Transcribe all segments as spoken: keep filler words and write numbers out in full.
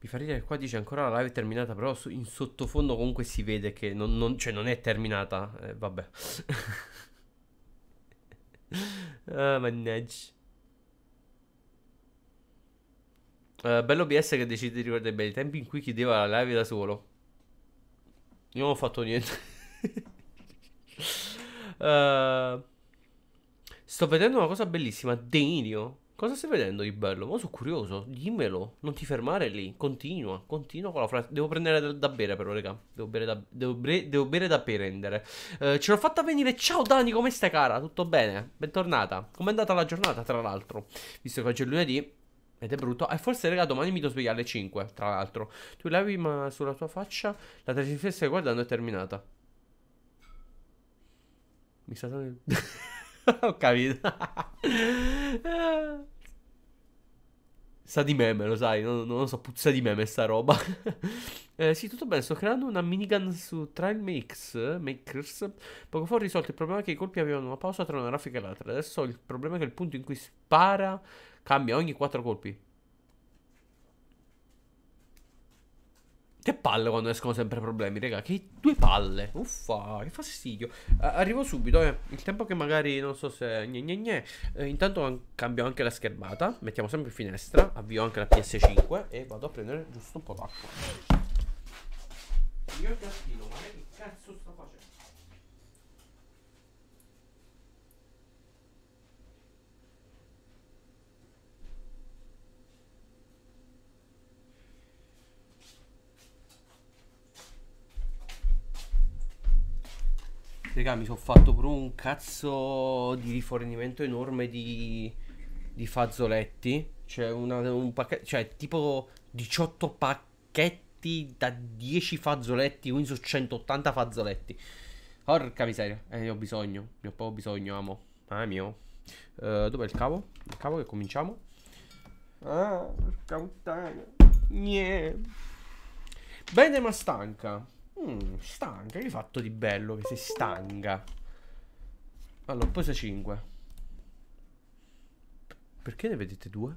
Mi fa ridere che qua dice ancora la live è terminata, però su- in sottofondo comunque si vede che non, non- cioè non è terminata. Eh, vabbè. Ah, mannaggia. Eh, bello B S che decide di ricordare bene i tempi in cui chiudeva la live da solo. Io non ho fatto niente. Eh, sto vedendo una cosa bellissima. Denio. Cosa stai vedendo di bello? Ma sono curioso. Dimmelo. Non ti fermare lì. Continua. Continua con la frase. Devo prendere da, da bere, però, raga. Devo bere da, devo bre- devo bere da prendere. Eh, ce l'ho fatta venire. Ciao Dani, come stai, cara? Tutto bene? Bentornata. Com'è andata la giornata, tra l'altro? Visto che oggi è lunedì. Ed è brutto. E forse, raga, domani mi devo svegliare alle cinque, tra l'altro. Tu levi, ma sulla tua faccia la trasmissione che stai guardando è terminata. Mi sta dando... Ho capito. Sa di meme, lo sai, non, non lo so, puzza di meme sta roba. Eh, sì, tutto bene, sto creando una minigun su Trial Mix, Makers. Poco fa ho risolto il problema che i colpi avevano una pausa tra una raffica e l'altra. Adesso ho il problema è che il punto in cui spara cambia ogni quattro colpi. Che palle quando escono sempre problemi, raga. Che due palle. Uffa, che fastidio. A- arrivo subito, eh. Il tempo che magari non so se. Gne gne gne. Eh, intanto an- cambio anche la schermata. Mettiamo sempre in finestra. Avvio anche la P S cinque. E vado a prendere giusto un po' d'acqua. Io gattino, ma che cazzo sta facendo? Raga, mi sono fatto pure un cazzo di rifornimento enorme di, di fazzoletti. Cioè, una, un pacchetto. Cioè, tipo diciotto pacchetti da dieci fazzoletti. Quindi su centottanta fazzoletti. Porca miseria. Eh, ne ho bisogno. Ne ho proprio bisogno, amo. Ah, è mio. Eh, dov'è il cavo? Il cavo che cominciamo. Ah, porca puttana. Niente. Bene, ma stanca. Mm, stanca. Che hai fatto di bello che sei stanca? Allora, poi sei cinque. Perché ne vedete due?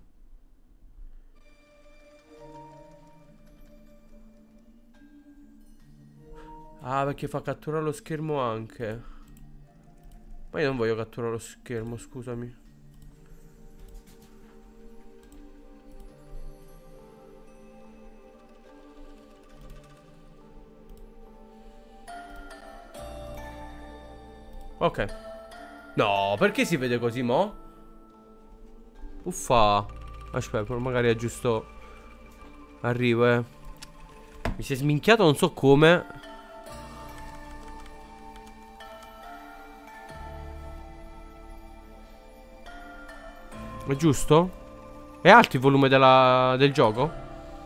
Ah, perché fa catturare lo schermo anche. Ma io non voglio catturare lo schermo, scusami. Ok. No, perché si vede così, mo? Uffa. Aspetta, però magari è giusto. Arrivo, eh. Mi si è sminchiato, non so come. È giusto? È alto il volume della, del gioco?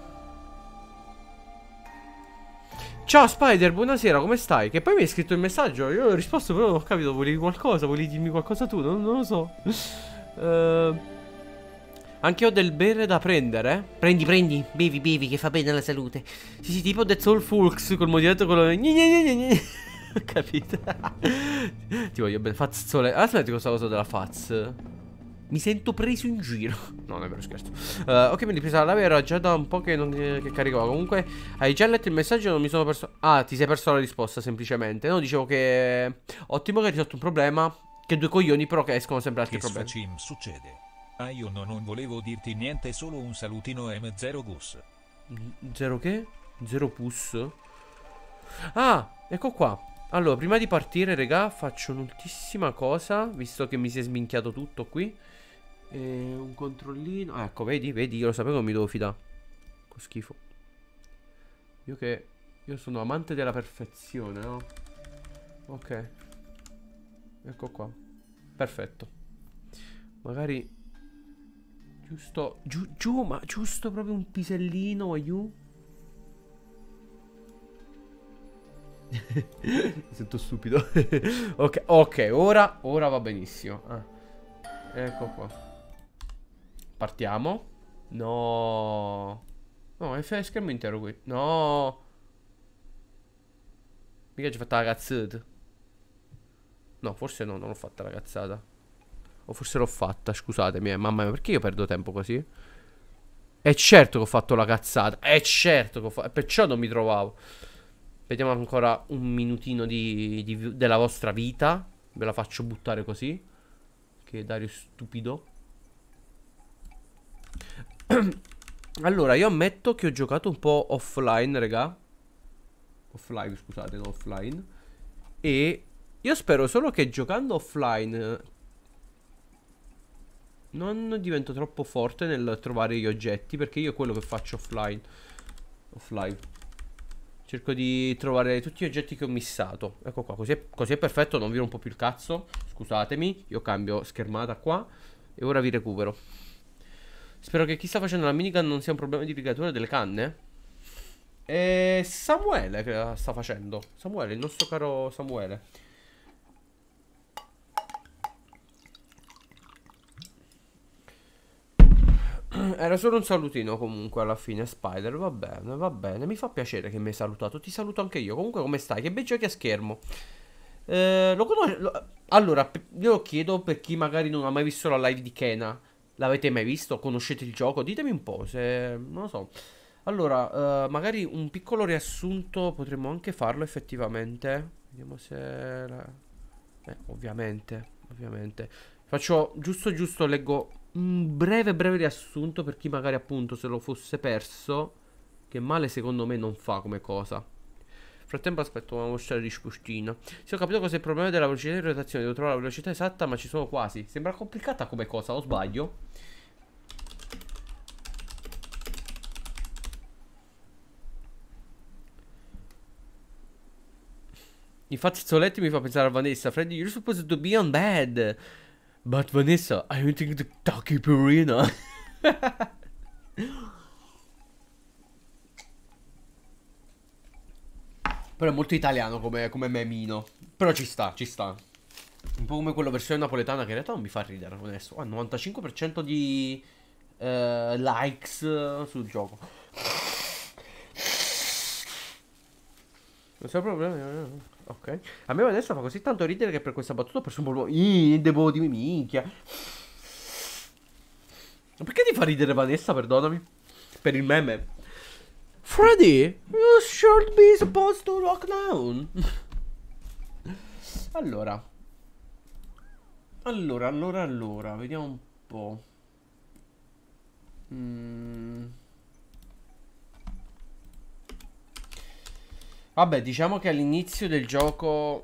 Ciao Spider, buonasera, come stai? Che poi mi hai scritto il messaggio. Io ho risposto, però non ho capito. Volevi qualcosa? Volevi dirmi qualcosa tu? Non, non lo so. Eh, anche ho del bere da prendere. Prendi, prendi, bevi, bevi, che fa bene alla salute. Sì, sì, tipo Dead Soul Fulks col moderato con lo. Gne, gne, gne, gne, gne. Ho capito. Ti voglio bene. Fazzole. Aspetta, questa cosa della Faz. Mi sento preso in giro. No, non è vero, scherzo. Uh, ok, quindi presa la live era già da un po' che non che caricavo. Comunque, hai già letto il messaggio? Non mi sono perso. Ah, ti sei perso la risposta semplicemente. No, dicevo che. Ottimo che hai risolto un problema. Che due coglioni, però che escono sempre altri Che problemi. sfacim succede? Ah, io no, non volevo dirti niente, solo un salutino M zero Gus. Zero che? Zero pus. Ah, ecco qua. Allora, prima di partire, regà, faccio un'ultimissima cosa. Visto che mi si è sminchiato tutto qui. E un controllino. Ah, ecco, vedi, vedi, io lo sapevo che mi devo fidare. Che schifo. Io che. Io sono amante della perfezione, no? Ok. Ecco qua. Perfetto. Magari. Giusto. Giù, giù, ma giusto proprio un pisellino, aiù. Mi sento stupido. Ok, ok, ora. Ora va benissimo. Ah. Ecco qua. Partiamo. No. No, è f- schermo intero qui. No. Mica ci ho fatto la cazzata. No, forse no, non l'ho fatta la cazzata. O forse l'ho fatta, scusatemi, eh, mamma mia, perché io perdo tempo così? È certo che ho fatto la cazzata. È certo che ho fatto. Perciò non mi trovavo. Vediamo ancora un minutino di, di- della vostra vita. Ve la faccio buttare così. Che Dario è stupido. Allora, io ammetto che ho giocato un po' offline, raga. Offline, scusate, no offline. E io spero solo che giocando offline non divento troppo forte nel trovare gli oggetti, perché io è quello che faccio offline. Offline. Cerco di trovare tutti gli oggetti che ho missato. Ecco qua, così è, così è perfetto, non vi rompo più il cazzo. Scusatemi, io cambio schermata qua. E ora vi recupero. Spero che chi sta facendo la minigun non sia un problema di rigatura delle canne. È Samuele che la sta facendo. Samuele, il nostro caro Samuele. Era solo un salutino comunque alla fine, Spider. Va bene, va bene. Mi fa piacere che mi hai salutato. Ti saluto anche io. Comunque, come stai? Che bei giochi a schermo. Eh, lo conosco. Allora, io lo chiedo per chi magari non ha mai visto la live di Kena. L'avete mai visto? Conoscete il gioco? Ditemi un po', se... non lo so. Allora, eh, magari un piccolo riassunto potremmo anche farlo effettivamente. Vediamo se... la- Eh, ovviamente, ovviamente. Faccio giusto giusto, leggo un breve breve riassunto per chi magari appunto se lo fosse perso. Che male secondo me non fa come cosa. Nel frattempo aspetto una mostrare rispostina. Sì, ho capito cos'è il problema della velocità di rotazione. Devo trovare la velocità esatta, ma ci sono quasi. Sembra complicata come cosa, o sbaglio? Infatti Soletti mi fa pensare a Vanessa. Freddy, you're supposed to be on bed. But Vanessa, I don't think the Taki Purina. Però è molto italiano come, come memino. Però ci sta, ci sta. Un po' come quella versione napoletana che in realtà non mi fa ridere, onesto. Ha il novantacinque per cento di eh, likes sul gioco. Non c'è problema. Ok. A me adesso fa così tanto ridere che per questa battuta ho perso un po'. Ih, devo di minchia. Ma perché ti fa ridere Vanessa, perdonami? Per il meme. Freddy, you should be supposed to lock down. Allora. Allora, allora, allora. Vediamo un po'. Mm. Vabbè, diciamo che all'inizio del gioco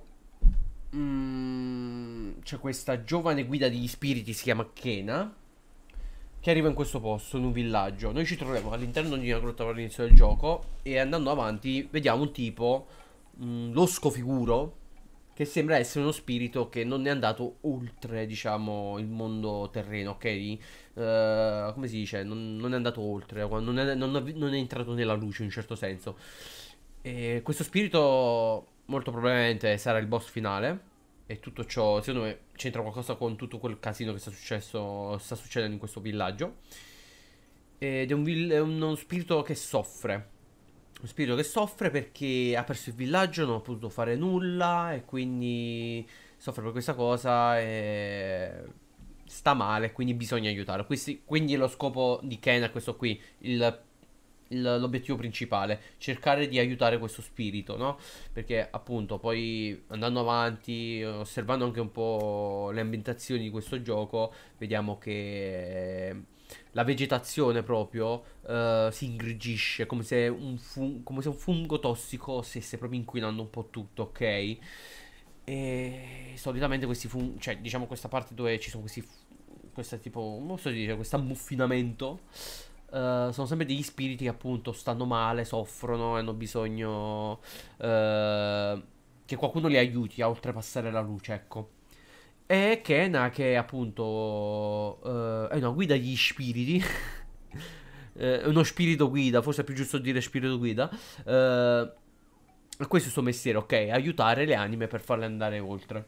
mm, c'è questa giovane guida degli spiriti, si chiama Kena, che arriva in questo posto, in un villaggio. Noi ci troviamo all'interno di una grotta all'inizio del gioco e andando avanti vediamo un tipo, mm, losco figuro, che sembra essere uno spirito che non è andato oltre, diciamo, il mondo terreno, ok? Eh, come si dice? Non, non è andato oltre, non è, non è- non è entrato nella luce in un certo senso. E questo spirito molto probabilmente sarà il boss finale. E tutto ciò, secondo me, c'entra qualcosa con tutto quel casino che sta successo, sta succedendo in questo villaggio. Ed è, un vill- è uno spirito che soffre. Uno spirito che soffre perché ha perso il villaggio, non ha potuto fare nulla e quindi soffre per questa cosa e sta male, quindi bisogna aiutarlo. Quindi, quindi è lo scopo di Ken, questo qui, il il- l'obiettivo principale, cercare di aiutare questo spirito, no? Perché appunto poi andando avanti, osservando anche un po' le ambientazioni di questo gioco, vediamo che la vegetazione proprio eh, si ingrigisce, come se un, fun- come se un fungo tossico stesse proprio inquinando un po' tutto, ok? E solitamente questi funghi, cioè diciamo questa parte dove ci sono questi, fu- questa tipo, non so dire, questo ammuffinamento. Eh, sono sempre degli spiriti che appunto stanno male, soffrono e hanno bisogno eh, che qualcuno li aiuti a oltrepassare la luce, ecco. E Kena che appunto eh, è una guida agli spiriti. Eh, È uno spirito guida, forse è più giusto dire spirito guida. Eh, e questo è il suo mestiere, ok? Aiutare le anime per farle andare oltre.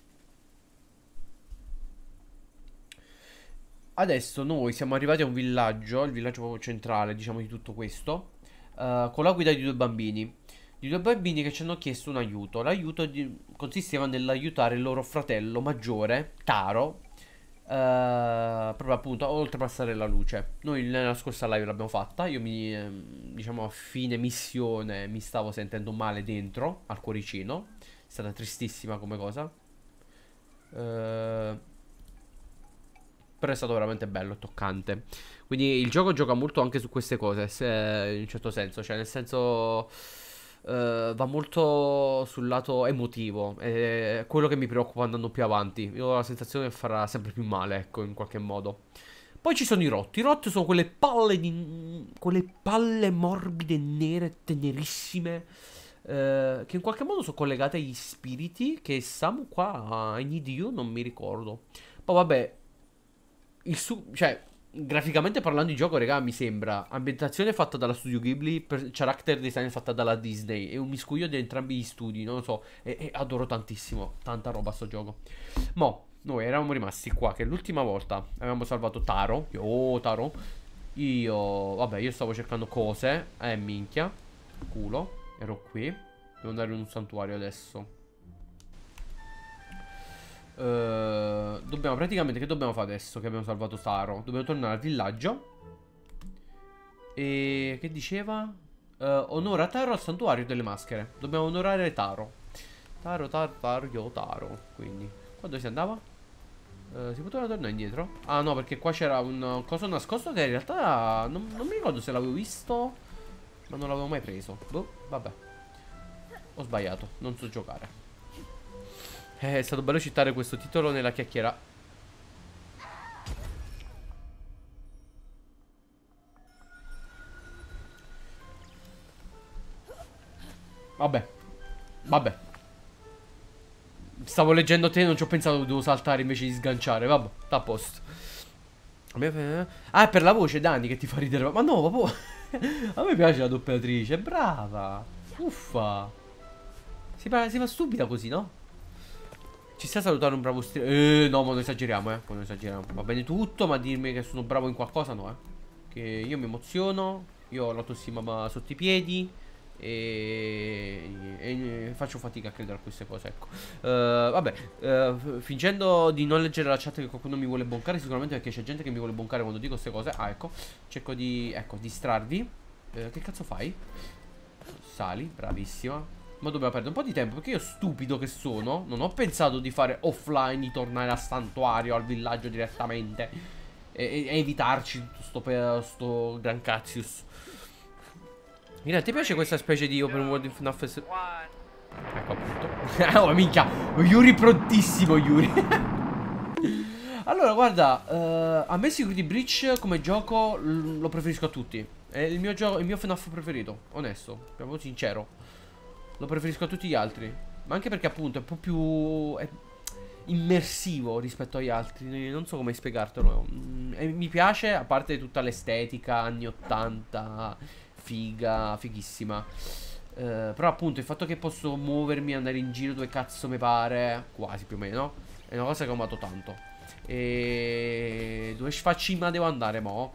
Adesso noi siamo arrivati a un villaggio, il villaggio proprio centrale, diciamo, di tutto questo, eh, con la guida di due bambini. Di due bambini che ci hanno chiesto un aiuto. L'aiuto di- consisteva nell'aiutare il loro fratello maggiore, Taro, proprio appunto oltrepassare la luce. Noi nella scorsa live l'abbiamo fatta. Io mi, ehm, diciamo a fine missione mi stavo sentendo male dentro al cuoricino. È stata tristissima come cosa. Uh, però è stato veramente bello e toccante. Quindi il gioco gioca molto anche su queste cose, se, in un certo senso. Cioè nel senso uh, va molto sul lato emotivo. È quello che mi preoccupa andando più avanti. Io ho la sensazione che farà sempre più male, ecco, in qualche modo. Poi ci sono i rotti. I rotti sono quelle palle di... quelle palle morbide, nere, tenerissime, eh, che in qualche modo sono collegate agli spiriti. Che Samu qua in I D U non mi ricordo. Poi vabbè, il su... cioè, graficamente parlando il gioco, raga, mi sembra ambientazione fatta dalla Studio Ghibli, per... character design fatta dalla Disney. È un miscuglio di entrambi gli studi, non lo so. E, e adoro tantissimo. Tanta roba sto gioco. Mo' noi eravamo rimasti qua che l'ultima volta avevamo salvato Taro. Oh, Taro. Io, vabbè, io stavo cercando cose. Eh, minchia. Culo. Ero qui. Devo andare in un santuario adesso. Uh, dobbiamo praticamente, che dobbiamo fare adesso che abbiamo salvato Taro? Dobbiamo tornare al villaggio. E che diceva? Uh, onora Taro al santuario delle maschere. Dobbiamo onorare Taro. Taro, Taro, Taro, Taro. Quindi, qua dove si andava? Uh, si poteva tornare indietro? Ah no, perché qua c'era un coso nascosto che in realtà non, non mi ricordo se l'avevo visto, ma non l'avevo mai preso. Boh, vabbè. Ho sbagliato, non so giocare. Eh, è stato bello citare questo titolo nella chiacchiera. Vabbè. Vabbè. Stavo leggendo te, non ci ho pensato che devo saltare invece di sganciare. Vabbè, sta a posto. Ah, è per la voce Dani che ti fa ridere. Ma no, proprio. A me piace la doppiatrice, brava. Uffa. Si fa, si fa stupida così, no? Ci sta a salutare un bravo streamer. Eh, no, ma non esageriamo, eh. Non esageriamo. Va bene tutto, ma dirmi che sono bravo in qualcosa, no, eh. Che io mi emoziono. Io ho l'autostima sotto i piedi. E, e faccio fatica a credere a queste cose, ecco. uh, Vabbè, uh, fingendo di non leggere la chat che qualcuno mi vuole boncare, sicuramente perché c'è gente che mi vuole boncare quando dico queste cose. Ah, ecco, cerco di, ecco, distrarvi. uh, Che cazzo fai? Sali, bravissima. Ma dobbiamo perdere un po' di tempo perché io stupido che sono non ho pensato di fare offline, di tornare al santuario, al villaggio direttamente E, e evitarci sto, sto gran cazzius. Mira, ti piace questa specie di open world in F NAF? Ecco appunto. Oh minchia, Yuri prontissimo Yuri. Allora guarda, uh, a me Security Breach come gioco lo preferisco a tutti. È il mio gioco, il mio F NAF preferito, onesto, proprio sincero. Lo preferisco a tutti gli altri. Ma anche perché appunto è un po' più è immersivo rispetto agli altri. Non so come spiegartelo. E mi piace, a parte tutta l'estetica anni ottanta, figa, fighissima. Uh, però appunto il fatto che posso muovermi e andare in giro dove cazzo mi pare, quasi più o meno, è una cosa che ho amato tanto. E dove facima devo andare mo?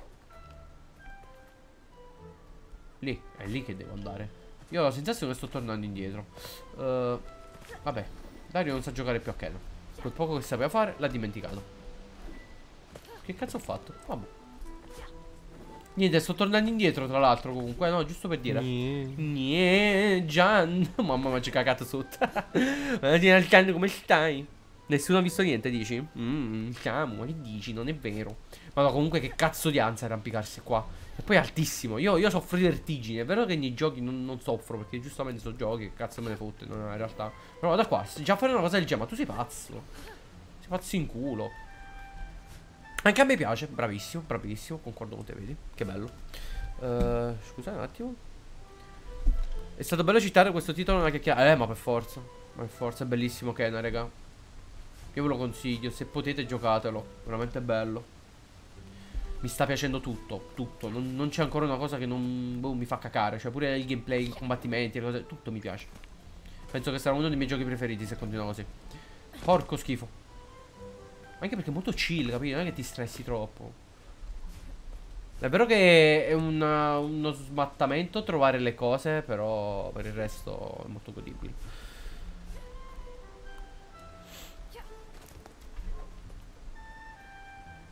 Lì, è lì che devo andare. Io ho la sensazione che sto tornando indietro. uh, Vabbè, Dario non sa giocare più a Kena. Quel poco che sapeva fare l'ha dimenticato. Che cazzo ho fatto? Vabbè. Niente, sto tornando indietro tra l'altro comunque, no, giusto per dire. Niente, Gian. Mamma mi c'è cagato sotto. Alcano, come stai? Nessuno ha visto niente, dici? Mmm, chiamo, ma che dici? Non è vero. Ma no, comunque che cazzo di ansia arrampicarsi qua. E poi è altissimo. Io, io soffro di vertigine. È vero che nei giochi non, non soffro, perché giustamente sono giochi, che cazzo me ne fotte, no, in realtà. Però da qua, già fare una cosa del genere, ma tu sei pazzo. Sei pazzo in culo. Anche a me piace, bravissimo, bravissimo, concordo con te, vedi? Che bello. uh, Scusate un attimo. È stato bello citare questo titolo nella chiacchierata. Eh, ma per forza. Ma per forza, è bellissimo Kena, raga. Io ve lo consiglio, se potete giocatelo. Veramente bello. Mi sta piacendo tutto, tutto. Non, non c'è ancora una cosa che non boh, mi fa cacare. Cioè pure il gameplay, i combattimenti, le cose, tutto mi piace. Penso che sarà uno dei miei giochi preferiti se continua così. Porco schifo. Anche perché è molto chill, capito? Non è che ti stressi troppo. È vero che è una, uno smattamento trovare le cose, però per il resto è molto godibile.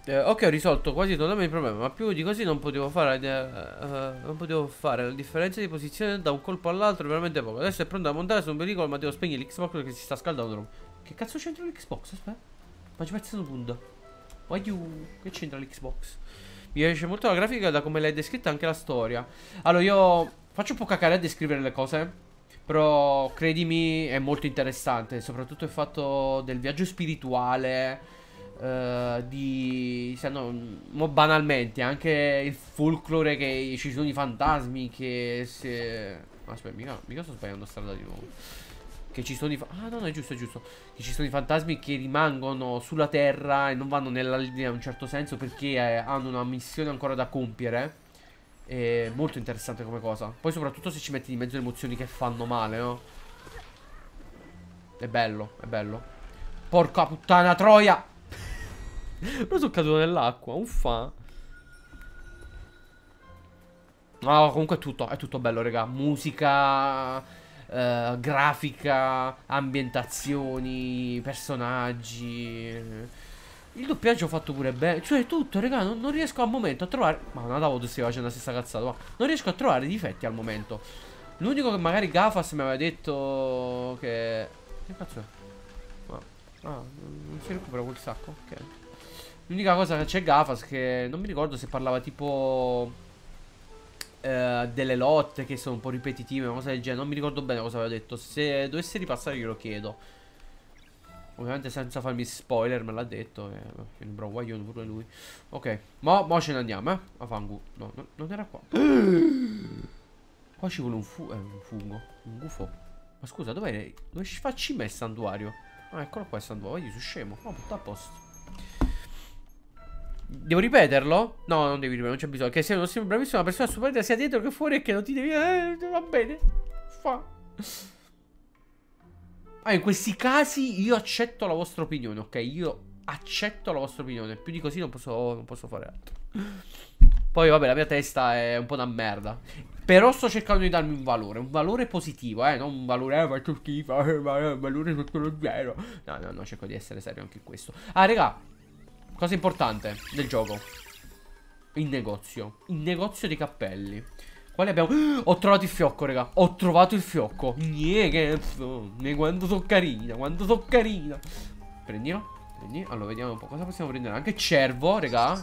Eh, ok, ho risolto quasi totalmente il problema, ma più di così non potevo fare. Eh, eh, non potevo fare. La differenza di posizione da un colpo all'altro è veramente poco. Adesso è pronto a montare su un veicolo, ma devo spegnere l'Xbox perché si sta scaldando. Che cazzo c'entra l'Xbox? Aspetta. Ma ci pezzo un punto. Waiu, che c'entra l'Xbox? Mi piace molto la grafica da come l'hai descritta, anche la storia. Allora, io faccio un po' cacare a descrivere le cose, però credimi è molto interessante. Soprattutto il fatto del viaggio spirituale. Uh, di se no, mo banalmente anche il folklore, che ci sono i fantasmi che se... aspetta, mica, mica sto sbagliando strada di nuovo. Che ci sono i fa... ah no, no, è giusto, è giusto. Che ci sono i fantasmi che rimangono sulla terra e non vanno nella linea in un certo senso, perché eh, hanno una missione ancora da compiere. È molto interessante come cosa. Poi soprattutto se ci metti di mezzo le emozioni che fanno male, no? È bello, è bello. Porca puttana troia. Però sono caduto nell'acqua, uffa. No, comunque è tutto, è tutto bello, raga. Musica, eh, grafica, ambientazioni, personaggi. Il doppiaggio fatto pure bene. Cioè tutto, raga, non, non riesco al momento a trovare... Ma non avevo tu stai facendo la stessa cazzata, ma non riesco a trovare difetti al momento. L'unico che magari Gafas mi aveva detto che... Che cazzo è? Ah, ah non si recupera quel sacco, ok. L'unica cosa che c'è Gafas che non mi ricordo se parlava tipo eh, delle lotte che sono un po' ripetitive, una cosa del genere. Non mi ricordo bene cosa aveva detto. Se dovesse ripassare glielo chiedo. Ovviamente senza farmi spoiler, me l'ha detto. Eh, il bro guaglione pure lui. Ok, mo, mo ce ne andiamo, eh. A fangu. No, no, non era qua. Qua ci vuole un, fu eh, un fungo. Un gufo. Ma scusa, dov'è? Dove ci facci me il santuario? Ah, eccolo qua il santuario. Vedi, su scemo. Oh, tutto a posto. Devo ripeterlo? No, non devi ripetere, non c'è bisogno. Che sei uno sim bravissimo, una persona stupenda sia dentro che fuori e che non ti devi... Eh, va bene. Fa. Ah, in questi casi io accetto la vostra opinione, ok? Io accetto la vostra opinione. Più di così non posso, non posso fare altro. Poi vabbè, la mia testa è un po' una merda. Però sto cercando di darmi un valore. Un valore positivo, eh. Non un valore, eh, faccio schifo, eh, un valore sotto lo zero. No, no, no, cerco di essere serio anche in questo. Ah, raga, cosa importante del gioco. Il negozio. Il negozio dei cappelli. Quali abbiamo? Ho trovato il fiocco, raga. Ho trovato il fiocco. Niente, che... Quanto so carina, quanto so carina. Prendilo. Prendi. Allora, vediamo un po' cosa possiamo prendere. Anche cervo, raga.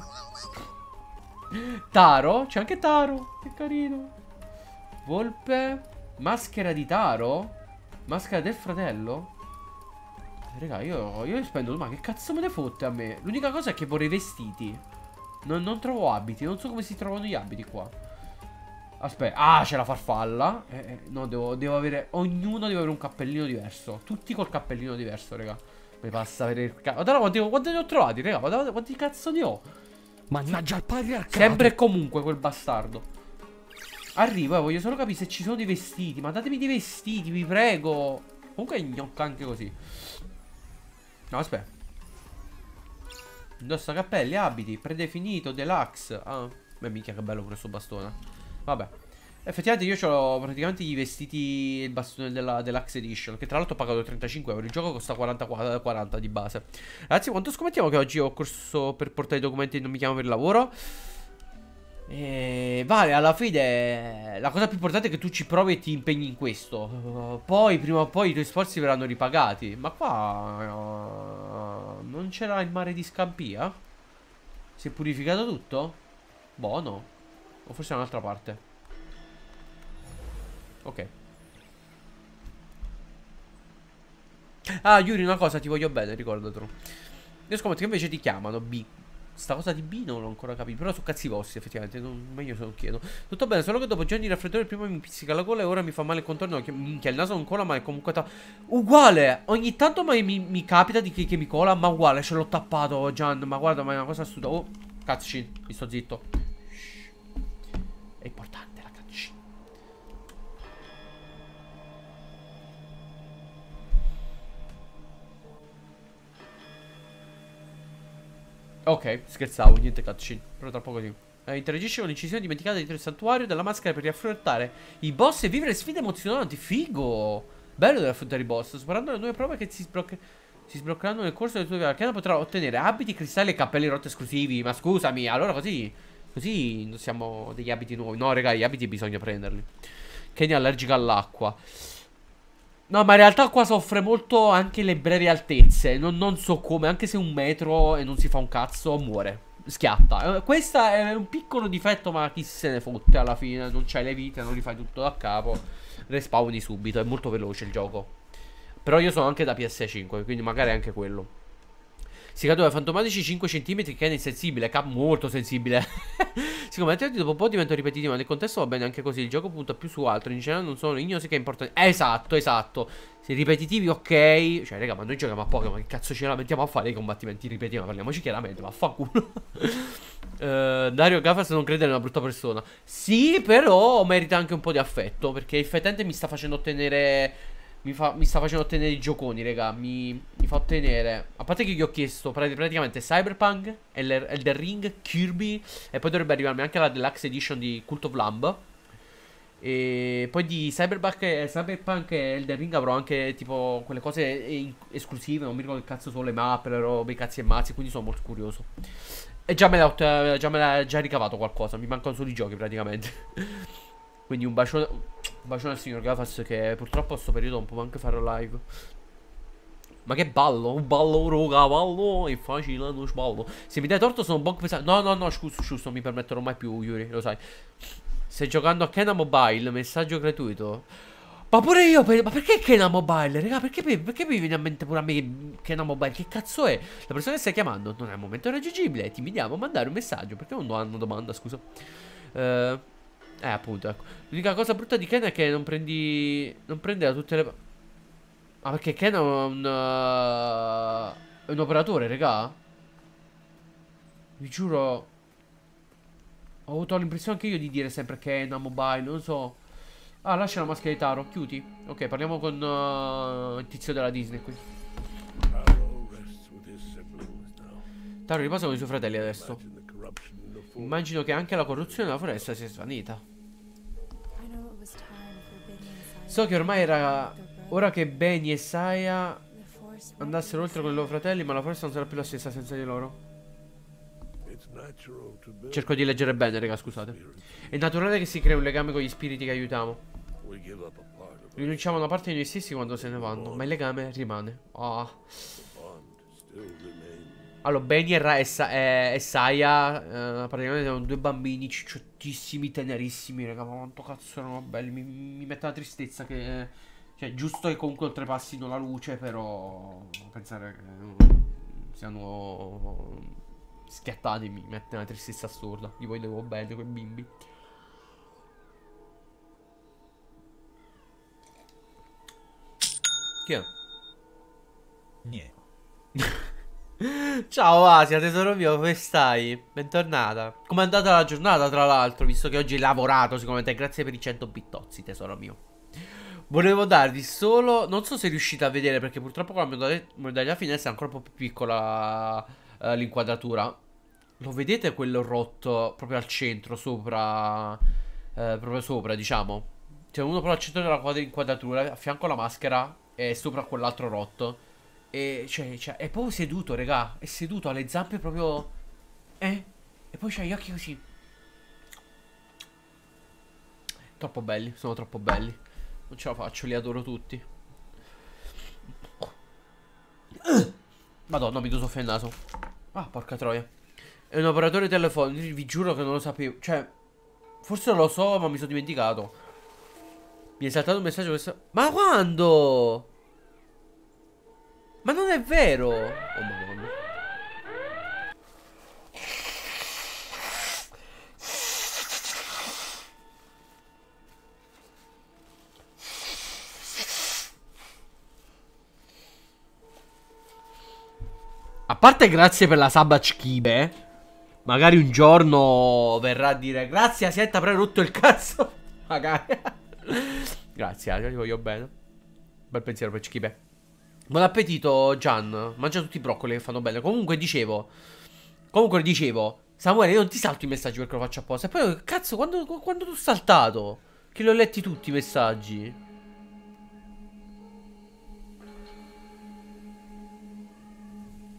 Taro. C'è anche Taro. Che carino. Volpe. Maschera di Taro. Maschera del fratello. Raga, io, io spendo. Ma che cazzo me ne fotte a me? L'unica cosa è che vorrei vestiti. Non, non trovo abiti. Non so come si trovano gli abiti qua. Aspetta. Ah, c'è la farfalla. eh, eh, No, devo, devo avere. Ognuno deve avere un cappellino diverso. Tutti col cappellino diverso, raga. Mi passa a vedere il cazzo. Guardate quanti, quanti ne ho trovati, raga. Guardate quanti cazzo ne ho. Mannaggia il patriarcato. Sempre e comunque quel bastardo. Arrivo, eh, voglio solo capire se ci sono dei vestiti. Ma datemi dei vestiti, vi prego. Comunque è gnocca anche così. No, aspetta. Indossa cappelli, abiti, predefinito, deluxe. Ah, beh, minchia che bello pure sto bastone. Vabbè. Effettivamente io ho praticamente i vestiti, il bastone della Deluxe Edition, che tra l'altro ho pagato trentacinque euro. Il gioco costa quaranta, quaranta di base. Ragazzi, quanto scommettiamo che oggi ho corso per portare i documenti e non mi chiamo per lavoro? E vale, alla fine la cosa più importante è che tu ci provi e ti impegni in questo. uh, Poi prima o poi i tuoi sforzi verranno ripagati. Ma qua uh, non c'era il mare di Scampia? Si è purificato tutto? Buono. O forse è un'altra parte. Ok. Ah, Yuri, una cosa, ti voglio bene, ricordatelo. Io scommetto che invece ti chiamano B. Sta cosa di B non l'ho ancora capito. Però sono cazzi vostri, effettivamente. Non, meglio se non chiedo. Tutto bene, solo che dopo giorni di raffreddore prima mi pizzica la gola e ora mi fa male il contorno. Minchia, il naso non cola, ma è comunque uguale. Ogni tanto mi, mi, mi capita di che, che mi cola, ma uguale, ce l'ho tappato, Gian. Ma guarda, ma è una cosa assurda. Oh, cutscene, mi sto zitto. È importante la cutscene. Ok, scherzavo, niente cutscene. Però tra poco sì. eh, Interagisce con l'incisione dimenticata dietro il santuario della maschera per riaffrontare i boss e vivere sfide emozionanti. Figo! Bello di affrontare i boss, superando le nuove prove che si sblocca. Si sbloccheranno nel corso del tuo viaggio. Arcana potrà ottenere abiti, cristalli e cappelli rotto esclusivi. Ma scusami, allora così Così non siamo degli abiti nuovi. No, raga, gli abiti bisogna prenderli. Kenny è allergica all'acqua. No, ma in realtà qua soffre molto anche le brevi altezze. Non, non so come, anche se un metro e non si fa un cazzo, muore. Schiatta. Questo è un piccolo difetto, ma chi se ne fotte alla fine. Non c'hai le vite, non li fai tutto da capo. Respawni subito, è molto veloce il gioco. Però io sono anche da P S cinque, quindi magari anche quello. Seccatore fantomatici cinque centimetri, che è insensibile, cap molto sensibile. Siccome dopo un po' diventa ripetitivo, ma nel contesto va bene anche così. Il gioco punta più su altro. In generale non sono ignosi che è importante. Esatto, esatto. Se ripetitivi, ok. Cioè, raga, ma noi giochiamo a Pokémon. Che cazzo ci lamentiamo a fare i combattimenti ripetitivi? Ma parliamoci chiaramente, vaffanculo. uh, Dario Gafas non crede nella brutta persona. Sì, però merita anche un po' di affetto. Perché il fetente mi sta facendo ottenere. Mi, fa, mi sta facendo ottenere i gioconi, raga. Mi, mi fa ottenere. A parte che gli ho chiesto praticamente Cyberpunk, Elden Ring, Kirby. E poi dovrebbe arrivarmi anche la Deluxe Edition di Cult of Lamb. E poi di Cyberpunk, Cyberpunk e Elden Ring avrò anche tipo quelle cose esclusive. Non mi ricordo che cazzo sono le mappe, le robe, i cazzi e mazzi. Quindi sono molto curioso. E già me l'ha già, me l'ha già ricavato qualcosa. Mi mancano solo i giochi praticamente. Quindi un bacione, un bacione al signor Gafas, che purtroppo a sto periodo non può anche fare live. Ma che ballo, un ballo, roga, ballo, è facile, non sballo. Se mi dai torto sono un po' pesante. No, no, no, scusa, scusa, non mi permetterò mai più, Yuri, lo sai. Stai giocando a Kena Mobile, messaggio gratuito. Ma pure io, per... ma perché Kena Mobile, raga? Perché, perché mi viene a mente pure a me che Kena Mobile? Che cazzo è? La persona che stai chiamando non è al momento raggiungibile. Ti vediamo a mandare un messaggio. Perché non hanno domanda, scusa? Eh... Eh, appunto, ecco. L'unica cosa brutta di Ken è che non prendi. Non prende da tutte le. Ah, perché Ken è un. Uh, è un operatore, raga. Vi giuro. Ho avuto l'impressione anche io di dire sempre Ken a mobile, non so. Ah, lascia la maschera di Taro, chiudi. Ok, parliamo con uh, il tizio della Disney qui. Taro riposa con i suoi fratelli adesso. Immagino che anche la corruzione della foresta sia svanita. So che ormai era ora che Benny e Saya andassero oltre con i loro fratelli, ma la foresta non sarà più la stessa senza di loro. Cerco di leggere bene, raga, scusate. È naturale che si crei un legame con gli spiriti che aiutiamo. Rinunciamo a una parte di noi stessi quando se ne vanno, ma il legame rimane. Oh. Allora, Benny e, Ra e, Sa e, e Saya eh, praticamente erano due bambini cicciottissimi, tenerissimi, raga, ma quanto cazzo erano belli. Mi, mi mette la tristezza che... Cioè, giusto che comunque oltrepassino la luce, però... Pensare che siano schiattati mi mette una tristezza assurda. Io poi devo bene quei bimbi. Chi è? Niente. Ciao Asia, tesoro mio, come stai? Bentornata. Com'è andata la giornata, tra l'altro, visto che oggi hai lavorato sicuramente. Grazie per i cento bittozzi, tesoro mio. Volevo darvi solo... Non so se riuscite a vedere, perché purtroppo con la modalità finestra è ancora un po' più piccola uh, l'inquadratura. Lo vedete quello rotto proprio al centro, sopra... Uh, proprio sopra, diciamo. C'è uno proprio al centro della inquadratura, a fianco alla maschera, e sopra quell'altro rotto. E cioè, cioè, è proprio seduto, regà. È seduto, ha le zampe proprio. Eh? E poi c'ha gli occhi così. Troppo belli, sono troppo belli. Non ce la faccio, li adoro tutti. Madonna, mi doso il naso. Ah, porca troia. È un operatore telefonico, vi giuro che non lo sapevo. Cioè, forse lo so, ma mi sono dimenticato. Mi è saltato un messaggio questo... Ma quando? Ma non è vero! Oh madonna. A parte grazie per la sub Kibe. Magari un giorno verrà a dire grazie a Sietta, avrei rotto il cazzo. Magari. Grazie, Asia, ti voglio bene. Bel pensiero per Kibe. Buon appetito, Gian. Mangia tutti i broccoli che fanno bene. Comunque dicevo Comunque dicevo Samuele, io non ti salto i messaggi perché lo faccio apposta. E poi, cazzo, quando, quando tu hai saltato? Che li ho letti tutti i messaggi.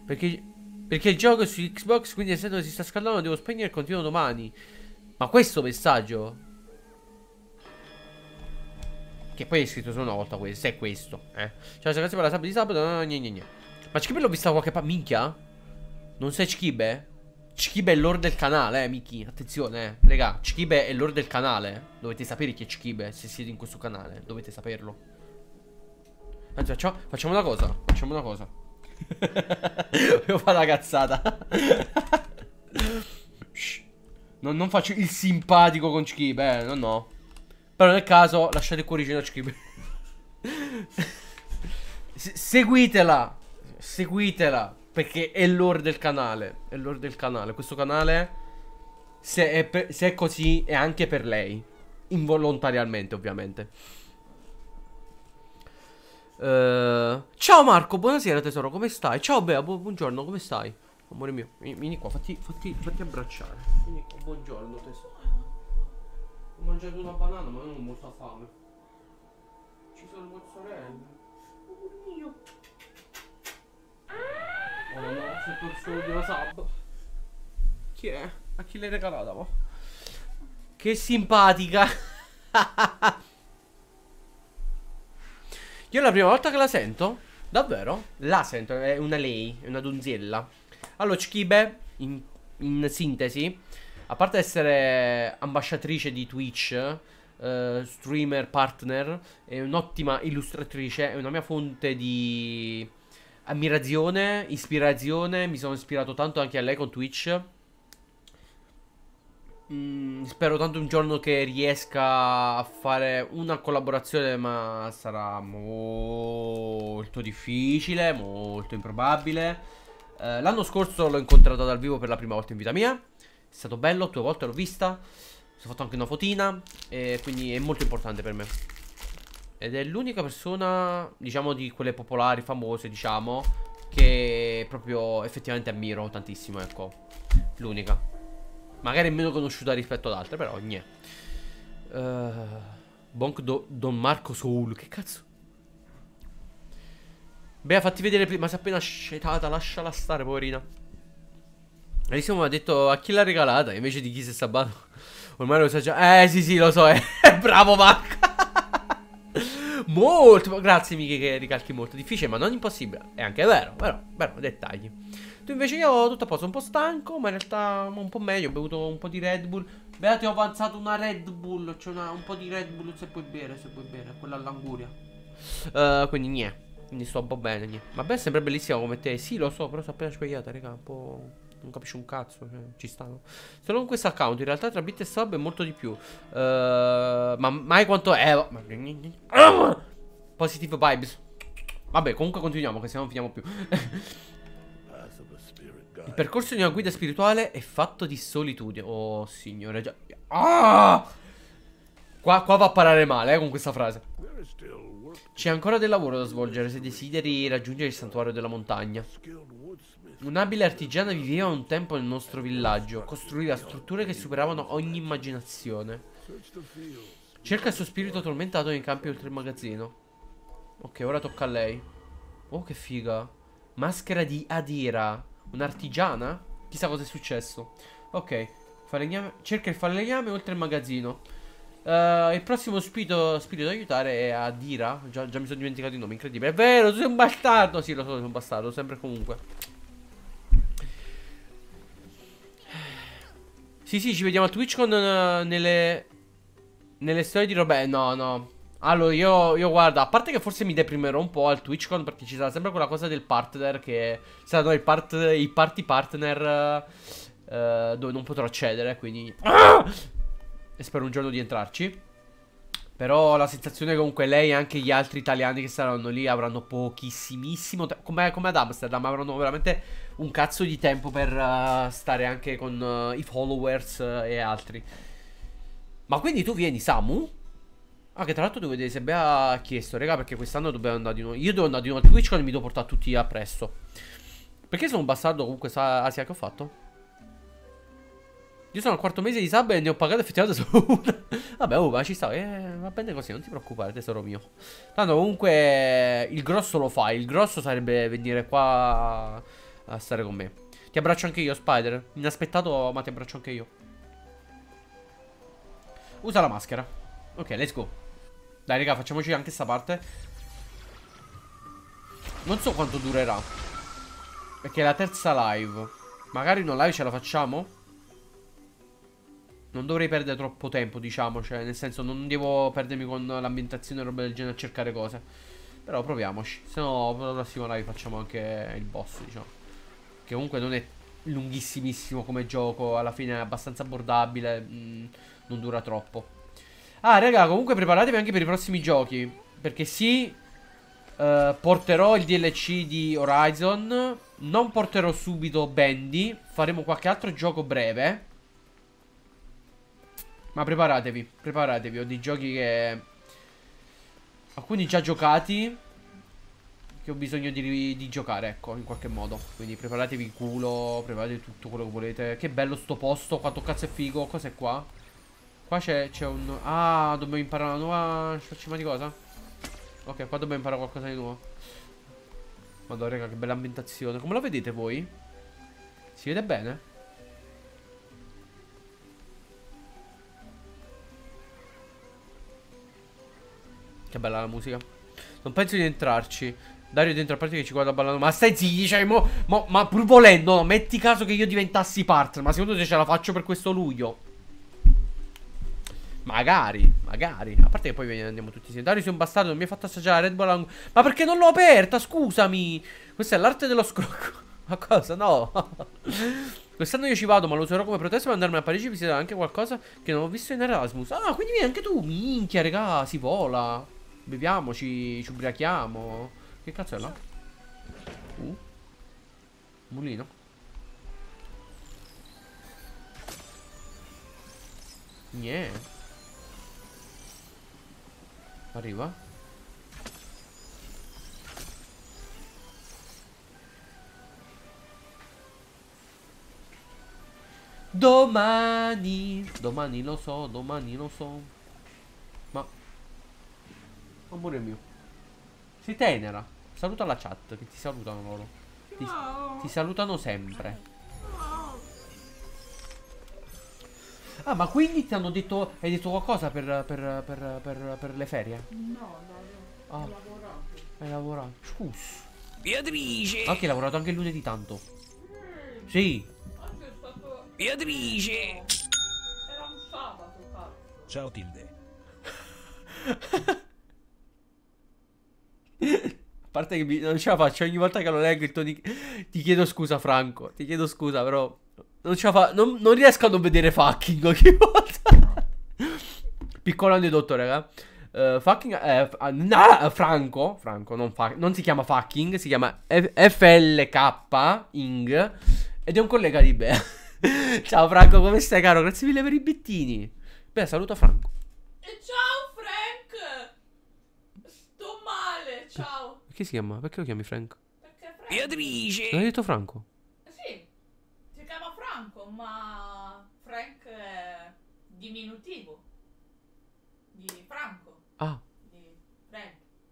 Perché, perché il gioco è su Xbox, quindi essendo che si sta scaldando devo spegnere e continuo domani. Ma questo messaggio? Che poi è scritto solo una volta questo, se è questo, eh. Ciao ragazzi, per la sabato di sabato, no, no, no, no, no. Ma Chkibe l'ho vista da qualche parte, minchia? Non sei Chkibe? Chkibe è l'or del canale, eh, Miki. Attenzione, eh. Raga, Chkibe è l'or del canale. Dovete sapere chi è Chkibe. Se siete in questo canale, dovete saperlo. Anzi, facciamo, facciamo una cosa. Facciamo una cosa. Devo fare la cazzata. non, non faccio il simpatico con Chkibe, eh. No, no. Però nel caso, lasciate il cuoricino a Chkibe. Seguitela. Seguitela. Perché è l'ore del canale. È l'ore del canale. Questo canale, se è, per, se è così, è anche per lei. Involontariamente, ovviamente. uh, Ciao Marco, buonasera tesoro, come stai? Ciao Bea, bu buongiorno, come stai? Amore mio, vieni qua, fatti, fatti, fatti abbracciare. Vieni qua, buongiorno tesoro. Ho mangiato una banana, ma non ho molta fame. Ci sono mozzarella. Amore mio. Oh no, sotto il suolo di una sub. Chi è? A chi l'hai regalata, mo? Che simpatica. Io è la prima volta che la sento. Davvero? La sento, è una lei, è una donzella. Allora, Chkibe, in, in sintesi, a parte essere ambasciatrice di Twitch, uh, streamer, partner, è un'ottima illustratrice, è una mia fonte di ammirazione, ispirazione. Mi sono ispirato tanto anche a lei con Twitch. mm, Spero tanto un giorno che riesca a fare una collaborazione, ma sarà molto difficile, molto improbabile. eh, L'anno scorso l'ho incontrata dal vivo per la prima volta in vita mia. È stato bello, due volte l'ho vista. Ho fatto anche una fotina. E quindi è molto importante per me. Ed è l'unica persona, diciamo, di quelle popolari, famose, diciamo, che proprio effettivamente ammiro tantissimo, ecco. L'unica. Magari è meno conosciuta rispetto ad altre, però niente. uh, Bonk do, Don Marco Soul. Che cazzo? Beh, fatti vedere prima. Ma si è appena scetata, lasciala stare, poverina. Alissimo mi ha detto a chi l'ha regalata invece di chi si è sabbato. Ormai lo sa già. Eh sì sì, lo so, eh. Bravo Marco. Molto, grazie Miki che ricalchi molto. Difficile ma non impossibile. È anche vero, però, però, dettagli. Tu invece io ho tutto a posto, un po' stanco, ma in realtà un po' meglio. Ho bevuto un po' di Red Bull. Beh, ti ho avanzato una Red Bull. C'è un po' di Red Bull se puoi bere, se puoi bere. Quella all'anguria. uh, Quindi niente. Quindi sto un po' bene, niente. Vabbè, sembra bellissima come te. Sì, lo so, però sono appena svegliata, raga. Un po'... non capisci un cazzo, cioè, ci stanno. Solo con questo account, in realtà tra bit e sub è molto di più. uh, Ma mai quanto è. uh, Positive vibes. Vabbè, comunque continuiamo, che se no non finiamo più. Il percorso di una guida spirituale è fatto di solitudine. Oh signore già. Ah! Qua, qua va a parare male, eh, con questa frase. C'è ancora del lavoro da svolgere se desideri raggiungere il santuario della montagna. Un'abile artigiana viveva un tempo nel nostro villaggio. Costruiva strutture che superavano ogni immaginazione. Cerca il suo spirito tormentato nei campi oltre il magazzino. Ok, ora tocca a lei. Oh, che figa. Maschera di Adira. Un'artigiana? Chissà cosa è successo. Ok, falegname. Cerca il falegname oltre il magazzino. uh, Il prossimo spirito, spirito da aiutare è Adira. Già, già mi sono dimenticato il nome, incredibile. È vero, tu sei un bastardo. Sì, lo so, sono un bastardo, sempre e comunque. Sì, sì, ci vediamo a TwitchCon uh, nelle... nelle storie di Robè. No, no. Allora, io, io guarda, a parte che forse mi deprimerò un po' al TwitchCon, perché ci sarà sempre quella cosa del partner che saranno i, part, i party partner uh, uh, dove non potrò accedere, quindi ah! E spero un giorno di entrarci. Però la sensazione che comunque lei e anche gli altri italiani che saranno lì avranno pochissimissimo tempo, come, come ad Amsterdam, avranno veramente un cazzo di tempo per uh, stare anche con uh, i followers uh, e altri. Ma quindi tu vieni, Samu? Ah, che tra l'altro devo vedere se Bea ha chiesto, raga, perché quest'anno dobbiamo andare di nuovo. Io devo andare di nuovo a TwitchCon e mi devo portare tutti appresso. Perché sono un bastardo comunque, sa Asia, che ho fatto? Io sono al quarto mese di sub e ne ho pagato effettivamente solo una. Vabbè, oh, ma ci sta, eh, va bene così, non ti preoccupare, tesoro mio. Tanto comunque il grosso lo fai. Il grosso sarebbe venire qua a stare con me. Ti abbraccio anche io, Spider. Inaspettato, ma ti abbraccio anche io. Usa la maschera. Ok, let's go. Dai, raga, facciamoci anche sta parte. Non so quanto durerà, perché è la terza live. Magari una live ce la facciamo. Non dovrei perdere troppo tempo, diciamo. Cioè, nel senso, non devo perdermi con l'ambientazione e roba del genere a cercare cose. Però proviamoci. Se no, per la prossima live facciamo anche il boss, diciamo. Che comunque non è lunghissimissimo come gioco. Alla fine è abbastanza abbordabile. mh, Non dura troppo. Ah, raga, comunque preparatevi anche per i prossimi giochi. Perché sì, eh, porterò il D L C di Horizon. Non porterò subito Bendy. Faremo qualche altro gioco breve. Ma preparatevi, preparatevi. Ho dei giochi che... alcuni già giocati, che ho bisogno di, di giocare, ecco, in qualche modo. Quindi preparatevi il culo, preparatevi tutto quello che volete. Che bello sto posto, quanto cazzo è figo. Cos'è qua? Qua c'è un... ah, dobbiamo imparare una nuova scima di cosa? Ok, qua dobbiamo imparare qualcosa di nuovo. Madonna, raga, che bella ambientazione. Come la vedete voi? Si vede bene? Che bella la musica. Non penso di entrarci. Dario dentro a parte che ci guarda ballando. Ma stai zitti, cioè, mo, mo, ma pur volendo, no, metti caso che io diventassi partner. Ma secondo te ce la faccio per questo luglio? Magari, magari. A parte che poi andiamo tutti insieme. Dario sei un bastardo, non mi hai fatto assaggiare Red Bull. Ma perché non l'ho aperta? Scusami. Questa è l'arte dello scrocco. Ma cosa? No. Quest'anno io ci vado, ma lo userò come pretesto per andarmene a Parigi e visitare anche qualcosa che non ho visto in Erasmus. Ah, quindi vieni anche tu. Minchia, regà, si vola. Beviamoci, ci ubriachiamo. Che cazzo è là? Uh. Mulino. Niente. Arriva. Domani. Domani lo so, domani lo so. Ma amore mio, sei tenera. Saluta la chat, che ti salutano loro. Ti, ti salutano sempre. Ah, ma quindi ti hanno detto... hai detto qualcosa per, per, per, per, per le ferie? No, no, no. Ah. Ho lavorato. Hai lavorato? Scusa. Beatrice! Anche hai lavorato anche il lunedì tanto. Sì. Oggi è stato... Beatrice! Era un sabato, cazzo. Ciao Tilde. A parte che mi, non ce la faccio, ogni volta che lo leggo il tuo di... Ti chiedo scusa, Franco. Ti chiedo scusa, però... Non ce la fa... Non, non riesco a non vedere fucking ogni volta. Piccolo aneddoto, raga. Uh, fucking... Eh, nah, Franco. Franco, non, fa, non si chiama fucking. Si chiama F L K Ing. Ed è un collega di Bea. Ciao Franco, come stai, caro? Grazie mille per i bittini. Beh, saluta Franco. E ciao, Frank! Sto male, ciao. Perché si chiama? Perché lo chiami Frank? Perché Frank... Beatrice! Non hai detto Franco? Sì, si chiama Franco, ma Frank è diminutivo di Franco, Ah. di Frank.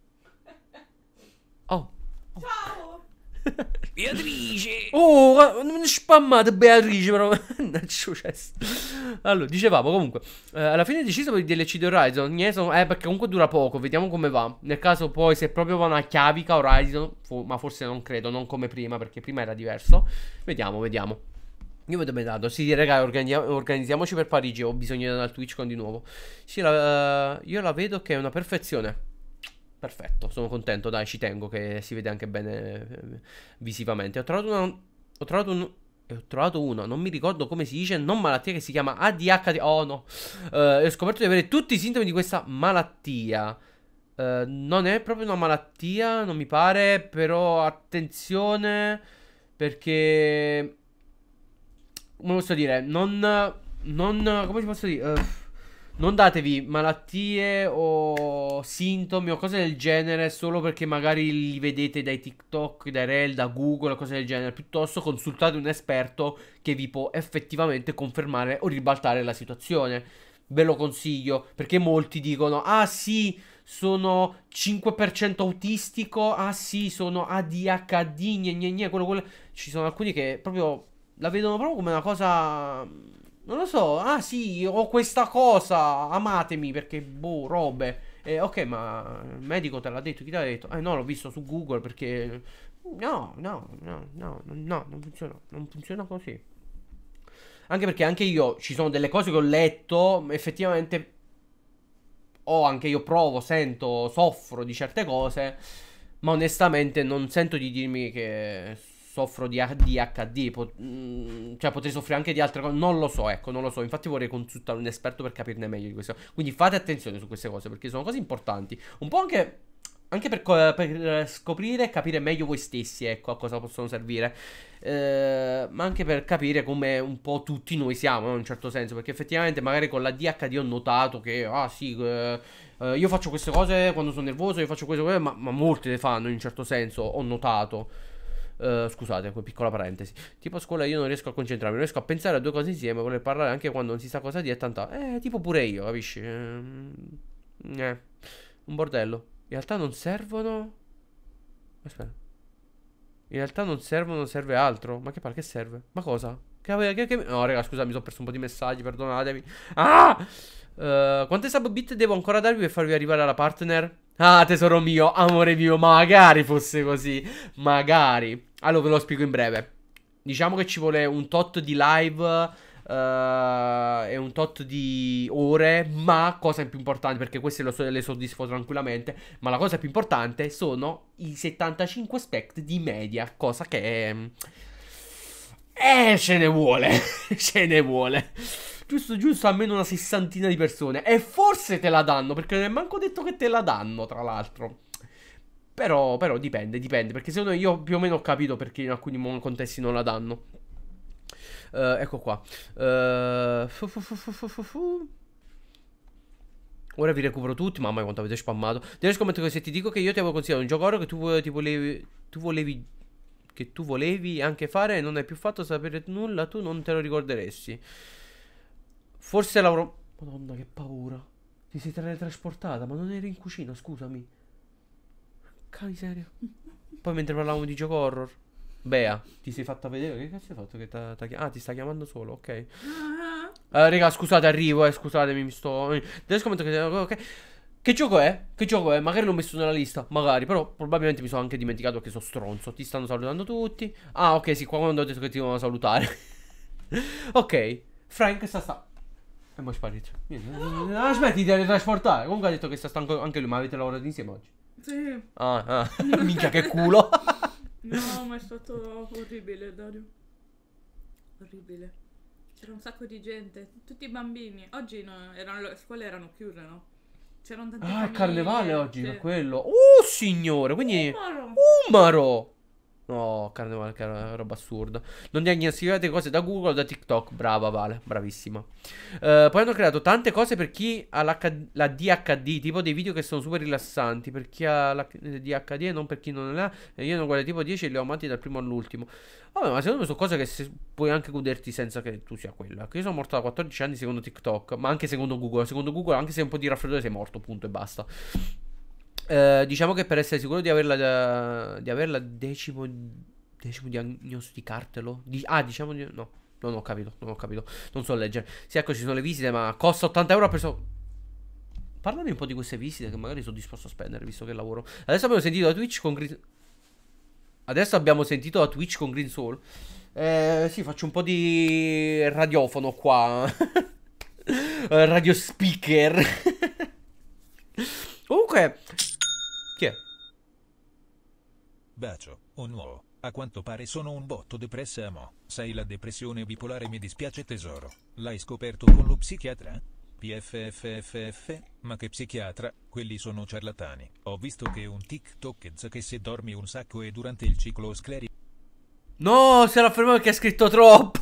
Oh. Ciao! Beatrice! Oh, non spammate Beatrice, però. Allora, dicevamo comunque. Eh, alla fine ho deciso per il D L C di Horizon. Niente, eh, perché comunque dura poco. Vediamo come va. Nel caso poi, se proprio va una chiavica Horizon, fo- ma forse non credo, non come prima, perché prima era diverso. Vediamo, vediamo. Io vedo ben dato. Sì, raga, organi- organizziamoci per Parigi. Ho bisogno di andare al Twitch con di nuovo. Sì, la, uh, io la vedo che è una perfezione. Perfetto, sono contento, dai, ci tengo che si vede anche bene eh, visivamente. Ho trovato una... Ho trovato un... Ho trovato una, non mi ricordo come si dice, non malattia, che si chiama A D H D. Oh no. Uh, ho scoperto di avere tutti i sintomi di questa malattia. Uh, non è proprio una malattia, non mi pare, però attenzione, perché... Come posso dire? Non... Non... Come si posso dire? Uh, Non datevi malattie o sintomi o cose del genere solo perché magari li vedete dai TikTok, dai Reel, da Google o cose del genere. Piuttosto consultate un esperto che vi può effettivamente confermare o ribaltare la situazione. Ve lo consiglio, perché molti dicono: ah sì, sono cinque per cento autistico. Ah sì, sono A D H D, gne gne gne, quello, quello. Ci sono alcuni che proprio la vedono proprio come una cosa, non lo so. Ah sì, ho questa cosa, amatemi perché boh, robe. Eh, ok, ma il medico te l'ha detto, chi te l'ha detto? Eh no, l'ho visto su Google perché no, no, no, no, no, non funziona, non funziona così. Anche perché anche io ci sono delle cose che ho letto, effettivamente o anche io provo, sento, soffro di certe cose, ma onestamente non sento di dirmi che soffro di A D H D. Pot- mm, cioè potrei soffrire anche di altre cose, non lo so, ecco, non lo so. Infatti vorrei consultare un esperto per capirne meglio di questo. Quindi fate attenzione su queste cose perché sono cose importanti. Un po' anche... Anche per, co- per scoprire e capire meglio voi stessi, ecco, a cosa possono servire. Eh, ma anche per capire come un po' tutti noi siamo, no? In un certo senso. Perché effettivamente magari con la D H D ho notato che, ah sì, eh, eh, io faccio queste cose quando sono nervoso, io faccio queste cose, ma, ma molti le fanno in un certo senso, ho notato. Eh, scusate, piccola parentesi. Tipo a scuola io non riesco a concentrarmi, non riesco a pensare a due cose insieme, voler parlare anche quando non si sa cosa dire, tanta... Eh, tipo pure io, capisci? Eh, eh, un bordello. In realtà non servono. Aspetta. In realtà non servono, serve altro. Ma che pare che serve? Ma cosa? Che, che, che... No, raga, scusa, mi sono perso un po' di messaggi, perdonatemi. Ah! Uh, quante sub-bit devo ancora darvi per farvi arrivare alla partner? Ah, tesoro mio, amore mio, magari fosse così. Magari. Allora, ve lo spiego in breve. Diciamo che ci vuole un tot di live... Uh, e un tot di ore. Ma cosa più importante, perché queste lo so, le soddisfo tranquillamente, ma la cosa più importante sono i settantacinque spect di media. Cosa che Eh ce ne vuole. Ce ne vuole. Giusto giusto almeno una sessantina di persone. E forse te la danno, perché non è manco detto che te la danno, tra l'altro. Però, però dipende, dipende. Perché secondo me io più o meno ho capito perché in alcuni contesti non la danno. Uh, ecco qua. Uh, fu fu fu fu fu fu. Ora vi recupero tutti. Mamma mia quanto avete spammato. Devi scommettere che se ti dico che io ti avevo consigliato un gioco oro che tu ti volevi. Tu volevi. Che tu volevi anche fare e non hai più fatto sapere nulla, tu non te lo ricorderesti. Forse l'avrò. Madonna che paura. Ti sei teletrasportata. Ma non eri in cucina, scusami. Porca miseria. Poi mentre parlavamo di gioco horror. Bea, ti sei fatta vedere? Che cazzo hai fatto? Che t'ha, t'ha... Ah, ti sta chiamando solo, ok. Uh, raga, scusate, arrivo, eh, scusatemi, mi sto... Adesso commento che... Okay. Che gioco è? Che gioco è? Magari l'ho messo nella lista, magari, però probabilmente mi sono anche dimenticato che sono stronzo. Ti stanno salutando tutti. Ah, ok, sì, qua quando ho detto che ti devono salutare. Ok, Frank sta sta... E poi è sparito. Ah, smetti di teletrasportare. Comunque ha detto che sta stanco anche lui, ma avete lavorato insieme oggi? Sì. Ah, ah. Minchia che culo. No, ma è stato orribile, Dario. Orribile. C'era un sacco di gente, tutti i bambini. Oggi no, erano, le scuole erano chiuse, no? C'erano tanti Ah, carnevale oggi, sì. per quello. Oh, signore, quindi... Umaro. Umaro! No, carnevale, che è roba assurda. Non diagnosticate cose da Google o da TikTok. Brava, Vale, bravissima. uh, Poi hanno creato tante cose per chi ha la D H D, tipo dei video che sono super rilassanti per chi ha la D H D e non per chi non l'ha. E io non guardo tipo dieci e li ho amati dal primo all'ultimo. Vabbè, ma secondo me sono cose che se puoi anche goderti senza che tu sia quella. Che io sono morto da quattordici anni secondo TikTok, ma anche secondo Google. Secondo Google, anche se hai un po' di raffreddore sei morto, punto e basta. Uh, diciamo che per essere sicuro di averla, uh, di averla decimo, decimo diagnosticartelo. Di, ah, diciamo di, no, non ho capito, non ho capito, non so leggere. Sì, ecco, ci sono le visite, ma costa ottanta euro a persona. Parlami un po' di queste visite che magari sono disposto a spendere, visto che lavoro. Adesso abbiamo sentito da Twitch con Green... Adesso abbiamo sentito da Twitch con Green Soul. Eh, sì, faccio un po' di radiofono qua. Radio speaker. Comunque... Chi è? Bacio, oh no, a quanto pare sono un botto depressa mo. Sai la depressione bipolare, mi dispiace tesoro. L'hai scoperto con lo psichiatra? P F F F F, ma che psichiatra, quelli sono ciarlatani. Ho visto che un TikTok dice che se dormi un sacco e durante il ciclo scleri... No, si era fermato perché ha scritto troppo.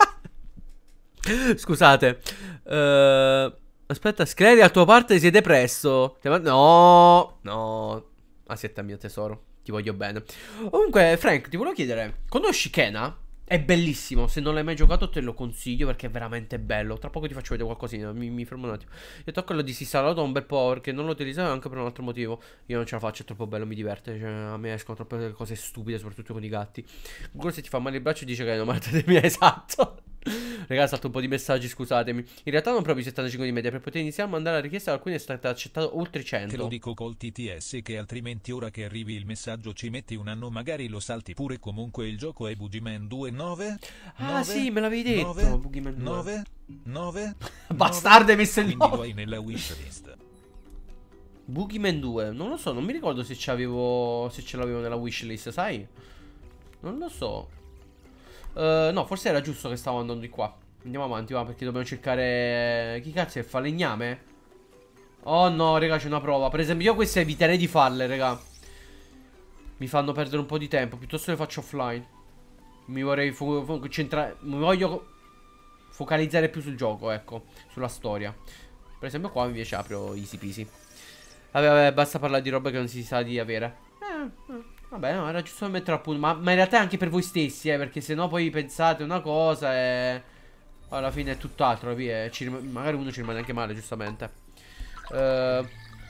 Scusate. uh, Aspetta, scleri a tua parte sei depresso. No, no. Aspetta mio tesoro, ti voglio bene. Comunque Frank, ti volevo chiedere, conosci Kena? È bellissimo, se non l'hai mai giocato te lo consiglio perché è veramente bello. Tra poco ti faccio vedere qualcosina, mi, mi fermo un attimo. Io tocco l'ho disinstallato da un bel po' perché non lo utilizzavo anche per un altro motivo. Io non ce la faccio, è troppo bello, mi diverte. Cioè, a me escono troppe cose stupide, soprattutto con i gatti. Google se ti fa male il braccio dice che è una malattia mia, esatto. Ragazzi, salto un po' di messaggi, scusatemi. In realtà non proprio settantacinque di media. Per poter iniziare a mandare la richiesta, alcuni è stata accettata oltre cento. Te lo dico col T T S che altrimenti ora che arrivi il messaggio ci metti un anno, magari lo salti pure. Comunque il gioco è Boogeyman due nove. Ah sì, me l'avevi detto, Boogeyman due. nove nove Bastardo, hai messo il quindi lo nove. hai nella wishlist. Boogeyman due, non lo so, non mi ricordo se c'avevo, se ce l'avevo nella wishlist, sai? Non lo so. Uh, no, forse era giusto che stavo andando di qua. Andiamo avanti, va, perché dobbiamo cercare... Chi cazzo è? Falegname? Oh no, raga, c'è una prova. Per esempio io queste eviterei di farle, raga. Mi fanno perdere un po' di tempo. Piuttosto le faccio offline. Mi vorrei concentrare. Mi voglio focalizzare più sul gioco, ecco. Sulla storia. Per esempio qua invece apro easy peasy. Vabbè, vabbè, basta parlare di roba che non si sa di avere. Eh, eh. Vabbè, no, era giusto mettere a punto. Ma, ma in realtà è anche per voi stessi, eh. Perché sennò poi pensate una cosa e... alla fine è tutt'altro, eh. Ci rim- magari uno ci rimane anche male, giustamente. uh,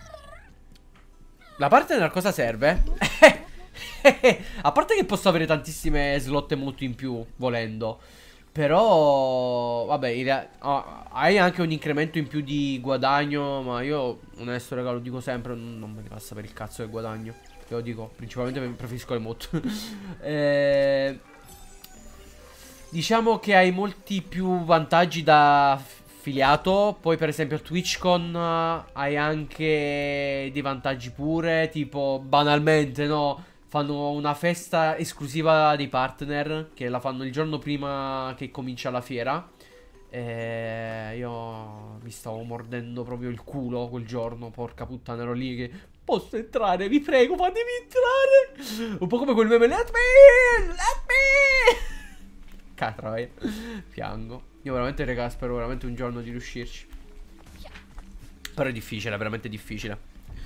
La partner cosa serve? A parte che posso avere tantissime slot molto in più, volendo. Però vabbè, in rea- oh, hai anche un incremento in più di guadagno. Ma io, onesto raga, lo dico sempre, non, non me ne passa per il cazzo del guadagno. Ve lo dico, principalmente preferisco le mod. eh, Diciamo che hai molti più vantaggi da affiliato. Poi per esempio a TwitchCon uh, hai anche dei vantaggi pure. Tipo banalmente, no, fanno una festa esclusiva dei partner, che la fanno il giorno prima che comincia la fiera. E io mi stavo mordendo proprio il culo quel giorno. Porca puttana, ero lì che... Posso entrare? Vi prego, fatemi entrare. Un po' come quel meme. Let me! Let me! Catroia. Piango. Io veramente, raga, spero veramente un giorno di riuscirci. Però è difficile, è veramente difficile.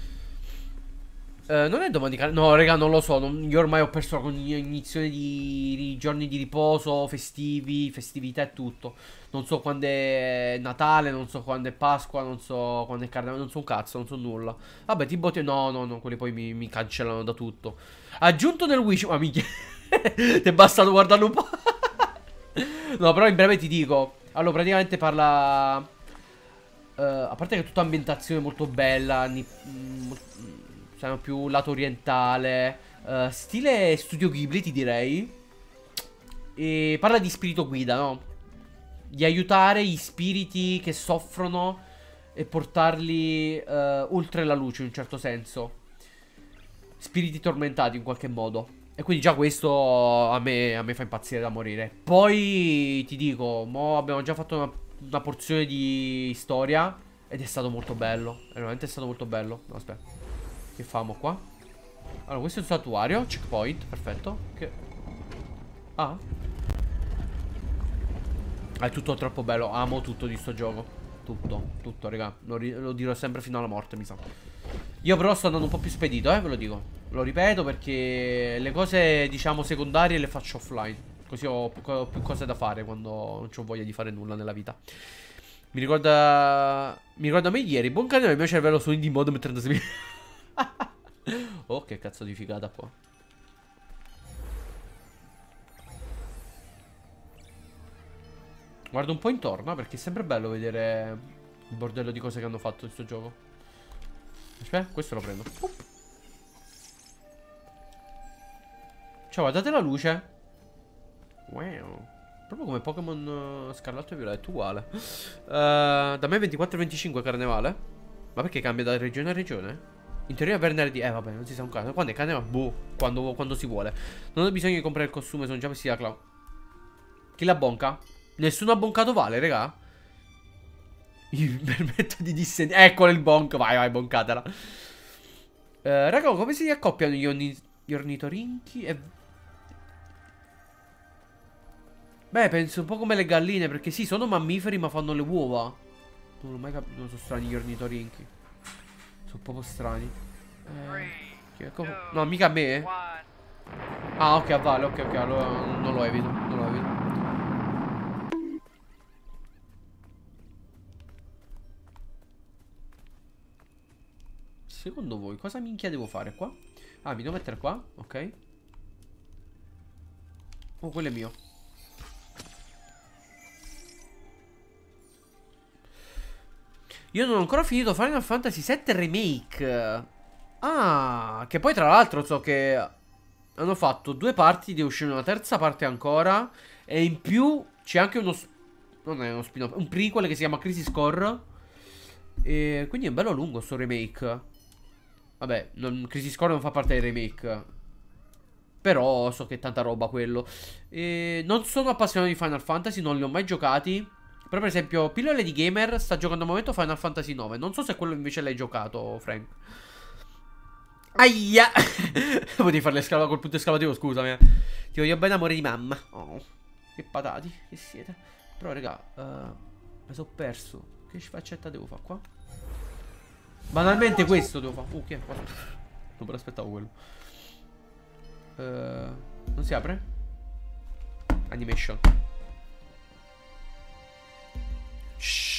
Uh, non è domani, no, raga, non lo so. Non, io ormai ho perso la cognizione di, di giorni di riposo, festivi, festività e tutto. Non so quando è Natale, non so quando è Pasqua, non so quando è Carnevale, non so un cazzo, non so nulla. Vabbè, ti botti, no, no, no, quelli poi mi, mi cancellano da tutto. Aggiunto nel Wish, ma minchia. Ti è bastato guardarlo un po'. No, però in breve ti dico. Allora, praticamente parla... Uh, a parte che è tutta ambientazione molto bella, ni, mm, siamo più lato orientale, uh, stile Studio Ghibli ti direi. E parla di spirito guida, no? Di aiutare gli spiriti che soffrono e portarli uh, oltre la luce in un certo senso. Spiriti tormentati in qualche modo. E quindi già questo a me, a me fa impazzire da morire. Poi ti dico, mo abbiamo già fatto una, una porzione di storia ed è stato molto bello. È veramente stato molto bello. No, aspetta. Che famo qua? Allora, questo è il santuario. Checkpoint, perfetto. Che... Ah. È tutto troppo bello. Amo tutto di sto gioco. Tutto, tutto, raga. Lo, lo dirò sempre fino alla morte, mi sa. Io però sto andando un po' più spedito, eh, ve lo dico. Lo ripeto perché le cose, diciamo, secondarie le faccio offline. Così ho, ho più cose da fare quando non ho voglia di fare nulla nella vita. Mi ricorda... Mi ricorda me ieri. Buon cane, il mio cervello su indie modem trentasei. Oh, che cazzo di figata qua. Guardo un po' intorno, perché è sempre bello vedere il bordello di cose che hanno fatto in questo gioco. Aspetta, questo lo prendo. Up. Cioè, guardate la luce. Wow. Proprio come Pokémon uh, Scarlatto e Violetto, uguale. uh, Da me ventiquattro e venticinque carnevale. Ma perché cambia da regione a regione? In teoria venerdì. Eh vabbè, non si sa un caso. Quando è carnevale? Boh, quando, quando si vuole. Non ho bisogno di comprare il costume, sono già vestiti da clown. Chi la bonca? Nessuno ha boncato Vale, raga. Mi permetto di dissegnare. Eccolo il bonk. Vai, vai, boncatela. uh, Raga, come si accoppiano gli, orni gli ornitorinchi e... Beh, penso un po' come le galline, perché sì, sono mammiferi ma fanno le uova. Non ho mai capito, non sono strani gli ornitorinchi. Sono proprio strani. Eh, no, mica a me. Ah, ok, a Vale, ok, ok, allora non lo evito, non lo evito. secondo voi cosa minchia devo fare qua? Ah, mi devo mettere qua, ok. Oh, quello è mio. Io non ho ancora finito Final Fantasy sette Remake. Ah, che poi tra l'altro so che hanno fatto due parti, deve uscire una terza parte ancora. E in più c'è anche uno... Non è uno spin-off, un prequel che si chiama Crisis Core. E quindi è bello lungo sto remake. Vabbè, non, Crisis Core non fa parte del remake. Però so che è tanta roba quello. E non sono appassionato di Final Fantasy, non li ho mai giocati. Però per esempio Pillole di Gamer sta giocando al momento Final Fantasy nove. Non so se quello invece l'hai giocato, Frank. Aia. Potevi fare l'esclava col punto esclamativo, scusami. Ti voglio bene, amore di mamma. Oh, che patati che siete. Però raga, uh, mi sono perso. Che faccetta devo fare qua? Banalmente questo devo fare. Uh, che è? Non me l'aspettavo quello. uh, Non si apre? Animation. Shhh.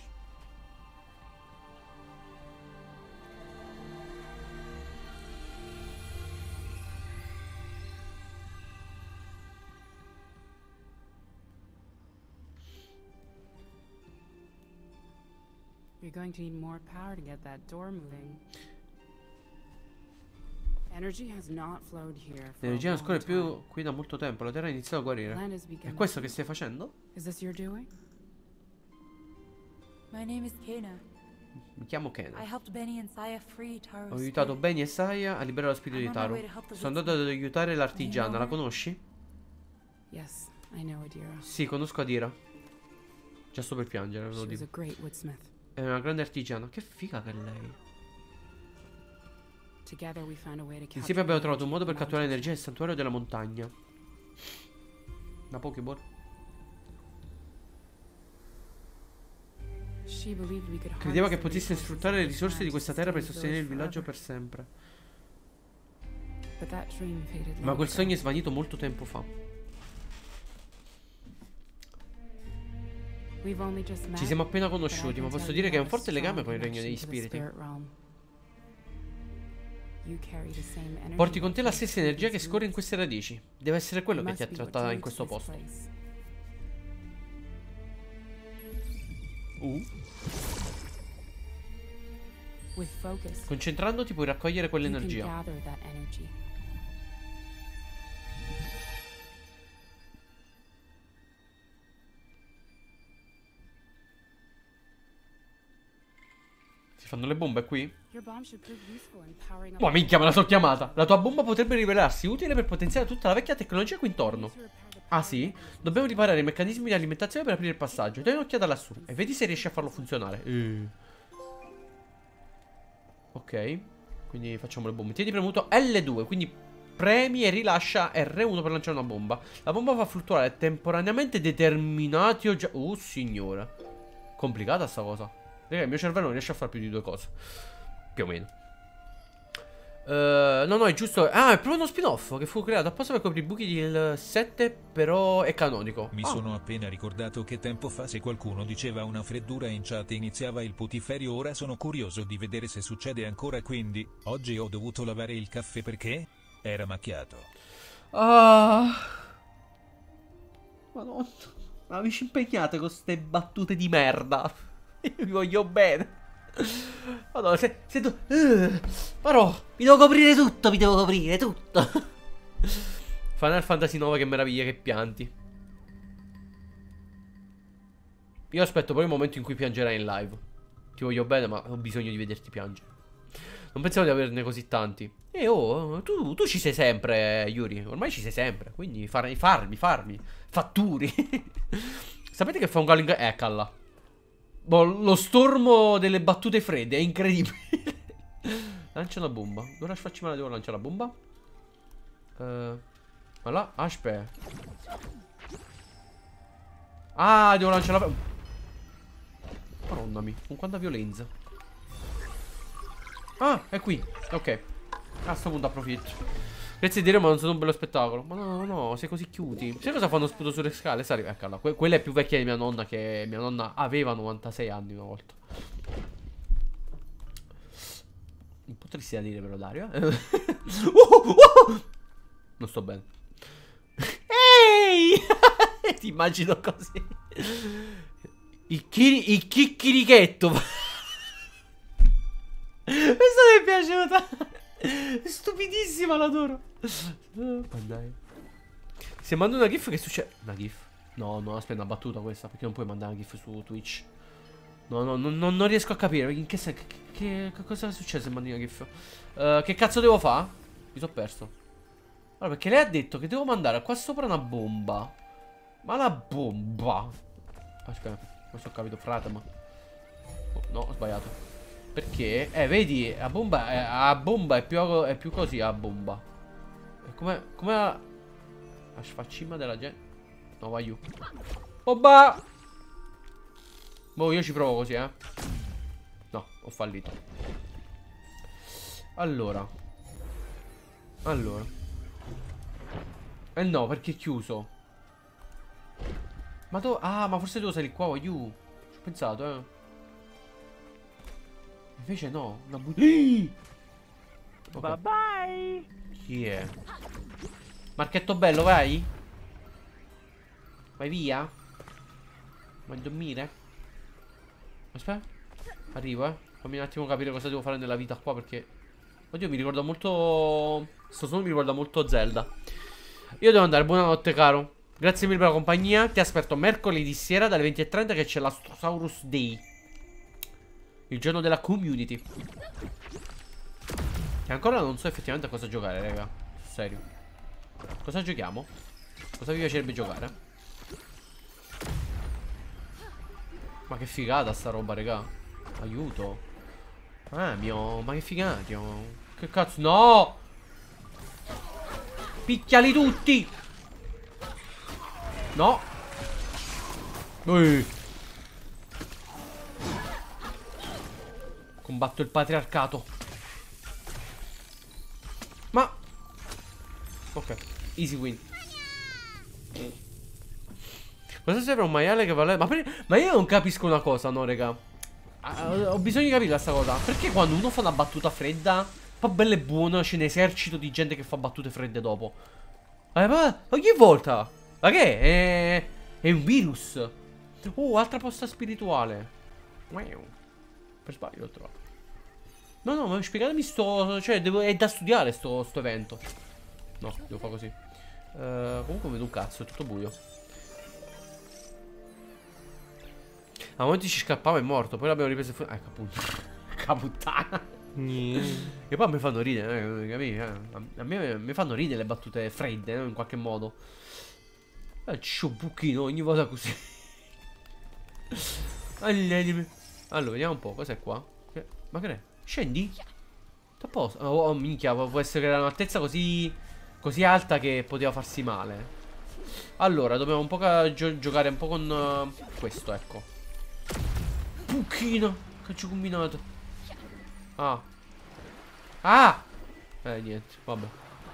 You're going to need more power to get that door moving. Energy has not flowed here. L'energia non scorre più qui da molto tempo. La terra ha iniziato a guarire. È questo che stai facendo? Is this your doing? My name is Kena. Mi chiamo Kena. I helped Benny and Saya free Taro's Ho aiutato spirit. Benny e Saya a liberare lo spirito di Taro. Sono andato ad aiutare l'artigiana. La conosci? Yes, I know Adira. Sì, conosco Adira. Già sto per piangere, ve lo She was dico. a great woodsmith. È una grande artigiana. Che figa che è lei. Together we found a way to capture Insieme abbiamo trovato un energy modo per from catturare mountains. l'energia del santuario della montagna. Una Pokéball. She believed we could Credeva che harness the potesse resources sfruttare of le this risorse di land questa to terra per sustain the sostenere il villaggio village per sempre. forever. But that dream faded Ma long quel sogno è ago. svanito molto tempo fa. We've only just met, Ci siamo appena but I conosciuti, can ma posso tell dire you che hai have un a forte legame strong con il regno degli connection to the spiriti. spirit realm. You carry the same energy Porti con that te la flows stessa through energia che these scorre in roots. queste radici. Deve essere quello It che ti ha must be what trattata in drew you questo to this posto. place. Uh. With focus, Concentrandoti puoi raccogliere you can quell'energia. gather that energy. Si fanno le bombe qui? Your bomb should prove useful in powering up. Ma minchia, me la so chiamata. La tua bomba potrebbe rivelarsi utile per potenziare tutta la vecchia tecnologia qui intorno. Ah sì? Dobbiamo riparare i meccanismi di alimentazione per aprire il passaggio. Dai un'occhiata lassù e vedi se riesci a farlo funzionare. Eh. Ok. Quindi facciamo le bombe. Tieni premuto L due, quindi premi e rilascia R uno per lanciare una bomba. La bomba fa fluttuare temporaneamente determinati oggetti. Oh signore. Complicata sta cosa. Raga, il mio cervello non riesce a fare più di due cose. Più o meno. Uh, no, no, è giusto. Ah, è proprio uno spin-off che fu creato apposta per coprire i buchi del sette, però è canonico. Mi Ah. sono appena ricordato che tempo fa se qualcuno diceva una freddura in chat iniziava il putiferio. Ora sono curioso di vedere se succede ancora, quindi oggi ho dovuto lavare il caffè perché era macchiato. Ah. Madonna. Ma mi ci impegnate con ste battute di merda. Io vi voglio bene. Madonna, se, se tu... uh, però mi devo coprire tutto, mi devo coprire tutto. Final Fantasy nove, che meraviglia, che pianti. Io aspetto poi il momento in cui piangerai in live. Ti voglio bene, ma ho bisogno di vederti piangere. Non pensavo di averne così tanti. E oh, tu, tu ci sei sempre, Yuri. Ormai ci sei sempre. Quindi farmi, farmi, farmi. Fatturi. Sapete che fa un gallo in... Eccala. Boh, lo stormo delle battute fredde è incredibile. Lancia una bomba. Dove facci male, devo lanciare la bomba? Uh, ma là, aspetta. Ah, devo lanciare la... Madonnami, con quanta violenza. Ah, è qui. Ok. A sto punto approfitto. Grazie di dire, ma non sono un bello spettacolo. Ma no, no, no, sei così cutie. Sai cosa fanno sputo sulle scale? Sali, eccola. Que quella è più vecchia di mia nonna, che mia nonna aveva novantasei anni una volta. Potresti da dire però Dario, eh? uh, uh! Non sto bene. Ehi! Ti immagino così. Il, chiri, il chicchirichetto. Questa mi è piaciuta. Stupidissima, l'adoro. Ma dai. Se mando una gif che succede? Una gif? No, no, aspetta, una battuta questa. Perché non puoi mandare una gif su Twitch? No, no, no, non, non riesco a capire. In che senso? Che, che, che cosa succede se mandi una gif? Uh, che cazzo devo fare? Mi sono perso. Allora, perché lei ha detto che devo mandare qua sopra una bomba. Ma la bomba. Aspetta, non so, ho capito, frate, ma oh, no, ho sbagliato. Perché? Eh, vedi, la bomba è, la bomba è più, è più così, la bomba. È come, come la, la sfaccima della gente. No, vai giù. Bomba! Boh, io ci provo così, eh. No, ho fallito. Allora. Allora. Eh no, perché è chiuso. Ma dove? Ah, ma forse devo salire qua, vai giù. Ci ho pensato, eh. Invece no, una but... Okay. Bye bye. Chi è? Marchetto bello, vai. Vai via. Vai a dormire. Aspetta. Arrivo, eh. Fammi un attimo capire cosa devo fare nella vita qua, perché oddio, mi ricorda molto... Sto suono mi ricorda molto Zelda. Io devo andare, buonanotte caro. Grazie mille per la compagnia. Ti aspetto mercoledì sera dalle venti e trenta che c'è l'Astrosaurus Day, il giorno della community. E ancora non so effettivamente a cosa giocare, raga. Serio. Cosa giochiamo? Cosa vi piacerebbe giocare? Ma che figata sta roba, raga. Aiuto. Ah mio, ma che figata. Che cazzo, no. Picchiali tutti. No. Ehi. Combatto il patriarcato. Ma ok, easy win. Cosa serve un maiale che vale? Ma, per... Ma io non capisco una cosa, no, raga. Ho bisogno di capire questa cosa. Perché quando uno fa una battuta fredda, fa bello e buono, c'è un esercito di gente che fa battute fredde dopo. Eh, ma ogni volta. Ma che? È, è un virus. Oh, altra posta spirituale. Wow. Per sbaglio l'ho trovato. No, no, ma spiegatemi sto... Cioè, devo... è da studiare sto, sto evento. No, devo fare così. uh, Comunque vedo un cazzo, è tutto buio. A momenti ci scappava e è morto. Poi l'abbiamo ripreso fuori. Ecco appunto. Caputtana. E poi mi fanno ridere, eh, capi? Eh, a me mi fanno ridere le battute fredde, eh, in qualche modo. Eh, c'ho un buchino ogni volta così. Allora, vediamo un po', cos'è qua? Che... Ma che è? Scendi? A posto. Oh, oh, minchia, può essere che era un'altezza così così alta che poteva farsi male. Allora, dobbiamo un po' gio giocare un po' con uh, questo, ecco. Buchino, che ci ho combinato. Ah. Ah! Eh, niente, vabbè.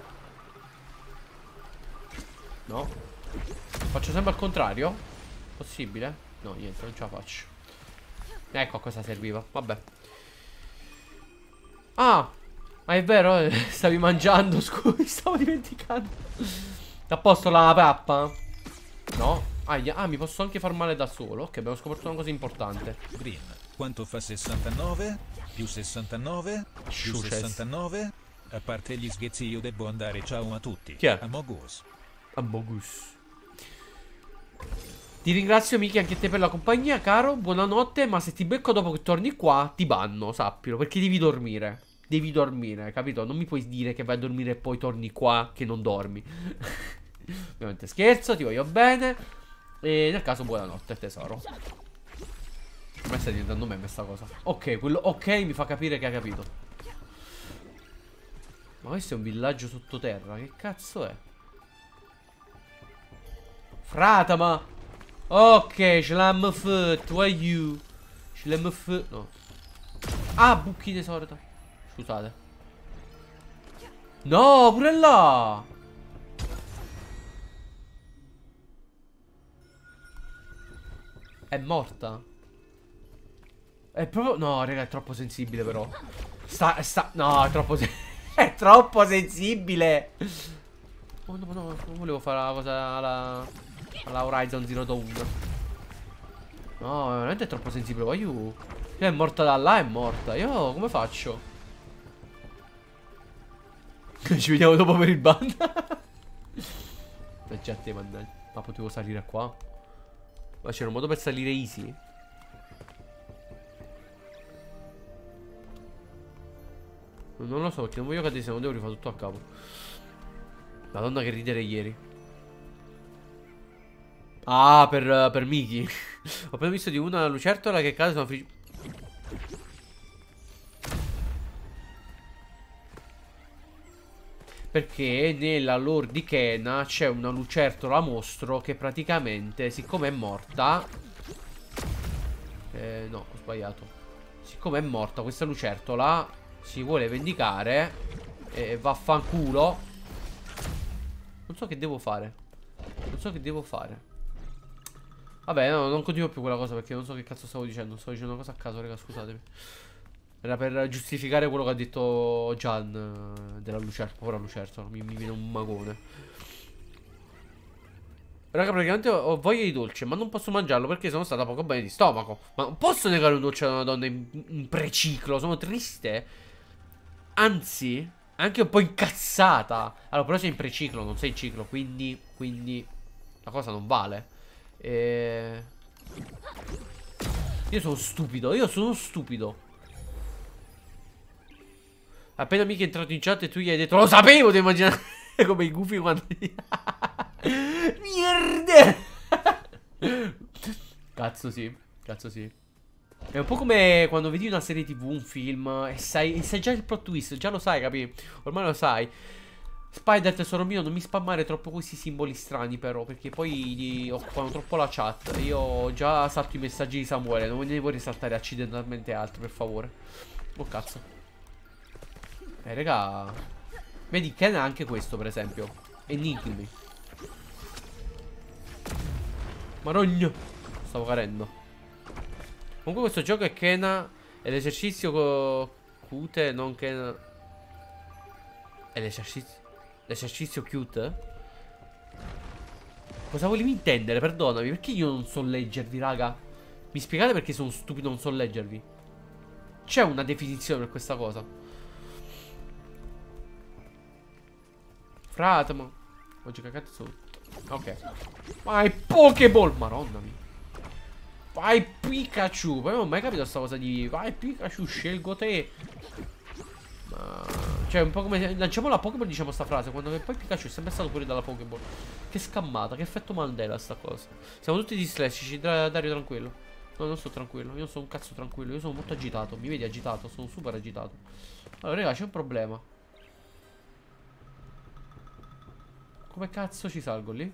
No. Faccio sempre al contrario? Possibile? No, niente, non ce la faccio. Ecco a cosa serviva, vabbè. Ah! Ma è vero, eh, stavi mangiando, scusi, stavo dimenticando. A posto la pappa? No? Ah, ah, mi posso anche far male da solo. Ok, abbiamo scoperto una cosa importante. Green, quanto fa sessantanove? Più sessantanove? Più Sciuces. sessantanove? A parte gli scherzi io devo andare, ciao a tutti. Chi è? Amogus. Amogus. Ti ringrazio Miki anche te per la compagnia, caro. Buonanotte, ma se ti becco dopo che torni qua, ti banno, sappilo, perché devi dormire. Devi dormire, capito? Non mi puoi dire che vai a dormire e poi torni qua che non dormi. Ovviamente scherzo, ti voglio bene. E nel caso buonanotte, tesoro. A me sta diventando meme questa cosa. Ok, quello ok mi fa capire che ha capito. Ma questo è un villaggio sottoterra. Che cazzo è? Frata, ma ok, ce l'hanno fatto. Why you? Ce l'hanno fatto. No. Ah, buchi tesorata. Scusate. No, pure là. È morta. È proprio... No, raga, è troppo sensibile però. Sta... sta... No, è troppo... Sen... è troppo sensibile. Oh no, no, non volevo fare la cosa alla... alla Horizon Zero Dawn. No, veramente è troppo sensibile. Voglio... È morta da là, è morta. Io come faccio? Ci vediamo dopo per il ban. E già te, mannaggia. Ma potevo salire qua? Ma c'era un modo per salire easy? Non lo so, perché non voglio cadere, se non devo rifare tutto a capo. Madonna che ridere ieri. Ah, per, per Miki. Ho appena visto di una lucertola che cade su una friggitrice. Perché nella lore di Kena c'è una lucertola mostro che praticamente, siccome è morta... Eh, no, ho sbagliato. Siccome è morta questa lucertola, si vuole vendicare e vaffanculo. Non so che devo fare. Non so che devo fare. Vabbè, no, non continuo più quella cosa perché non so che cazzo stavo dicendo. Stavo dicendo una cosa a caso, raga, scusatemi. Era per giustificare quello che ha detto Gian eh, della lucertola. Povera lucertola, mi, mi viene un magone. Raga, praticamente ho, ho voglia di dolce, ma non posso mangiarlo perché sono stata poco bene di stomaco. Ma non posso negare un dolce a una donna in, in preciclo, sono triste. Anzi, anche un po' incazzata. Allora, però sei in preciclo, non sei in ciclo, quindi, quindi la cosa non vale. E... Io sono stupido, io sono stupido. Appena mica è entrato in chat e tu gli hai detto: lo sapevo, ti immaginare. Come i gufi quando... Mierda. Cazzo sì, cazzo sì. È un po' come quando vedi una serie tv, un film e sai, e sai già il plot twist, già lo sai, capi? Ormai lo sai. Spider, tesoro mio, non mi spammare troppo questi simboli strani però, perché poi occupano troppo la chat. Io ho già salto i messaggi di Samuele, non ne vorrei saltare accidentalmente altri, per favore. Oh cazzo. Eh raga, vedi Ken ha anche questo per esempio. Enigmi. Marogno. Stavo carendo. Comunque questo gioco è Kena. È l'esercizio co cute, non Kena. È l'esercizio. L'esercizio cute? Cosa volevi intendere? Perdonami. Perché io non so leggervi, raga? Mi spiegate perché sono stupido e non so leggervi? C'è una definizione per questa cosa? Frate, ma oggi cagate sotto. Ok. Vai Pokéball. Maronna mia. Vai Pikachu. Poi non ho mai capito questa cosa di vai Pikachu, scelgo te. Ma... Cioè un po' come lanciamo la Pokéball, diciamo sta frase quando poi Pikachu è sempre stato fuori dalla Pokéball. Che scammata, che effetto Mandela sta cosa. Siamo tutti dislessici, Dario tranquillo. No, non sto tranquillo, io sono un cazzo tranquillo. Io sono molto agitato, mi vedi agitato, sono super agitato. Allora raga, c'è un problema. Come cazzo ci salgo lì?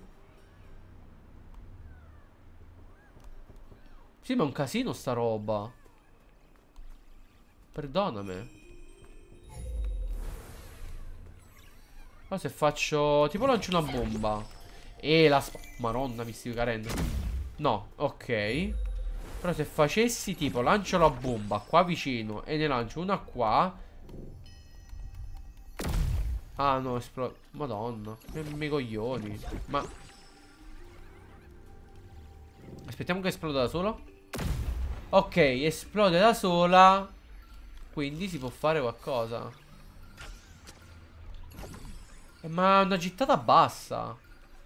Sì, ma è un casino sta roba. Perdonami. Ma se faccio... tipo lancio una bomba e la... Maronna, mi stai carendo. No, ok. Però se facessi tipo lancio la bomba qua vicino e ne lancio una qua. Ah no, esplode. Madonna, che miei coglioni. Ma aspettiamo che esploda da sola. Ok, esplode da sola. Quindi si può fare qualcosa. eh, Ma una gittata bassa.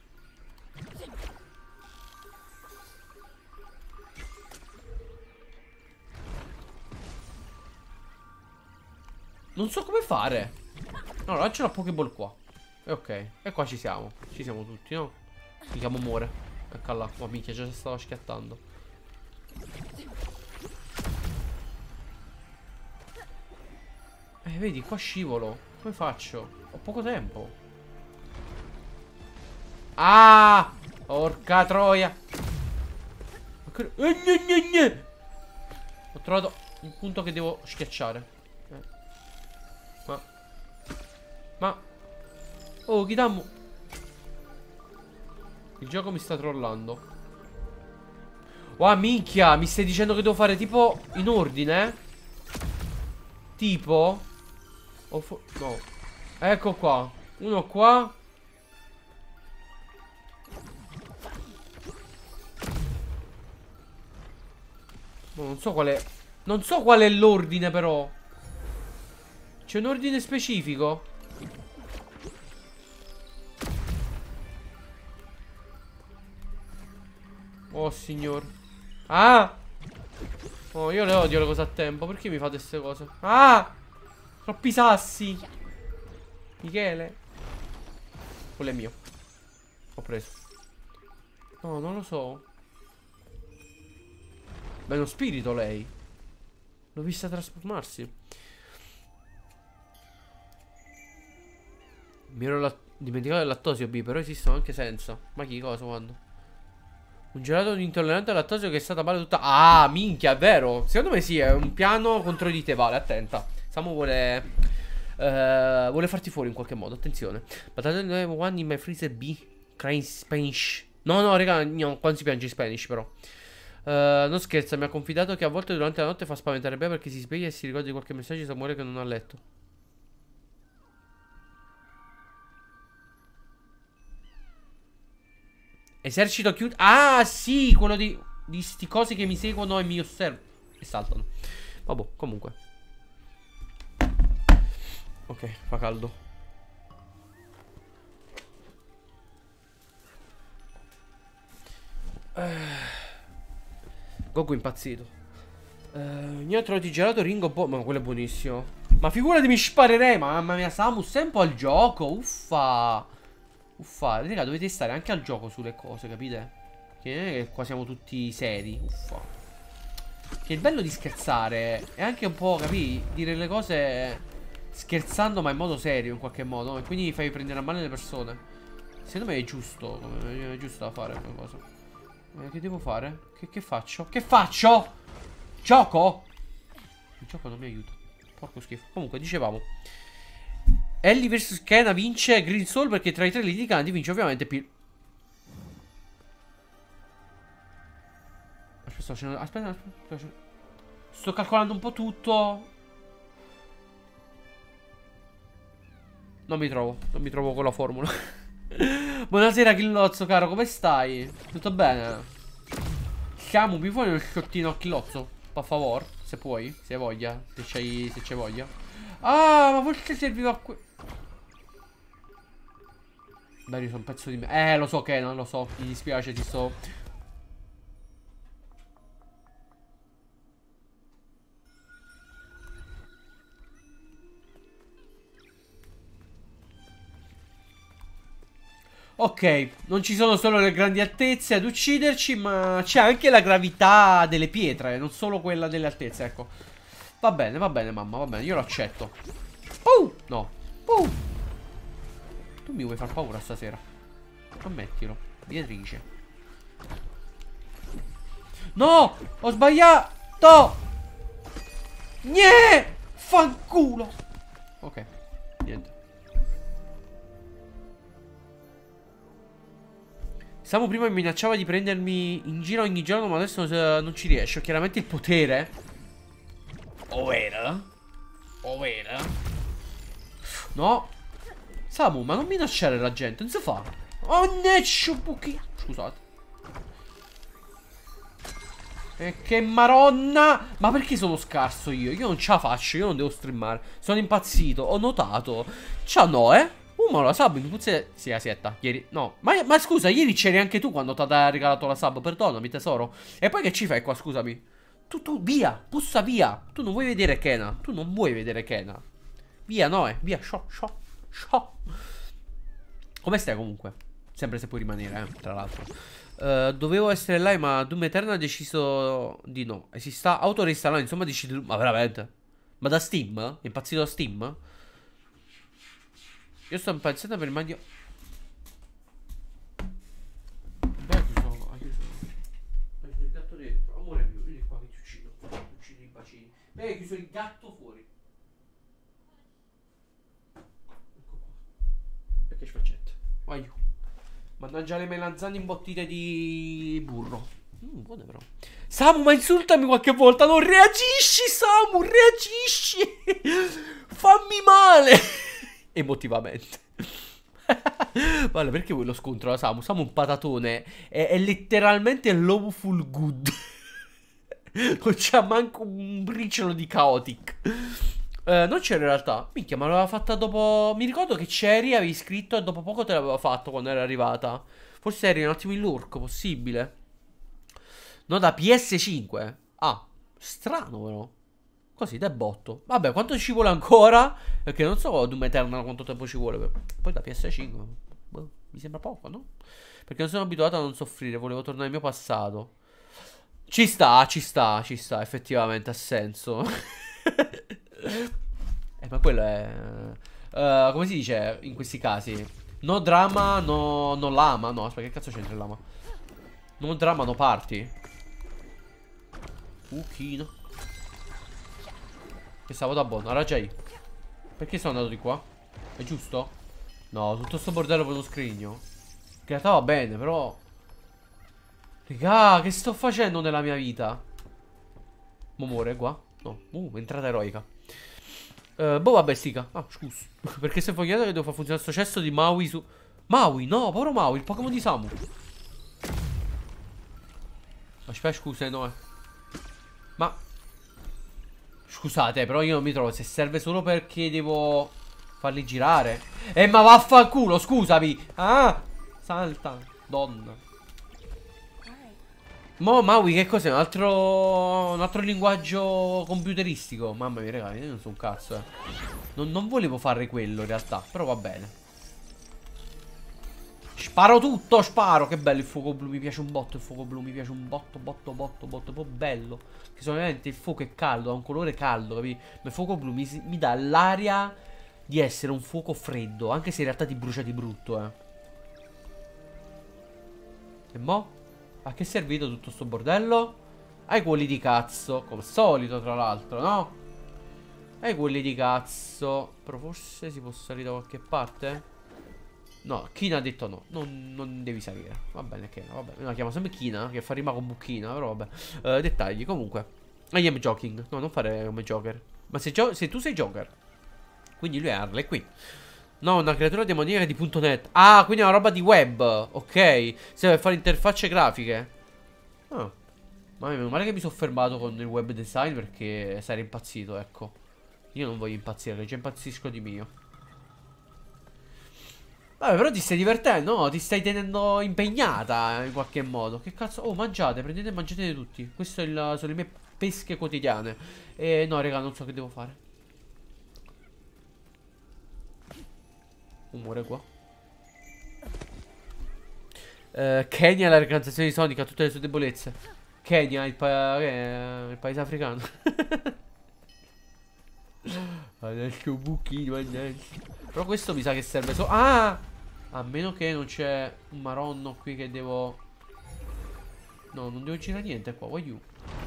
Non so come fare. Allora, lancio la Pokéball qua. E ok, e qua ci siamo. Ci siamo tutti, no? Mi chiamo More. Ecco là. Ma minchia, già si stava schiattando. Eh, vedi, qua scivolo. Come faccio? Ho poco tempo. Ah! Porca troia. Eh, gne, gne, gne. Ho trovato un punto che devo schiacciare. Eh. Ma Ma oh, Kitammo. Il gioco mi sta trollando. Wow, minchia, mi stai dicendo che devo fare tipo in ordine? Tipo? O fo- no. Ecco qua. Uno qua. No, non so qual è. Non so qual è l'ordine però. C'è un ordine specifico? Oh signor. Ah! Oh, io le odio le cose a tempo. Perché mi fate queste cose? Ah! Troppi sassi. Michele. Quello è mio. Ho preso. No, non lo so. Beh, è uno spirito lei. L'ho vista trasformarsi. Mi ero la... dimenticato del lattosio B, però esistono anche senza. Ma chi cosa quando? Un gelato di intollerante al lattosio che è stata male tutta. Ah, minchia, è vero. Secondo me sì, è un piano contro di te, Vale, attenta. Samu vuole uh, vuole farti fuori in qualche modo, attenzione. Patate one in my freezer B. Crying Spanish. No, no, raga, no, quando si piange in Spanish però. Uh, non scherza, mi ha confidato che a volte durante la notte fa spaventare Bea perché si sveglia e si ricorda di qualche messaggio di Samuele che non ha letto. Esercito chiuso. Ah, sì, quello di, di sti cosi che mi seguono e mi osservano e saltano. Vabbè, comunque. Ok, fa caldo. eh. Goku impazzito. eh, Mi ha trovato gelato Ringo Bo. Ma quello è buonissimo. Ma figurati, mi sparerei. Mamma mia, Samus, sei un po' al gioco. Uffa. Uffa, raga, dovete stare anche al gioco sulle cose, capite? Che non è che qua siamo tutti seri. Uffa. Che il bello di scherzare è anche un po', capì? Dire le cose scherzando ma in modo serio in qualche modo. E quindi fai prendere a male le persone. Secondo me è giusto. È giusto da fare quella cosa. Ma che devo fare? Che, che faccio? Che faccio? Gioco? Il gioco non mi aiuta. Porco schifo. Comunque, dicevamo Ellie versus Kena vince Green Soul perché tra i tre litiganti vince ovviamente P. Aspetta, aspetta, aspetta, aspetta. Sto calcolando un po' tutto. Non mi trovo, non mi trovo con la formula. Buonasera Chillozzo caro, come stai? Tutto bene? Siamo, mi vuoi un sciottino a Chillozzo? Per favore, se puoi, se hai voglia. Se c'hai, se c'hai voglia. Ah, ma forse serviva a que... Dai, io sono un pezzo di me. Eh, lo so che non lo so. Mi dispiace, ti sto... Ok, non ci sono solo le grandi altezze ad ucciderci, ma c'è anche la gravità delle pietre, non solo quella delle altezze, ecco. Va bene, va bene, mamma, va bene, io lo accetto. Uh, no. Uh. Tu mi vuoi far paura stasera? Ammettilo, Beatrice. No, ho sbagliato. Niente, fanculo. Ok, niente. Samu prima mi minacciava di prendermi in giro ogni giorno, ma adesso uh, non ci riesce. Chiaramente il potere. Oh era? Oh era? No. Samu, ma non minacciare la gente, non si fa. Oh neccio buchi. Scusate. E che maronna. Ma perché sono scarso io? Io non ce la faccio, io non devo streamare. Sono impazzito, ho notato. Ciao no, eh? Uh, ma la sub mi puzza... Sì, la sietta, ieri... No, ma, ma scusa, ieri c'eri anche tu quando ti ha regalato la sub. Perdonami, tesoro. E poi che ci fai qua, scusami? Tu, tu, via, pussa via. Tu non vuoi vedere Kena. Tu non vuoi vedere Kena. Via, no, eh, via, sciò, sciò, sciò. Come stai comunque? Sempre se puoi rimanere, eh, tra l'altro. uh, Dovevo essere live, ma Doom Eternal ha deciso di no. E si sta autoreinstalando, insomma, dici... Ma veramente? Ma da Steam? È impazzito da Steam? Io sto impazzendo per il maglio. Beh, ha chiuso. Ha chiuso il gatto dentro. Amore mio, vieni qua che ti uccido. Ti uccido i bacini. Beh, hai chiuso il gatto fuori. Ecco qua. Perché sfaccette? Vai giù. Mannaggia le melanzane imbottite di burro. Mm, buone però. Samu, ma insultami qualche volta. Non reagisci, Samu, reagisci. Fammi male. Emotivamente. Vale, perché vuoi lo scontro da Samu? Samu è un patatone. È, è letteralmente lawful good. Non c'ha manco un briciolo di chaotic. eh, Non c'era in realtà. Minchia, ma l'aveva fatta dopo. Mi ricordo che c'eri, avevi scritto e dopo poco te l'aveva fatto quando era arrivata. Forse eri un attimo in lurk, possibile. No, da P S cinque. Ah, strano però. Così, da botto. Vabbè, quanto ci vuole ancora? Perché non so Doom Eternal quanto tempo ci vuole. Poi da P S cinque boh, mi sembra poco, no? Perché non sono abituato a non soffrire. Volevo tornare al mio passato. Ci sta, ci sta, ci sta. Effettivamente ha senso. Eh, ma quello è uh, come si dice in questi casi? No drama, no, no lama. No, aspetta, che cazzo c'entra il lama? No drama, no party. Fuchino. Che stavo da buono, era già io. Perché sono andato di qua? È giusto? No, tutto sto bordello per uno scrigno. In realtà va bene, però raga, che sto facendo nella mia vita? Mo muore qua? No, uh, entrata eroica. uh, Boh, vabbè, stica. Ah, scusa. Perché se vogliate che devo far funzionare sto cesso di Maui su Maui, no, povero Maui, il Pokémon di Samu. Aspetta, scusa, no eh. Ma scusate, però io non mi trovo. Se serve solo perché devo farli girare. Eh, ma vaffanculo, scusami. Ah, salta, donna. Mo Maui che cos'è? Un altro Un altro linguaggio computeristico. Mamma mia, ragazzi, io non so un cazzo eh. non, non volevo fare quello in realtà, però va bene. Sparo tutto, sparo. Che bello il fuoco blu, mi piace un botto. Il fuoco blu mi piace un botto, botto, botto, botto. Proprio bello. Che solamente il fuoco è caldo, ha un colore caldo, capi? Ma il fuoco blu mi, mi dà l'aria di essere un fuoco freddo. Anche se in realtà ti brucia di brutto, eh. E mo? A che è servito tutto sto bordello? Ai quelli di cazzo. Come al solito, tra l'altro, no? Ai quelli di cazzo. Però forse si può salire da qualche parte? No, Kina ha detto no. Non, non devi salire. Va bene, che no, vabbè. La chiamo sempre Kina, che fa rima con Bucchina. Però vabbè. uh, Dettagli, comunque. I am joking. No, non fare come Joker. Ma se, gio se tu sei Joker, quindi lui è Harley qui. No, una creatura demoniaca di .net. Ah, quindi è una roba di web. Ok. Serve fare interfacce grafiche. Ah. Ma meno male che mi sono fermato con il web design, perché sarei impazzito, ecco. Io non voglio impazzire, già impazzisco di mio. Vabbè, però ti stai divertendo, no? Ti stai tenendo impegnata in qualche modo. Che cazzo? Oh, mangiate, prendete e mangiate tutti. Queste sono le mie pesche quotidiane. E no, raga, non so che devo fare. Muore qua. uh, Kenya, la recantazione di Sonic ha tutte le sue debolezze. Kenya, il, pa eh, il paese africano. Adesso buchino, adesso. Però questo mi sa che serve solo. Ah! A meno che non c'è un maronno qui che devo. No, non devo girare niente qua. Voglio.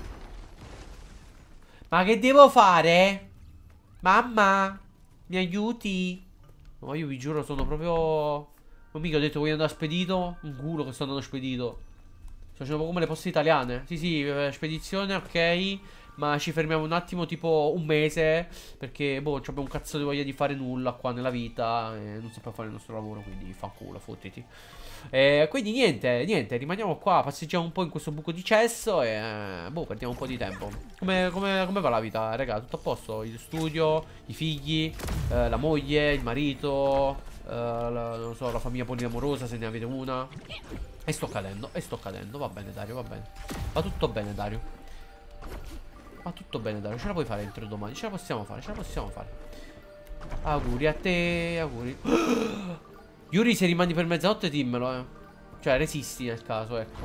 Ma che devo fare? Mamma, mi aiuti? No, io vi giuro sono proprio. Non mica ho detto voglio andare spedito. Un culo che sto andando spedito. Sto facendo un po' come le poste italiane. Sì, sì, eh, spedizione, ok. Ma ci fermiamo un attimo, tipo un mese. Perché, boh, abbiamo un cazzo di voglia di fare nulla qua nella vita. E non sappiamo fare il nostro lavoro, quindi fa culo, fottiti. E quindi niente, niente, rimaniamo qua, passeggiamo un po' in questo buco di cesso. E, boh, perdiamo un po' di tempo. Come, come, come va la vita, raga? Tutto a posto? Il studio, i figli, eh, la moglie, il marito, eh, la, non so, la famiglia poliamorosa, se ne avete una. E sto cadendo, e sto cadendo. Va bene, Dario, va bene. Va tutto bene, Dario. Va tutto bene, Dario, ce la puoi fare entro domani. Ce la possiamo fare, ce la possiamo fare. Auguri a te, auguri. Yuri, se rimani per mezzanotte dimmelo, eh. Cioè, resisti nel caso, ecco.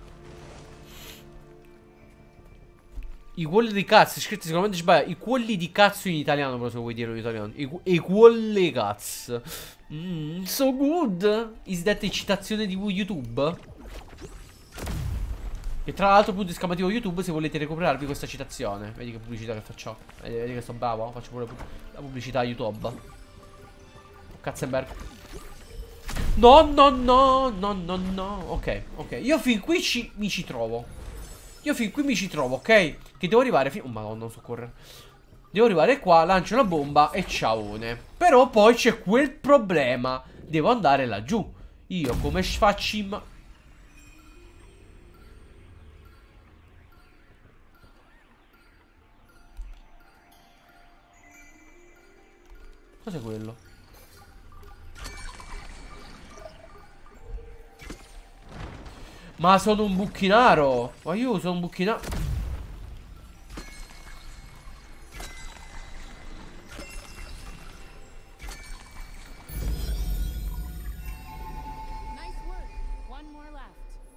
I quelli di cazzo, scritto sicuramente sbagliato. I quelli di cazzo in italiano, però se vuoi dirlo in italiano. I, i quelli cazzo. Mm, so good. Is that a citazione di YouTube? E tra l'altro, punto esclamativo YouTube, se volete recuperarvi questa citazione. Vedi che pubblicità che faccio. Vedi, vedi che sto bravo. Faccio pure la pubblicità a YouTube. Katzenberg. No, no, no, no, no, no. Ok, ok. Io fin qui ci, mi ci trovo. Io fin qui mi ci trovo, ok? Che devo arrivare fin... Oh madonna, non so correre. Devo arrivare qua, lancio una bomba e ciaone. Però poi c'è quel problema. Devo andare laggiù. Io come faccio in... Cos'è quello? Ma sono un bucchinaro. Ma io sono un bucchinaro. Nice work. One more left.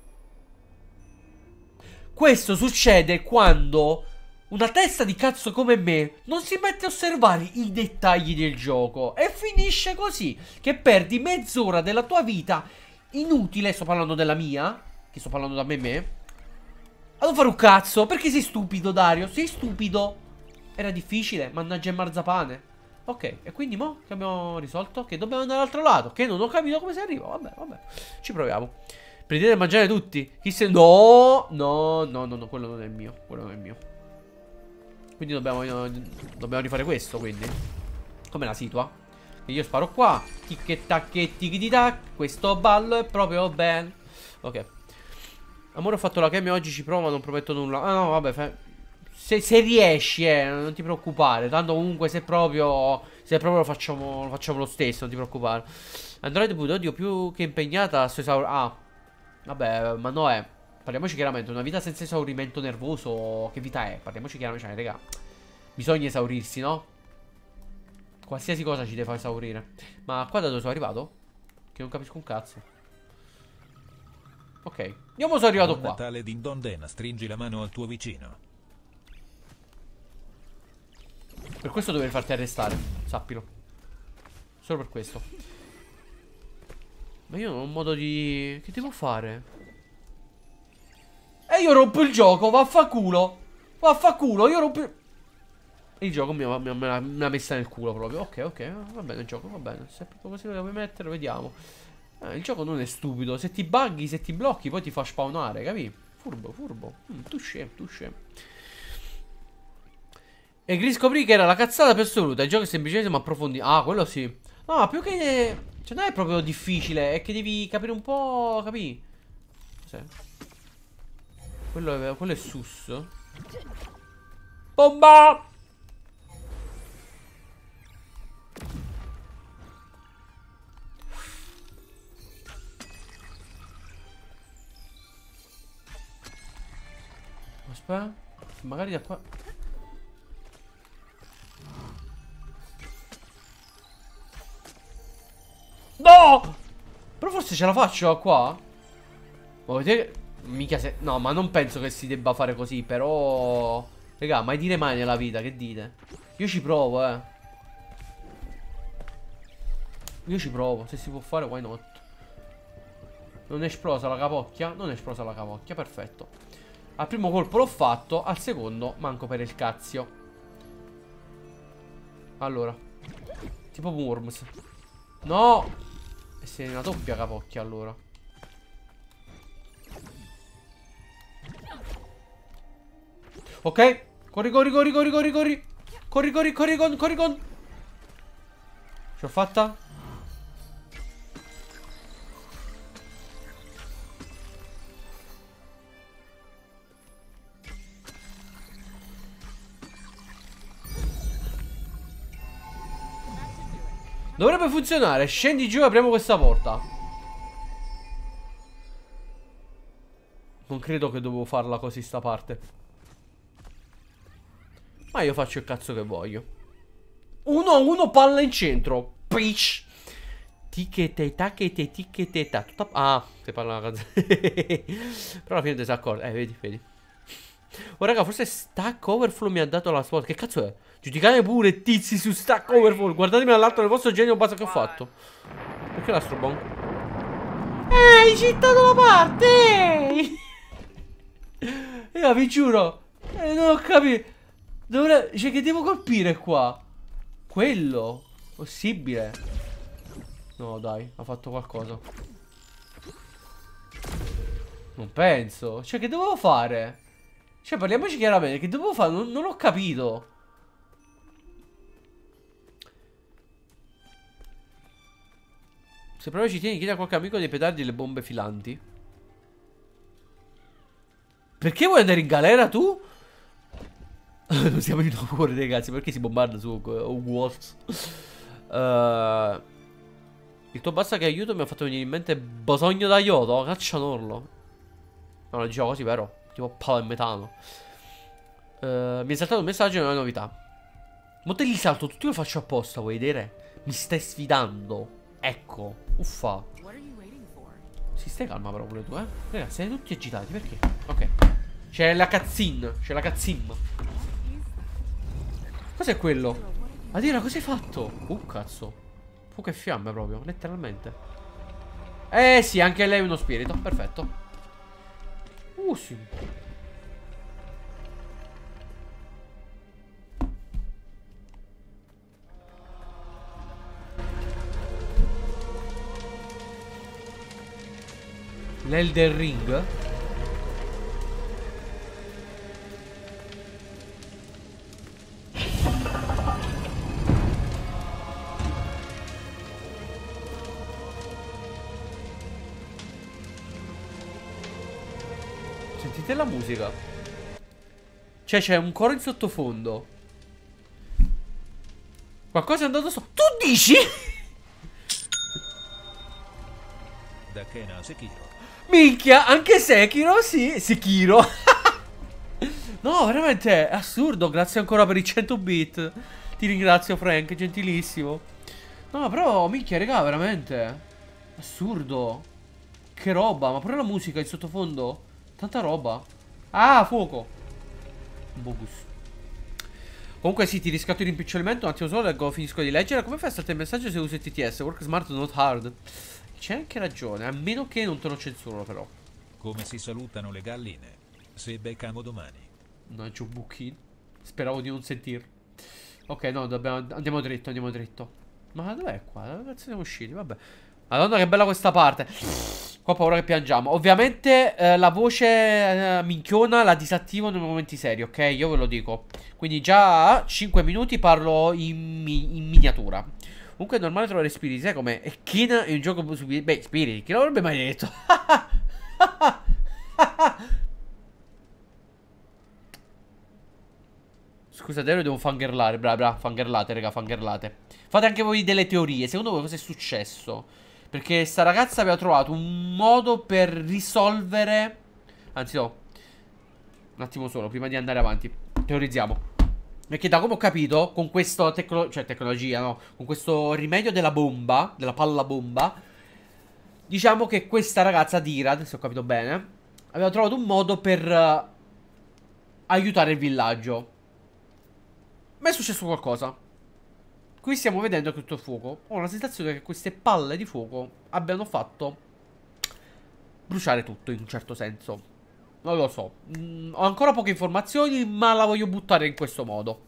Questo succede quando una testa di cazzo come me non si mette a osservare i dettagli del gioco. E finisce così, che perdi mezz'ora della tua vita inutile. Sto parlando della mia, che sto parlando da me me, a non fare un cazzo. Perché sei stupido, Dario? Sei stupido. Era difficile, mannaggia il marzapane. Ok, e quindi mo che abbiamo risolto? Che dobbiamo andare all'altro lato. Che non ho capito come si arriva. Vabbè, vabbè, ci proviamo. Prendete a mangiare tutti. Chi se... No, no, no, no, no, quello non è il mio. Quello non è il mio. Quindi dobbiamo, dobbiamo rifare questo, quindi. Come la situa? E io sparo qua. Tic tac e tic tac. Questo ballo è proprio ben. Ok. Amore, ho fatto la chemia oggi, ci provo, ma non prometto nulla. Ah no, vabbè, se, se riesci, eh, non ti preoccupare. Tanto comunque se proprio, se proprio lo facciamo, lo facciamo lo stesso, non ti preoccupare. Android Budo, oddio, più che impegnata sto esaur... Ah, vabbè, ma no è. Parliamoci chiaramente, una vita senza esaurimento nervoso, che vita è? Parliamoci chiaramente, cioè, raga, bisogna esaurirsi, no? Qualsiasi cosa ci deve far esaurire. Ma qua da dove sono arrivato? Che non capisco un cazzo. Ok, io mo sono arrivato Buon qua. Natale din don Den, stringi la mano al tuo vicino. Per questo dovevi farti arrestare, sappilo. Solo per questo. Ma io non ho un modo di... Che devo fare? E io rompo il gioco, vaffanculo. Vaffanculo, io rompo... Il gioco mi ha, mi ha- me l'ha me l'ha messa nel culo proprio. Ok, ok, va bene il gioco, va bene. Se è proprio così lo vuoi mettere, vediamo. Eh, il gioco non è stupido. Se ti buggi, se ti blocchi, poi ti fa spawnare, capi? Furbo, furbo. Mm, tu scemo, tu scemo. E Gris scoprì che era la cazzata più assoluta. Il gioco è semplicemente ma approfondito. Ah, quello sì. No, ma più che... Cioè non è proprio difficile. È che devi capire un po'. Capì? Cos'è? Quello è, quello è sus. Bomba! Aspetta. Magari da qua. No! Però forse ce la faccio qua. Ma vedete? Mica se... No, ma non penso che si debba fare così. Però... Raga, mai dire mai nella vita, che dite? Io ci provo, eh. Io ci provo. Se si può fare, why not? Non è esplosa la capocchia? Non è esplosa la capocchia, perfetto. Al primo colpo l'ho fatto. Al secondo manco per il cazzo. Allora. Tipo Worms. No! E sei una doppia capocchia allora. Ok. Corri, corri, corri, corri, corri, corri. Corri, corri, corri, con, corri con. Ce l'ho fatta? Dovrebbe funzionare. Scendi giù e apriamo questa porta. Non credo che dovevo farla così sta parte. Ma io faccio il cazzo che voglio. Uno a uno palla in centro. Peach. Ticheteta che te ticheteta. Tutta... Ah, che parla una canzone. Però alla fine ti sei accorto. Eh, vedi, vedi. Oh raga, forse Stack Overflow mi ha dato la svolta. Che cazzo è? Giudicate pure tizi su Stack Overflow. Guardatemi dall'alto del vostro genio base che ho fatto. Perché l'Astrobon? Ehi, città da una parte. Io vi giuro, eh, non ho capito. Dovrei... Cioè che devo colpire qua? Quello? Possibile? No dai, ha fatto qualcosa. Non penso. Cioè che dovevo fare? Cioè, parliamoci chiaramente. Che devo fare? Non, non ho capito. Se proprio ci tieni, chiedi a qualche amico dei petardi e le bombe filanti. Perché vuoi andare in galera tu? Non siamo in fuori, ragazzi. Perché si bombarda su Hogwarts? uh, Il tuo basta che aiuto mi ha fatto venire in mente bisogno d'aiuto. Caccia un orlo. No, lo dicevo così, vero? Tipo palo e metano. uh, Mi è saltato un messaggio e una novità. Ma te li salto tutti, lo faccio apposta, vuoi vedere? Mi stai sfidando. Ecco, uffa. Si stai calma però pure tu, eh? Ragazzi, siete tutti agitati, perché? Ok. C'è la cazzin, c'è la cazzin. Cos'è quello? Adira, cosa hai fatto? Uh, cazzo. Fuoco e fiamme proprio, letteralmente. Eh sì, anche lei è uno spirito, perfetto. Uh, sì. L'Elden Ring? Sentite la musica. Cioè c'è un coro in sottofondo. Qualcosa è andato so. Tu dici? Da Kena a Sekiro. Minchia, anche Sekiro, sì, Sekiro. No, veramente è assurdo. Grazie ancora per i cento bit. Ti ringrazio, Frank, gentilissimo. No, però, minchia, raga, veramente assurdo. Che roba, ma pure la musica in sottofondo. Tanta roba. Ah, fuoco. Bogus. Comunque sì, ti riscatto il rimpicciolimento. Un attimo solo, leggo, finisco di leggere. Come fai a saltare il messaggio se usi T T S? Work smart, not hard. C'è anche ragione, a meno che non te lo censuro però. Come si salutano le galline? Se beccamo domani. No, giù bucchino. Speravo di non sentirlo. Ok, no, dobbiamo, andiamo dritto, andiamo dritto. Ma dov'è qua? Dove cazzo siamo usciti? Vabbè. Madonna che bella questa parte. Qua ho paura che piangiamo. Ovviamente eh, la voce eh, minchiona la disattivo nei momenti seri, ok? Io ve lo dico. Quindi già a cinque minuti parlo in, mi in miniatura. Comunque è normale trovare spiriti, sai com'è? E Kena è un gioco su... Beh, spiriti, chi l'avrebbe mai detto? Scusate, io devo fangirlare, brava, brava, fangirlate, raga, fangirlate. Fate anche voi delle teorie, secondo voi cosa è successo? Perché sta ragazza aveva trovato un modo per risolvere... Anzi no, un attimo solo, prima di andare avanti. Teorizziamo. Perché da come ho capito, con questa tecno cioè, tecnologia, no? Con questo rimedio della bomba, della palla bomba, diciamo che questa ragazza, Dira, se ho capito bene, aveva trovato un modo per uh, aiutare il villaggio. Ma è successo qualcosa. Qui stiamo vedendo tutto il fuoco. Ho la sensazione che queste palle di fuoco abbiano fatto bruciare tutto, in un certo senso. Non lo so. Mm, ho ancora poche informazioni, ma la voglio buttare in questo modo.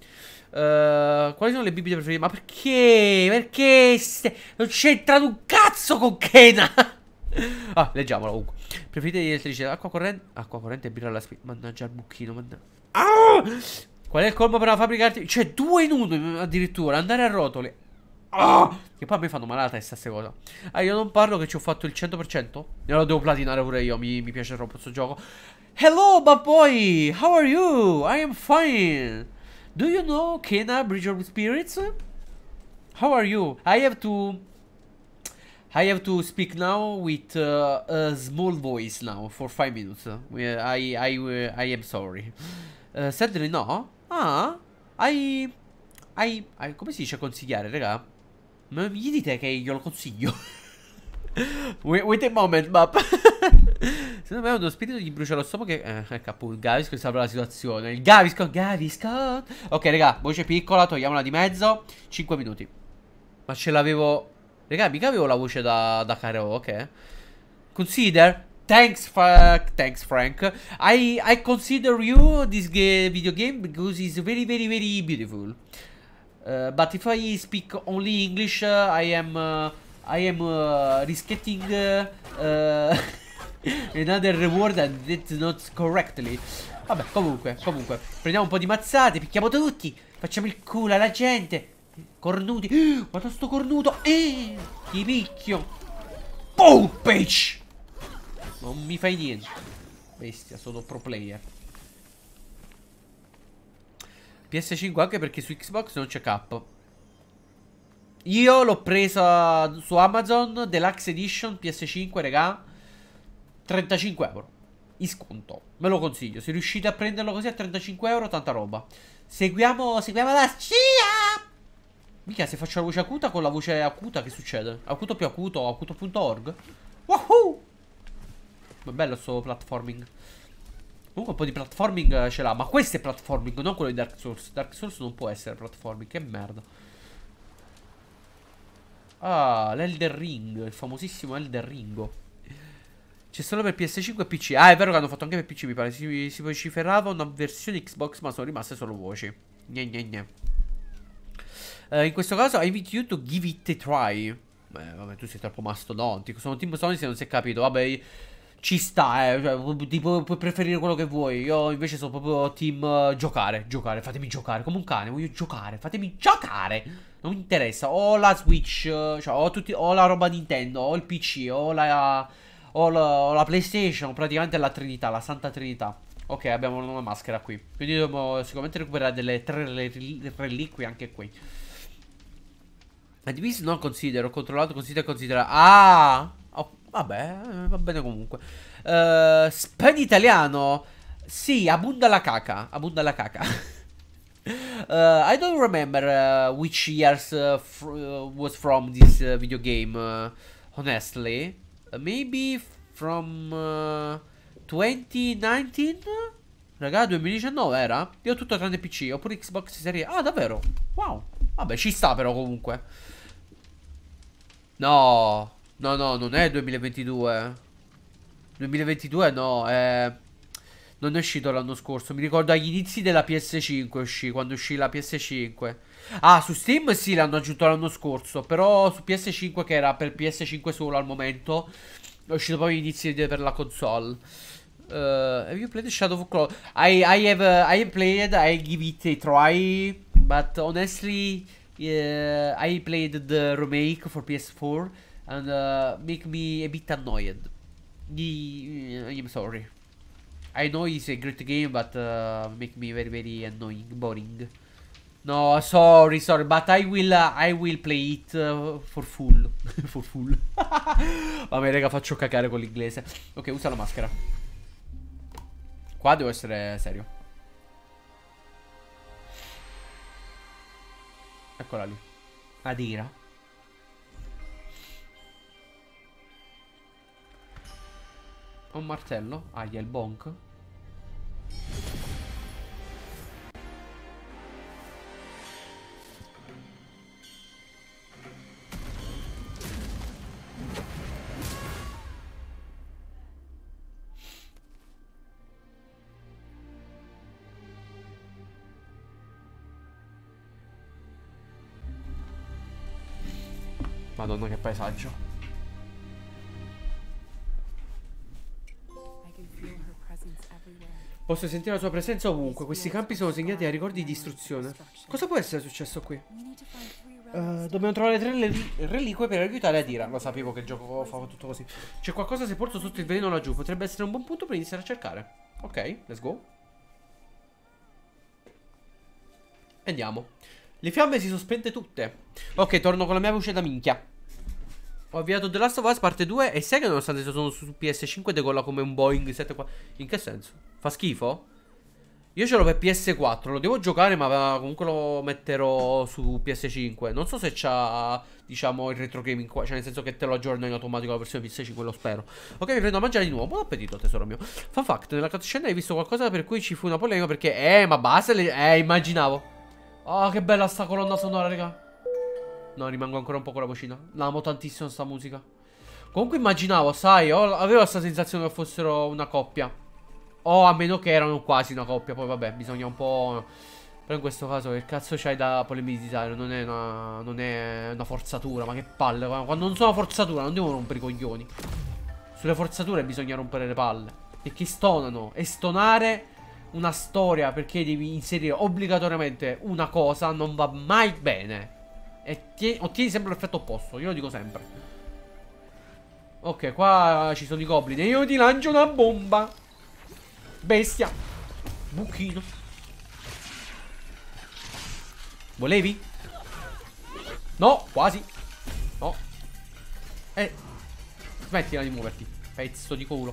Uh, quali sono le bibite preferite? Ma perché? Perché? Non c'entra un cazzo con Kena. Ah, leggiamolo comunque. Preferite di elettricità? Acqua corrente? Acqua corrente e birra alla spina. Mannaggia il buchino. Mannaggia. Ah! Qual è il colmo per la fabbrica? C'è due in uno addirittura. Andare a rotoli. Ah! Che poi a me fanno male la testa queste cose. Ah, io non parlo che ci ho fatto il cento per cento. E lo devo platinare pure io. Mi, mi piace troppo questo gioco. Hello, bad boy. How are you? I am fine. Do you know Kena, Bridge of Spirits? How are you? I have to... I have to speak now with uh, a small voice now for five minutes. I, I, uh, I am sorry. Uh, sadly no? Ah? I, I... I... Come si dice consigliare, raga? Ma gli dite che io lo consiglio? wait, wait a moment, map. Secondo me è uno spirito gli brucia lo stomaco che... Eh, ecco appunto, Gaviscon salva la situazione. Il Gaviscon, Gaviscon. Ok, raga, voce piccola, togliamola di mezzo. cinque minuti. Ma ce l'avevo... Raga, mica avevo la voce da, da karaoke. Consider... Thanks, Frank. Thanks, Frank. I, I consider you this ga video game because it's very, very, very beautiful. Uh, but if I speak only English, uh, I am... Uh, I am uh, risking... Uh, uh, another reward and it's not correctly. Vabbè, comunque, comunque. Prendiamo un po' di mazzate, picchiamo tutti. Facciamo il culo alla gente. Cornuti. Uh, guarda sto cornuto. Eh, ti picchio. Oh, bitch. Non mi fai niente. Bestia, sono pro player. P S cinque anche perché su Xbox non c'è K. Io l'ho presa su Amazon Deluxe Edition P S cinque, regà. trentacinque euro. In sconto. Me lo consiglio. Se riuscite a prenderlo così a trentacinque euro, tanta roba. Seguiamo, seguiamo la scia. Mica, se faccio la voce acuta con la voce acuta, che succede? Acuto più acuto, acuto punto org. Woohoo! Ma è bello sto platforming. Comunque un po' di platforming ce l'ha. Ma questo è platforming, non quello di Dark Souls. Dark Souls non può essere platforming, che merda. Ah, l'Elden Ring. Il famosissimo Elden Ringo. C'è solo per P S cinque e P C. Ah, è vero che hanno fatto anche per P C, mi pare. Si, si vociferava una versione Xbox, ma sono rimaste solo voci. Gne gne gne. Uh, in questo caso, I invite you to give it a try. Beh, vabbè, tu sei troppo mastodontico. Sono Team Sony, se non si è capito. Vabbè, ci sta, eh. Cioè, tipo, puoi preferire quello che vuoi. Io invece sono proprio team uh, giocare. Giocare, fatemi giocare. Come un cane, voglio giocare. Fatemi giocare. Non mi interessa. O la Switch, cioè, o, tutti, o la roba Nintendo, o il P C, o la, o la, o la PlayStation. Praticamente la Trinità, la Santa Trinità. Ok, abbiamo una maschera qui. Quindi dobbiamo sicuramente recuperare delle tre reliquie anche qui. Diviso non considero, controllato, considera, considera. Ah! Oh, vabbè, va bene comunque. uh, Spen italiano. Sì, abbonda la caca. Abbonda la caca. uh, I don't remember uh, which years uh, fr uh, was from this uh, video game, uh, honestly. Uh, maybe from uh, twenty nineteen? Raga, duemiladiciannove era? Io ho tutto tranne P C, oppure Xbox Series. Ah, davvero? Wow. Vabbè, ci sta però comunque. No, no, no, non è duemilaventidue. duemilaventidue no, è... non è uscito l'anno scorso. Mi ricordo agli inizi della P S cinque uscì, quando uscì la P S cinque. Ah, su Steam sì, l'hanno aggiunto l'anno scorso. Però su P S cinque, che era per P S cinque solo al momento, è uscito poi agli inizi per la console. Uh, have you played Shadow of Claw? I, I have uh, I have played, I give it a try. But honestly... Uh, I played the remake for P S four and uh, make me a bit annoyed. I'm sorry. I know it's a great game, but uh, make me very very annoying, boring. No, sorry, sorry, but I will uh, I will play it uh, for full. For full. Vabbè, raga, faccio cacare con l'inglese. Ok, usa la maschera. Qua devo essere serio. Eccola lì. Adira. Un martello. Aia, il bonk. Madonna, che paesaggio. Posso sentire la sua presenza ovunque. Questi campi sono segnati a ricordi di distruzione. Cosa può essere successo qui? Uh, dobbiamo trovare tre reliquie per aiutare Adira. Lo sapevo che il gioco fa tutto così. C'è qualcosa sepolto sotto il veleno laggiù. Potrebbe essere un buon punto per iniziare a cercare. Ok, let's go. Andiamo. Le fiamme si sono spente tutte. Ok, torno con la mia voce da minchia. Ho avviato The Last of Us parte due. E sai che nonostante sono su P S cinque decolla come un Boeing sette qua. In che senso? Fa schifo? Io ce l'ho per P S quattro. Lo devo giocare, ma comunque lo metterò su P S cinque. Non so se c'ha, diciamo, il retro gaming qua. Cioè nel senso che te lo aggiorno in automatico la versione P S cinque, lo spero. Ok, mi prendo a mangiare di nuovo. Buon appetito, tesoro mio. Fun fact, nella cutscene hai visto qualcosa per cui ci fu una polemica perché... Eh, ma basta le... Eh, immaginavo. Oh, che bella sta colonna sonora, raga. No, rimango ancora un po' con la vocina. L'amo tantissimo sta musica. Comunque immaginavo, sai, ho, avevo questa sensazione che fossero una coppia. O a meno che erano quasi una coppia. Poi vabbè, bisogna un po'... Però in questo caso che cazzo c'hai da polemizzare? Non è una, non è una forzatura, ma che palle. Quando non sono una forzatura non devo rompere i coglioni. Sulle forzature bisogna rompere le palle. Perché stonano. E stonare una storia perché devi inserire obbligatoriamente una cosa non va mai bene. E tie- ottieni sempre l'effetto opposto, io lo dico sempre. Ok, qua ci sono i goblin e io ti lancio una bomba. Bestia. Buchino. Volevi? No, quasi. No. Eh. Smettila di muoverti, pezzo di culo.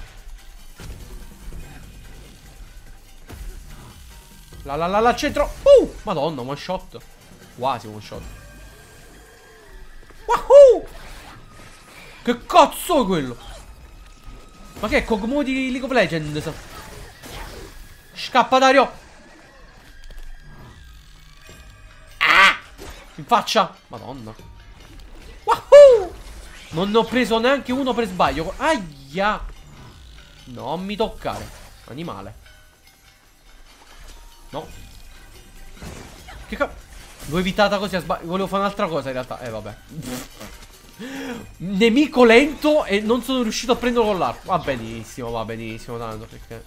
La la la la al centro. Uh, madonna, one shot. Quasi one shot. Wahoo! Che cazzo è quello? Ma che è Kog'Maw di League of Legends? Scappa Dario. Ah! In faccia. Madonna. Wahoo! Non ne ho preso neanche uno per sbaglio. Aia. Non mi toccare, animale. No. Che cazzo. L'ho evitata così a sbaglio. Volevo fare un'altra cosa in realtà. Eh vabbè. Nemico lento e non sono riuscito a prenderlo con l'arco. Va benissimo, va benissimo tanto perché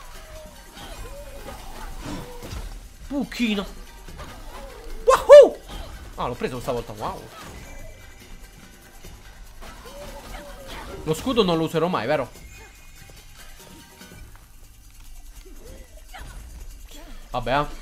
Pucchino. Wahoo! Ah, l'ho preso stavolta, wow. Lo scudo non lo userò mai, vero? Vabbè, eh.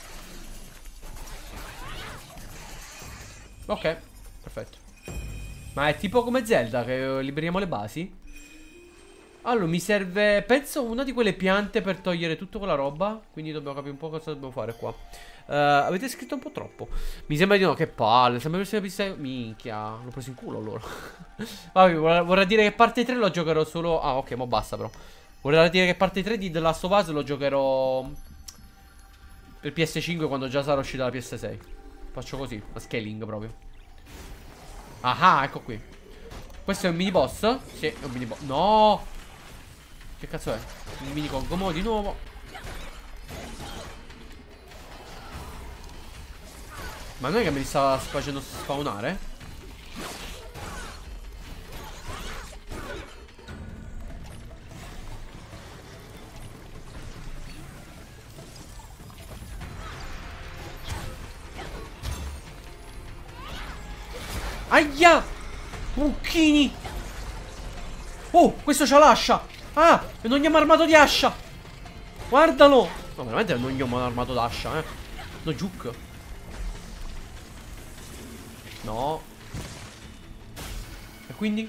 Ok, perfetto. Ma è tipo come Zelda che liberiamo le basi? Allora mi serve, penso, una di quelle piante per togliere tutta quella roba. Quindi dobbiamo capire un po' cosa dobbiamo fare qua. uh, Avete scritto un po' troppo. Mi sembra di no, che palle. Sembra che sia pista. Minchia, l'ho preso in culo allora. Vabbè, vorrei, vorrei dire che parte tre lo giocherò solo. Ah ok, ma basta però. Vorrei dire che parte tre di The Last of Us lo giocherò per P S cinque quando già sarà uscita la P S sei. Faccio così, la scaling proprio. Ah, ecco qui. Questo è un mini boss? Sì, è un mini boss. No! Che cazzo è? Il mini Kog'Maw di nuovo. Ma non è che me li sta facendo spawnare? Aia! Mucchini! Oh, questo c'ha l'ascia! Ah, è un ognomo armato di ascia! Guardalo! No, veramente è un ognomo armato d'ascia, eh. No, giuc. No. E quindi?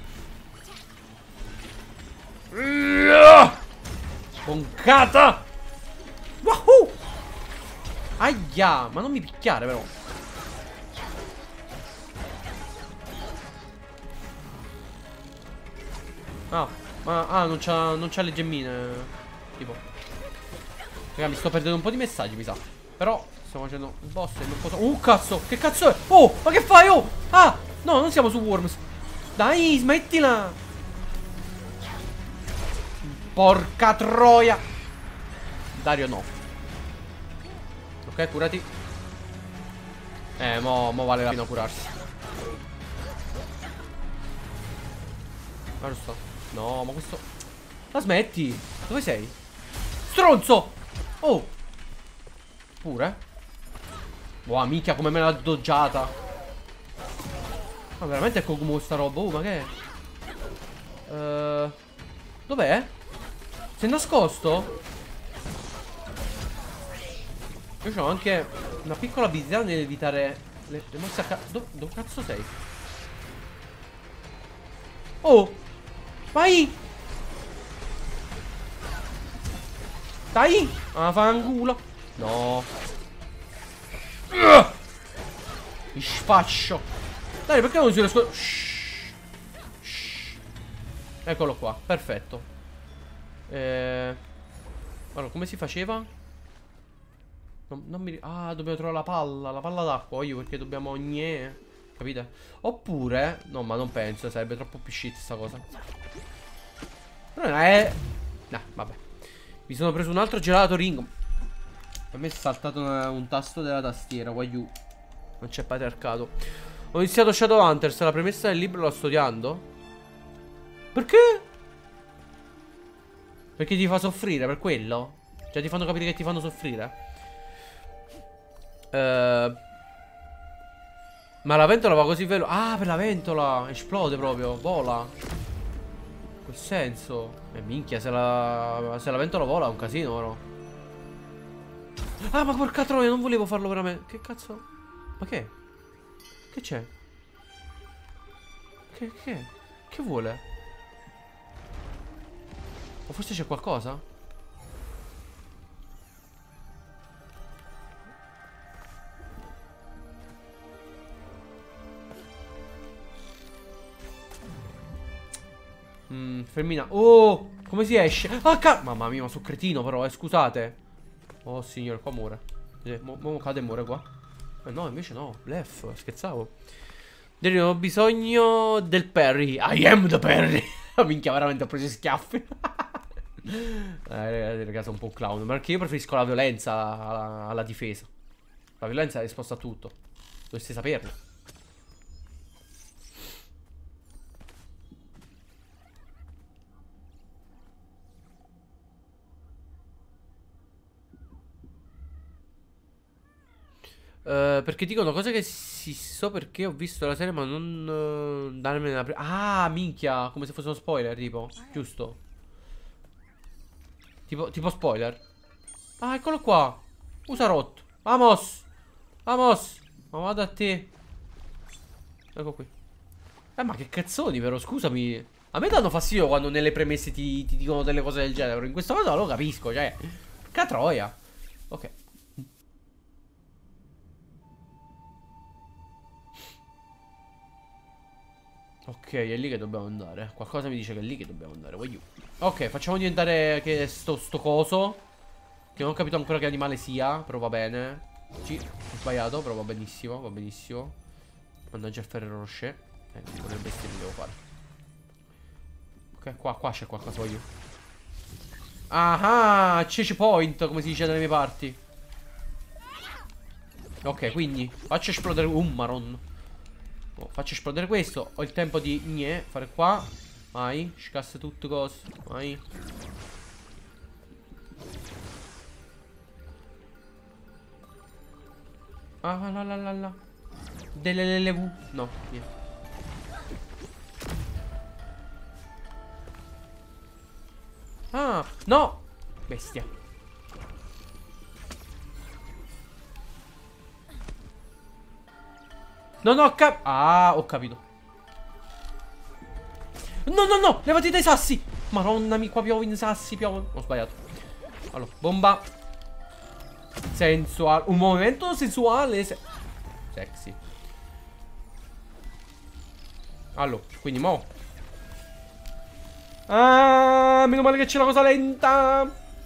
Boncata! Wahoo! Aia! Ma non mi picchiare però. Ah, ma ah, non c'ha non c'ha le gemmine. Tipo. Raga, mi sto perdendo un po' di messaggi, mi sa. Però stiamo facendo il boss e non posso. Oh, cazzo! Che cazzo è? Oh, ma che fai? Oh! Ah! No, non siamo su Worms. Dai, smettila! Porca troia! Dario no. Ok, curati. Eh, mo, mo vale la pena curarsi. Ma sto. No, ma questo. Ma smetti. Dove sei? Stronzo! Oh! Pure? Wow, minchia, come me l'ha doggiata. Ma veramente è Kog'Maw sta roba. Oh, ma che è? Uh, Dov'è? Si è nascosto? Io ho anche una piccola abilità nell'evitare le, le mosse a ca... Do, dove cazzo sei? Oh! Vai! Dai! Ah, fanculo! No! uh! Mi sfascio! Dai, perché non si riesco? Shhh. Shhh. Eccolo qua, perfetto. Eh... Allora, come si faceva? Non, non mi... Ah, dobbiamo trovare la palla, la palla d'acqua io, perché dobbiamo gne... Capite? Oppure... No, ma non penso, sarebbe troppo più shit sta cosa. Però è... No, vabbè. Mi sono preso un altro gelato ring. A me è saltato una, un tasto della tastiera, guaiù. Non c'è patriarcato. Ho iniziato Shadowhunters, la premessa del libro la sto odiando. Perché? Perché ti fa soffrire, per quello? Già ti fanno capire che ti fanno soffrire. Eh, ma la ventola va così veloce. Ah, per la ventola esplode proprio, vola. In quel senso. E eh, minchia, se la, se la ventola vola è un casino, però. Ah, ma porca troia, non volevo farlo veramente. Che cazzo? Ma che? Che c'è? Che, che? Che vuole? O forse c'è qualcosa? Mm, Fermina. Oh, come si esce? Ah, ca mamma mia, ma sono cretino però, eh, scusate. Oh, signore, qua muore. Eh, mo, mo cade e muore qua. Eh, no, invece no, bluff, scherzavo. Ho bisogno del parry. I am the parry. Minchia, veramente ho preso schiaffi. Eh, ragazzi, è un po' un clown. Ma perché io preferisco la violenza alla, alla difesa. La violenza è risposta a tutto. Dovreste saperlo. Uh, perché dicono cose che si so perché ho visto la serie ma non uh, darmene la prima. Ah, minchia, come se fosse uno spoiler, tipo, giusto? Tipo, tipo spoiler. Ah, eccolo qua. Usa rotto. Vamos. Vamos. Ma vada a te. Ecco qui. Eh, ma che cazzoni, però, scusami. A me danno fastidio quando nelle premesse ti, ti dicono delle cose del genere. In questo caso lo capisco, cioè. Catroia. Ok. Ok, è lì che dobbiamo andare. Qualcosa mi dice che è lì che dobbiamo andare. Voglio. Ok, facciamo diventare che sto, sto coso. Che non ho capito ancora che animale sia. Però va bene. Sì, ho sbagliato, però va benissimo. Va benissimo. Mannaggia il Ferrero Rocher. Eh, tipo delle bestie che devo fare. Ok, qua, qua c'è qualcosa, voglio. Ah, Cece Point, come si dice dalle mie parti. Ok, quindi faccio esplodere un Maron. Oh, faccio esplodere questo. Ho il tempo di gne, fare qua. Vai, scasse tutto cose. Vai. Ah la la la la. Delle L V. No, niente. Ah, no. Bestia. No, no, ho cap... Ah, ho capito. No, no, no, levati dai sassi. Madonna mi, qua piove in sassi, piove. Ho sbagliato. Allora, bomba. Sensuale. Un movimento sensuale se... Sexy. Allora, quindi mo. Ah, meno male che c'è la cosa lenta.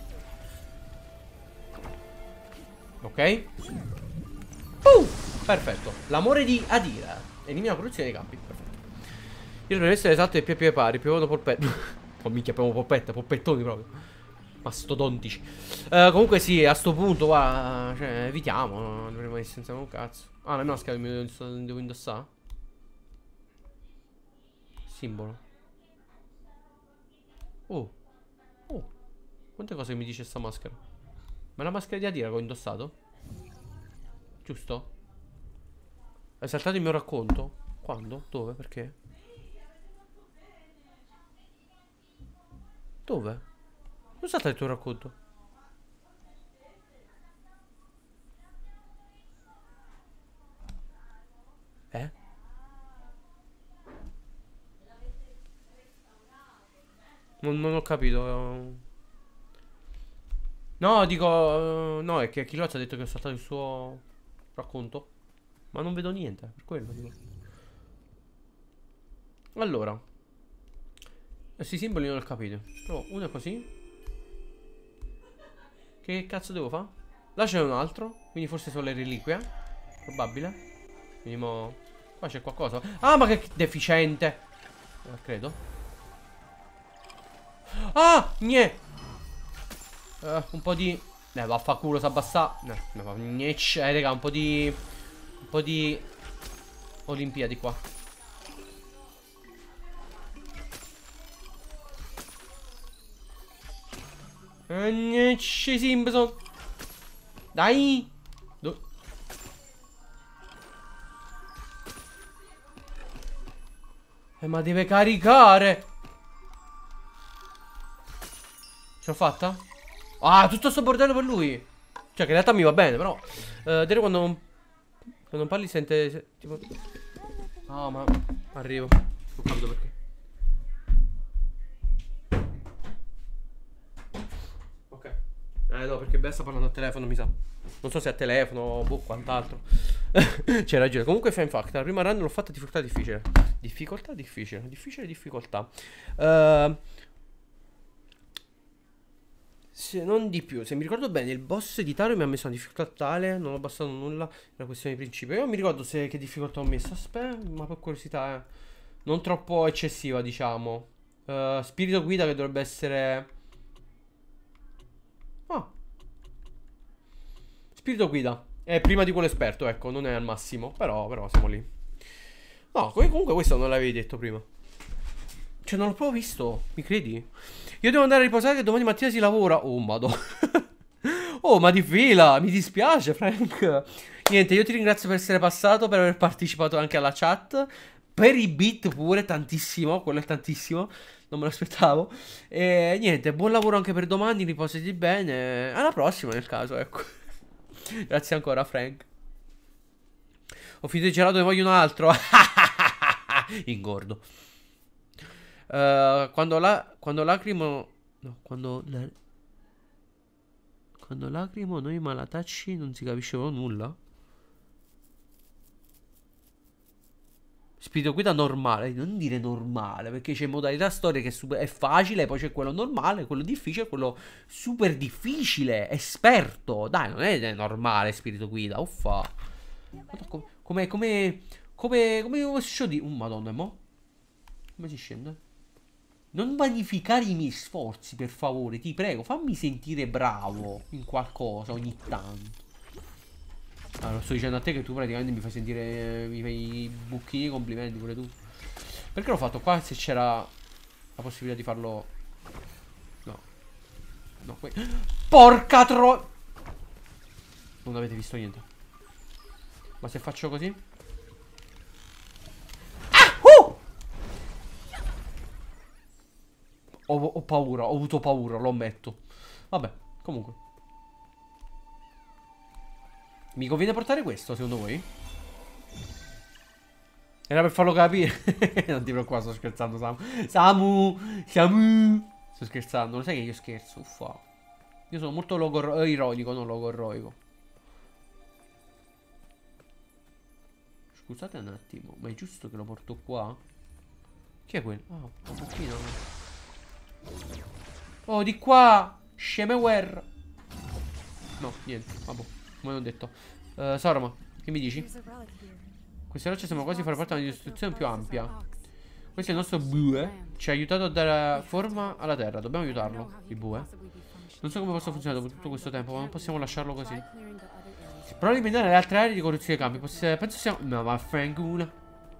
Ok. Uh, perfetto. L'amore di Adira. Elimina la corruzione dei campi. Perfetto. Io dovrei essere esatto e più più pari. Piovano polpette. Oh minchia, abbiamo polpette, polpettoni proprio. Mastodontici. uh, Comunque sì, a sto punto va. Cioè, evitiamo. Non dovremmo essere senza un cazzo. Ah, la maschera mi devo indossare. Simbolo. Oh. Oh. Quante cose mi dice sta maschera? Ma è la maschera di Adira che ho indossato? Giusto? Hai saltato il mio racconto? Quando? Dove? Perché? Dove? Dove è stato il tuo racconto? Eh? Non, non ho capito. No, dico... No, è che Chilozza ha detto che ho saltato il suo racconto. Ma non vedo niente, per quello dico. Allora, questi simboli non ho capito. Però uno è così. Che cazzo devo fare? Là c'è un altro. Quindi forse sono le reliquie. Probabile. Quindi mo... Qua c'è qualcosa. Ah, ma che deficiente. eh, Credo. Ah, niente. uh, Un po' di... Eh, vaffanculo, s'abbassa. No, no, niente. Eh, raga, un po' di... Un po' di... Olimpiadi qua. Eh, ci Simpson. Dai. Do eh, ma deve caricare. Ce l'ho fatta? Ah, tutto sto bordello per lui. Cioè, che in realtà mi va bene, però uh, Dario quando non, quando non parli sente se, tipo... Ah, ma arrivo. Non capito perché. Ok. Eh no, perché Bea sta parlando al telefono, mi sa. Non so se è a telefono o boh, quant'altro. C'è ragione. Comunque Fan Fact, la prima run l'ho fatta difficoltà difficile. Difficoltà difficile. Difficile difficoltà. Uh, Se non di più, se mi ricordo bene, il boss di Taro mi ha messo una difficoltà tale, non ho abbassato nulla, la questione di principio. Io non mi ricordo se che difficoltà ho messo. Aspetta, ma per curiosità, eh. Non troppo eccessiva, diciamo. Uh, spirito guida che dovrebbe essere... Ah. Spirito guida. È prima di quello esperto, ecco, non è al massimo. Però, però, siamo lì. No, comunque questo non l'avevi detto prima. Cioè, non l'ho proprio visto, mi credi? Io devo andare a riposare che domani mattina si lavora. Oh, madò. Oh, ma di fila. Mi dispiace, Frank. Niente, io ti ringrazio per essere passato, per aver partecipato anche alla chat. Per i beat pure, tantissimo. Quello è tantissimo. Non me lo aspettavo. E niente, buon lavoro anche per domani. Riposati bene. Alla prossima, nel caso, ecco. Grazie ancora, Frank. Ho finito il gelato e voglio un altro. Ingordo. Uh, quando la quando lacrimo no quando la, quando lacrimo noi malatacci non si capisce proprio nulla. Spirito guida normale, non dire normale perché c'è modalità storia che è, super, è facile, poi c'è quello normale, quello difficile, quello super difficile, esperto. Dai, non è normale spirito guida, uffa. Come come come come si dice? Oh, madonna, mo come si scende? Non vanificare i miei sforzi, per favore, ti prego. Fammi sentire bravo in qualcosa ogni tanto. Allora, sto dicendo a te che tu praticamente mi fai sentire... Mi fai i bucchini complimenti pure tu. Perché l'ho fatto qua se c'era la possibilità di farlo... No. No, qui... Porca tro... Non avete visto niente. Ma se faccio così... Ho, ho paura, ho avuto paura, lo ammetto. Vabbè, comunque. Mi conviene portare questo, secondo voi? Era per farlo capire. Non ti preoccupare, sto scherzando, Samu. Samu, Samu. Sto scherzando, lo sai che io scherzo, uffa. Io sono molto logo ironico, non logorroico. Scusate un attimo, ma è giusto che lo porto qua? Chi è quello? Ah, oh, un pochino. Oh, di qua! Scemewer! No, niente, vabbè, come ho detto. uh, Saroma, che mi dici? Queste rocce sembrano quasi fare parte di una distruzione più ampia. Questo è il nostro bue. Ci ha aiutato a dare forma alla terra. Dobbiamo aiutarlo, il bue. Non so come possa funzionare dopo tutto questo tempo, ma non possiamo lasciarlo così. Prova a eliminare le altre aree di corruzione dei campi. Penso siamo... No, ma Frank una.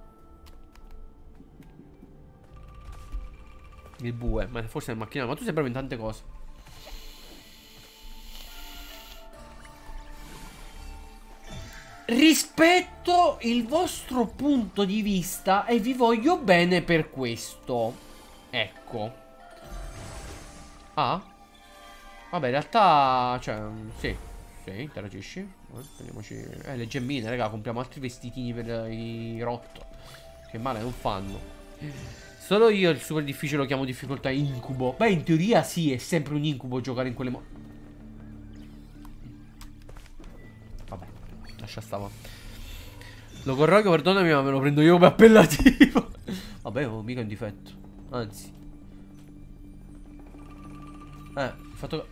Il bue, ma forse è il macchinario. Ma tu sei bravo in tante cose. Rispetto il vostro punto di vista e vi voglio bene per questo. Ecco. Ah? Vabbè, in realtà... Cioè, sì. Sì, interagisci. Eh, prendiamoci... Eh, le gemmine, raga. Compriamo altri vestitini per i rotto. Che male non fanno. Solo io il super difficile lo chiamo difficoltà incubo. Beh, in teoria sì, è sempre un incubo giocare in quelle mo... Vabbè, lascia stava. Logorroico, perdonami, ma me lo prendo io come appellativo. Vabbè, oh, mica un difetto. Anzi. Eh, il fatto...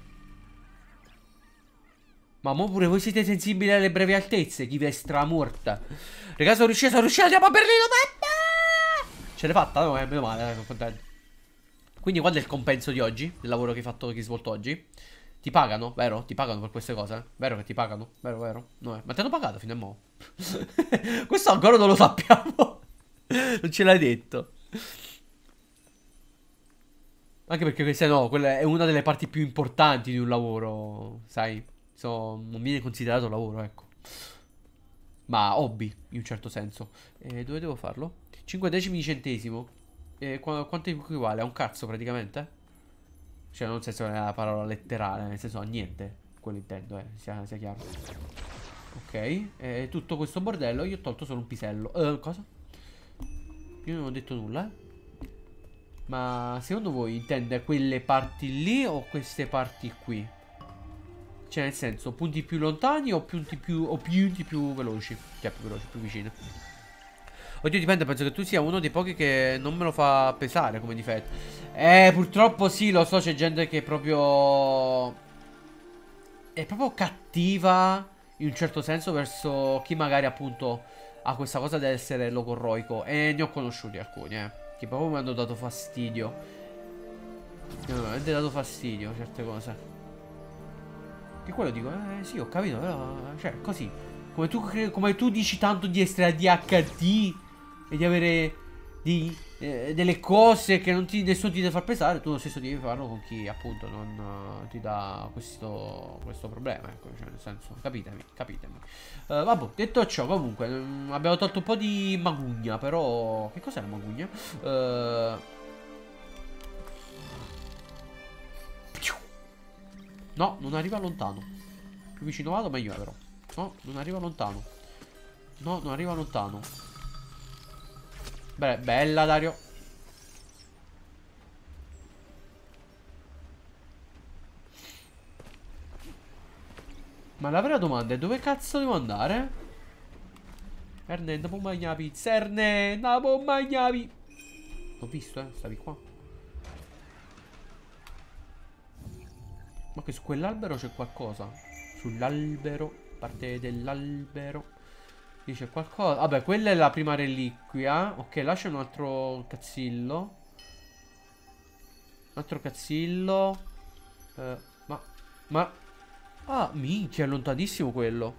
Ma mo pure voi siete sensibili alle brevi altezze. Chi vestra morta. Raga, sono riuscito, sono riuscito, andiamo a Berlino, mamma! Ce l'hai fatta? No, eh, meno male, eh, sono contento. Quindi qual è il compenso di oggi? Del lavoro che hai fatto, che hai svolto oggi? Ti pagano, vero? Ti pagano per queste cose? Vero che ti pagano? Vero, vero? No, eh. Ma ti hanno pagato fino a mo'? Questo ancora non lo sappiamo. Non ce l'hai detto. Anche perché questa no, quella è una delle parti più importanti di un lavoro, sai? So, non viene considerato lavoro, ecco. Ma hobby, in un certo senso. E dove devo farlo? cinque decimi di centesimo. E qu quanto equivale? A un cazzo praticamente? Cioè non nel senso è la parola letterale, nel senso a niente. Quello intendo, eh, sia, sia chiaro. Ok, e tutto questo bordello io ho tolto solo un pisello. Eh, cosa? Io non ho detto nulla, eh. Ma secondo voi intende quelle parti lì o queste parti qui? Cioè nel senso, punti più lontani o punti più, o punti più veloci? Cioè più veloci, più vicini. Oddio, dipende, penso che tu sia uno dei pochi che non me lo fa pesare come difetto. Eh, purtroppo sì, lo so, c'è gente che è proprio... È proprio cattiva, in un certo senso, verso chi magari appunto ha questa cosa di essere logorroico. E ne ho conosciuti alcuni, eh. Che proprio mi hanno dato fastidio. Mi hanno veramente dato fastidio certe cose. Che quello dico, eh sì, ho capito, però... Cioè, così. Come tu, come tu dici tanto di essere A D H D... E di avere di, eh, delle cose che non ti, nessuno ti deve far pesare, tu lo stesso devi farlo con chi appunto non uh, ti dà questo, questo problema, ecco, cioè nel senso, capitemi, capitemi. Uh, vabbè, detto ciò, comunque, um, abbiamo tolto un po' di magugna, però... Che cos'è la magugna? Uh... No, non arriva lontano. Più vicino vado, meglio è però. No, non arriva lontano. No, non arriva lontano. Beh, bella Dario. Ma la vera domanda è dove cazzo devo andare? Erne, non può mangiare la pizza. Erne, non può mangiare. L'ho visto, eh, stavi qua. Ma che su quell'albero c'è qualcosa. Sull'albero, parte dell'albero. Qui c'è qualcosa. Vabbè, quella è la prima reliquia. Ok, là c'è un altro cazzillo. Un altro cazzillo. eh, Ma Ma Ah, minchia, è lontanissimo quello.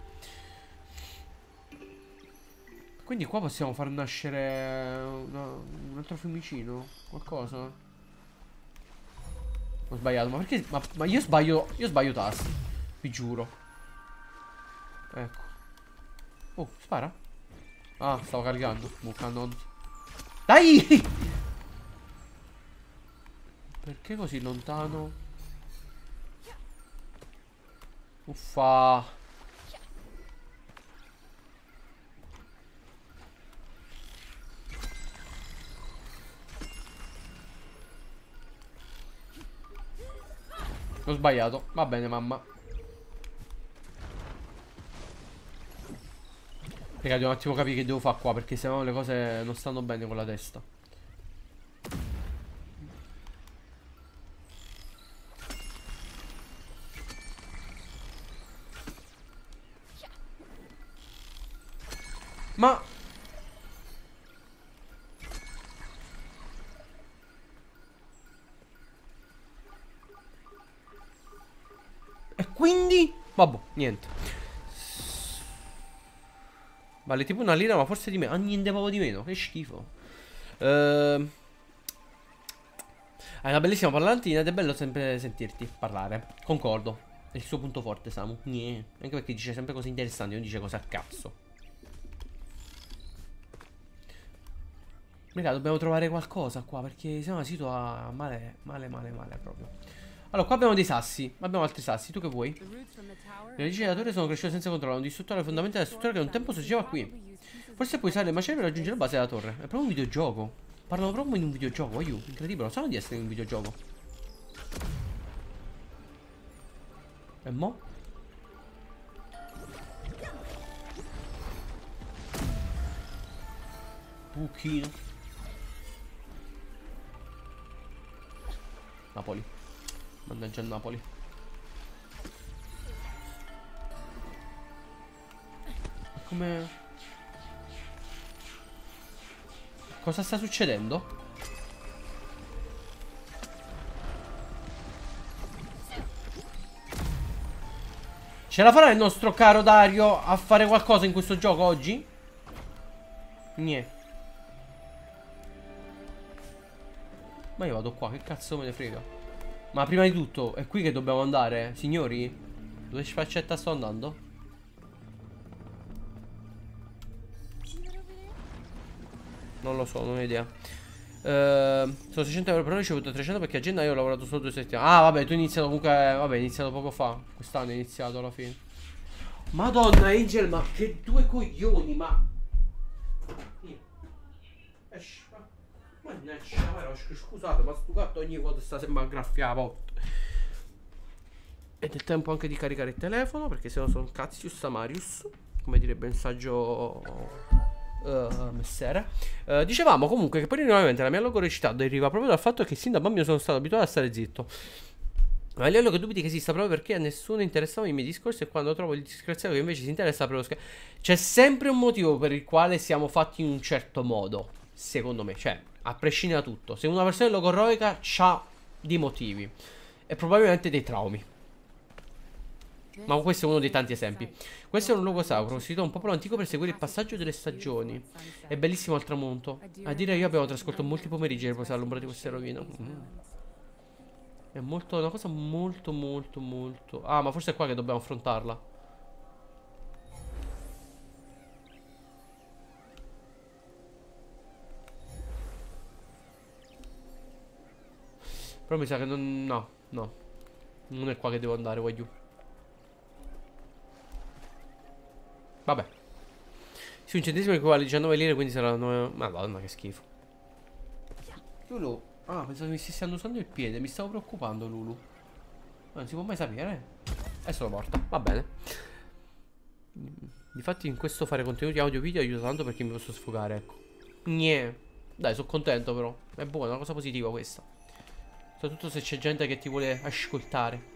Quindi qua possiamo far nascere una, un altro fiummicino. Qualcosa. Ho sbagliato. Ma perché Ma, ma io sbaglio Io sbaglio tasti. Vi giuro. Ecco. Oh, spara. Ah, stavo caricando. Bucando. Dai! Perché così lontano? Uffa. Ho sbagliato. Va bene, mamma. Raga, devo un attimo capire che devo fare qua, perché sennò le cose non stanno bene con la testa. Ma... E quindi... Vabbè, niente. Vale tipo una lira, ma forse di meno. Ah, niente proprio di meno. Che schifo. Ehm... Hai una bellissima parlantina ed è bello sempre sentirti parlare. Concordo. È il suo punto forte, Samu. Niente. Anche perché dice sempre cose interessanti, non dice cose a cazzo. Raga, dobbiamo trovare qualcosa qua, perché siamo una situazione male, male, male, male proprio. Allora, qua abbiamo dei sassi. Abbiamo altri sassi. Tu che vuoi? Le radici della torre sono cresciute senza controllo. Hanno distrutto le fondamenta della struttura che un tempo sorgeva qui. Forse puoi usare le macerie per raggiungere la base della torre. È proprio un videogioco. Parlano proprio come in un videogioco. Aiuto, incredibile. Non sanno di essere in un videogioco. E mo? Buchino. Napoli. Mannaggia il Napoli. Come... Cosa sta succedendo? Ce la farà il nostro caro Dario a fare qualcosa in questo gioco oggi? Niente. Ma io vado qua, che cazzo me ne frega. Ma prima di tutto, è qui che dobbiamo andare, signori? Dove sfaccetta sto andando? Non lo so, non ho idea. Uh, sono seicento euro, però ho ricevuto trecento perché a gennaio ho lavorato solo due settimane. Ah, vabbè, tu hai iniziato comunque. Vabbè, hai iniziato poco fa. Quest'anno hai iniziato alla fine. Madonna, Angel, ma che due coglioni, ma. Esci, ma. Mannaggia, ma scusate, ma sto gatto ogni volta sta sempre a graffiare a volte. Ed è tempo anche di caricare il telefono, perché sennò sono Cazius Amarius, come direbbe il saggio. Uh, messere uh, Dicevamo comunque che poi nuovamente la mia logoricità deriva proprio dal fatto che sin da bambino sono stato abituato a stare zitto. Ma livello che dubiti che esista proprio perché a nessuno interessava i miei discorsi, e quando trovo il disgraziato che invece si interessa per lo scherzo. C'è sempre un motivo per il quale siamo fatti in un certo modo, secondo me. Cioè, a prescindere da tutto, se una persona è logorroica c'ha dei motivi e probabilmente dei traumi. Ma questo è uno dei tanti esempi. Questo è un luogo sacro, costituito da un popolo antico per seguire il passaggio delle stagioni. È bellissimo al tramonto. A dire io abbiamo trascorso molti pomeriggi per posare all'ombra di queste rovine. Mm. È molto, una cosa molto molto molto. Ah, ma forse è qua che dobbiamo affrontarla. Però mi sa che non... No, no. Non è qua che devo andare, voglio. Vabbè. Sì, un centesimo equivale a diciannove lire, quindi saranno... Madonna, che schifo. Lulu. Ah, pensavo mi stessi annusando il piede. Mi stavo preoccupando, Lulu. Non si può mai sapere. E sono morta. Va bene. Difatti in questo fare contenuti audio video aiuta tanto perché mi posso sfogare, ecco. Niente. Dai, sono contento però. È buona, è una cosa positiva questa. Soprattutto se c'è gente che ti vuole ascoltare.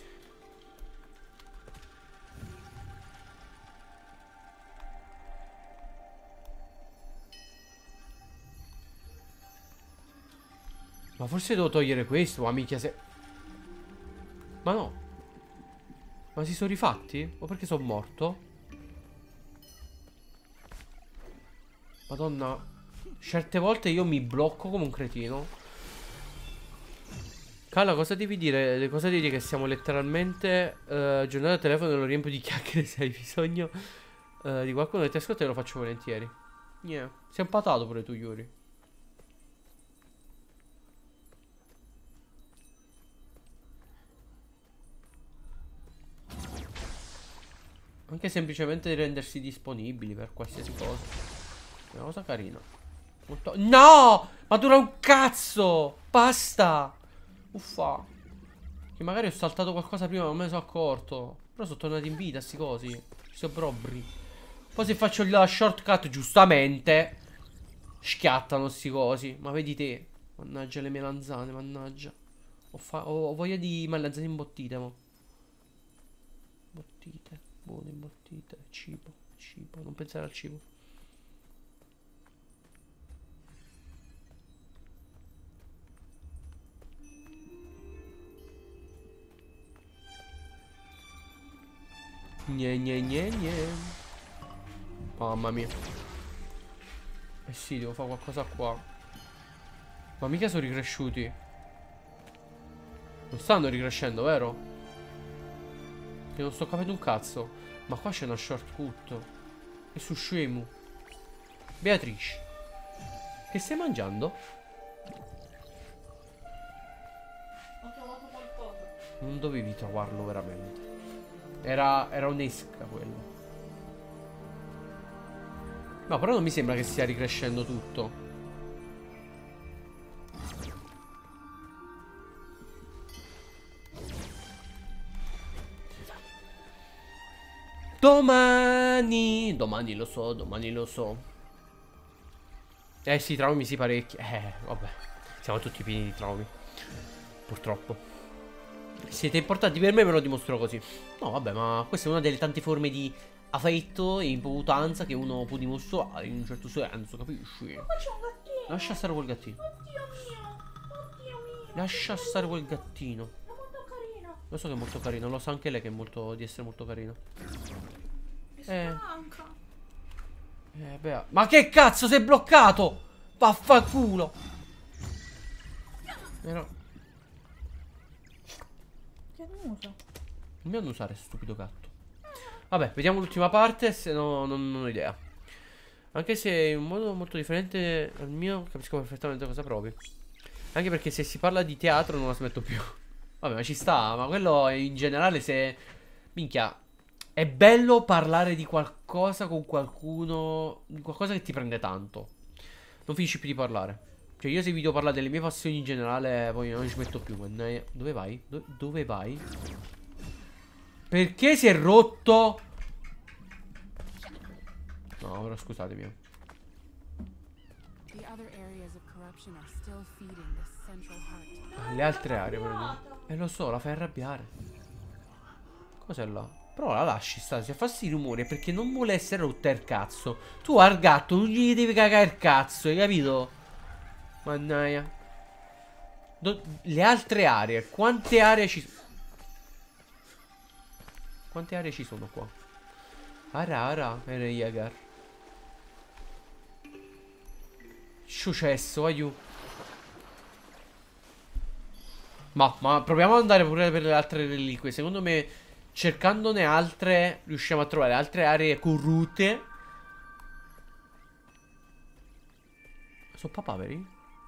Ma forse devo togliere questo, ma minchia se... Ma no. Ma si sono rifatti? O perché sono morto? Madonna. Certe volte io mi blocco come un cretino. Carla, cosa devi dire? Cosa devi dire? Che siamo letteralmente uh, giornata al telefono e lo riempio di chiacchiere. Se hai bisogno uh, di qualcuno che ti ascolta, lo faccio volentieri. Niente. Sei impatato pure tu, Yuri. Anche semplicemente rendersi disponibili per qualsiasi cosa. È una cosa carina. Molto... No! Ma dura un cazzo! Basta! Uffa. Che magari ho saltato qualcosa prima, non me ne sono accorto. Però sono tornati in vita sti cosi. Sti obrobri. Poi se faccio la shortcut, giustamente schiattano sti cosi. Ma vedi te. Mannaggia le melanzane, mannaggia. Ho, fa... ho voglia di melanzane imbottite, mo. Bottite. Buone imbottite. Cibo. Cibo. Non pensare al cibo. Gne gne gne gne. Mamma mia. Eh sì, devo fare qualcosa qua. Ma mica sono ricresciuti. Non stanno ricrescendo, vero? Che non sto capendo un cazzo. Ma qua c'è una shortcut. E su Shemu. Beatrice. Che stai mangiando? Ho trovato qualcosa. Non dovevi trovarlo veramente. Era, era un'esca quello. No, però non mi sembra che stia ricrescendo tutto. Domani. Domani lo so, domani lo so. Eh sì, traumi sì parecchi. Eh, vabbè. Siamo tutti pieni di traumi. Purtroppo. Siete importanti per me, ve lo dimostro così. No, vabbè, ma questa è una delle tante forme di affetto e imputanza che uno può dimostrare in un certo senso, capisci? Ma c'è un gattino. Lascia stare quel gattino. Oddio mio. Oddio mio. Lascia stare quel gattino. È molto carino. Lo so che è molto carino, lo sa anche lei che è molto, di essere molto carino. È Eh. stanca. Eh, beh. Ma che cazzo sei bloccato? Vaffanculo. Era... Che annuso. Non mi annusare, stupido gatto. Vabbè, vediamo l'ultima parte, se no non, non ho idea. Anche se in un modo molto differente dal mio, capisco perfettamente cosa provi. Anche perché se si parla di teatro non la smetto più. Vabbè, ma ci sta, ma quello in generale se... Minchia, è bello parlare di qualcosa con qualcuno, di qualcosa che ti prende tanto. Non finisci più di parlare. Cioè io se vi devo parlare delle mie passioni in generale, poi non ci metto più. Dove vai? Do dove vai? Perché si è rotto? No, però scusatemi. Le altre aree, però. E lo so, la fai arrabbiare. Cos'è là? Però la lasci sta, se fa sti rumori è perché non vuole essere rotta il cazzo. Tu al gatto non gli devi cagare il cazzo, hai capito? Mannaia. Do le altre aree, quante aree ci sono? Quante aree ci sono qua? Ara ara, era Jagar. Successo, aiuto. Ma, ma proviamo ad andare pure per le altre reliquie. Secondo me, cercandone altre, riusciamo a trovare altre aree corrute. Sono papaveri?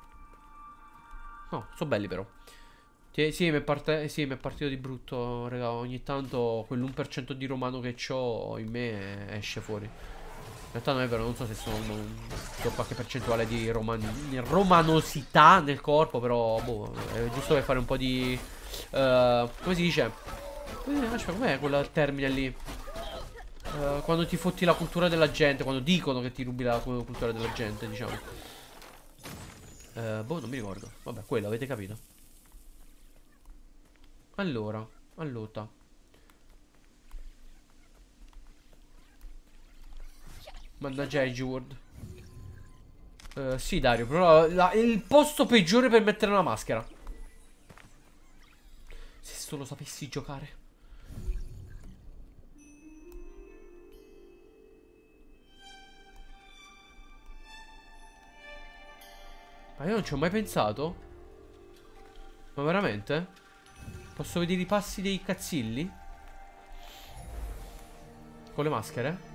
No, sono belli però. Sì, sì, mi è, part sì, mi è partito di brutto, raga. Ogni tanto quell'uno per cento di romano che ho in me esce fuori. In realtà non è vero, non so se sono ho qualche percentuale di romani romanosità nel corpo, però boh, è giusto per fare un po' di uh, come si dice? Eh, com'è quel termine lì? Uh, quando ti fotti la cultura della gente, quando dicono che ti rubi la cultura della gente, diciamo. Uh, boh, non mi ricordo. Vabbè, quello, avete capito. Allora, allora. Mannaggia Edgeworld. Uh, sì, Dario, però la, il posto peggiore per mettere una maschera. Se solo sapessi giocare. Ma io non ci ho mai pensato. Ma veramente? Posso vedere i passi dei cazzilli? Con le maschere?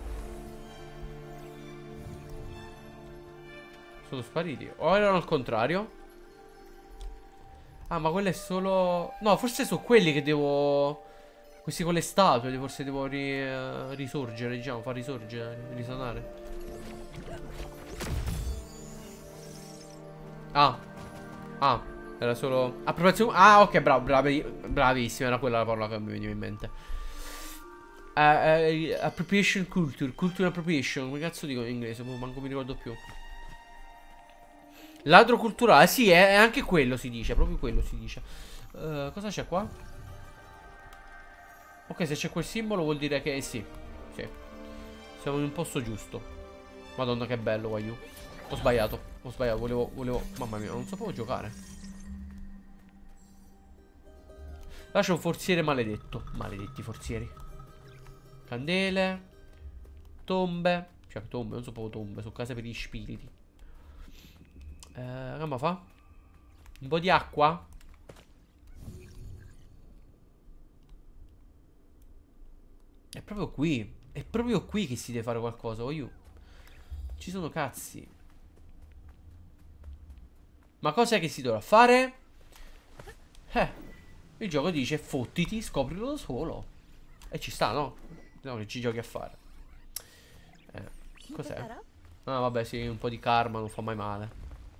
Sono spariti. O erano al contrario? Ah, ma quello è solo... No, forse sono quelli che devo... Questi con le statue, forse devo ri... risorgere, diciamo, far risorgere, risanare. Ah. Ah, era solo... Appropriazione... Ah, ok, bravo, bravi... bravissimo, era quella la parola che mi veniva in mente. Uh, uh, appropriation culture, culture appropriation, come cazzo dico in inglese? Manco mi ricordo più. Ladro culturale, sì, è, è anche quello si dice, proprio quello si dice. Uh, cosa c'è qua? Ok, se c'è quel simbolo vuol dire che sì, sì. Siamo in un posto giusto. Madonna che bello, guagliù. Ho sbagliato, ho sbagliato, volevo, volevo... Mamma mia, non sapevo giocare. Là c'è un forziere maledetto. Maledetti forzieri. Candele. Tombe. Cioè tombe, non so proprio tombe, sono case per gli spiriti. Eh, come fa? Un po' di acqua. È proprio qui. È proprio qui che si deve fare qualcosa. Oh, ci sono cazzi. Ma cos'è che si dovrà fare? Eh, il gioco dice fottiti, scoprilo da solo. E ci sta, no? No, che ci giochi a fare. Eh, cos'è? Ah, vabbè, sì, un po' di karma non fa mai male.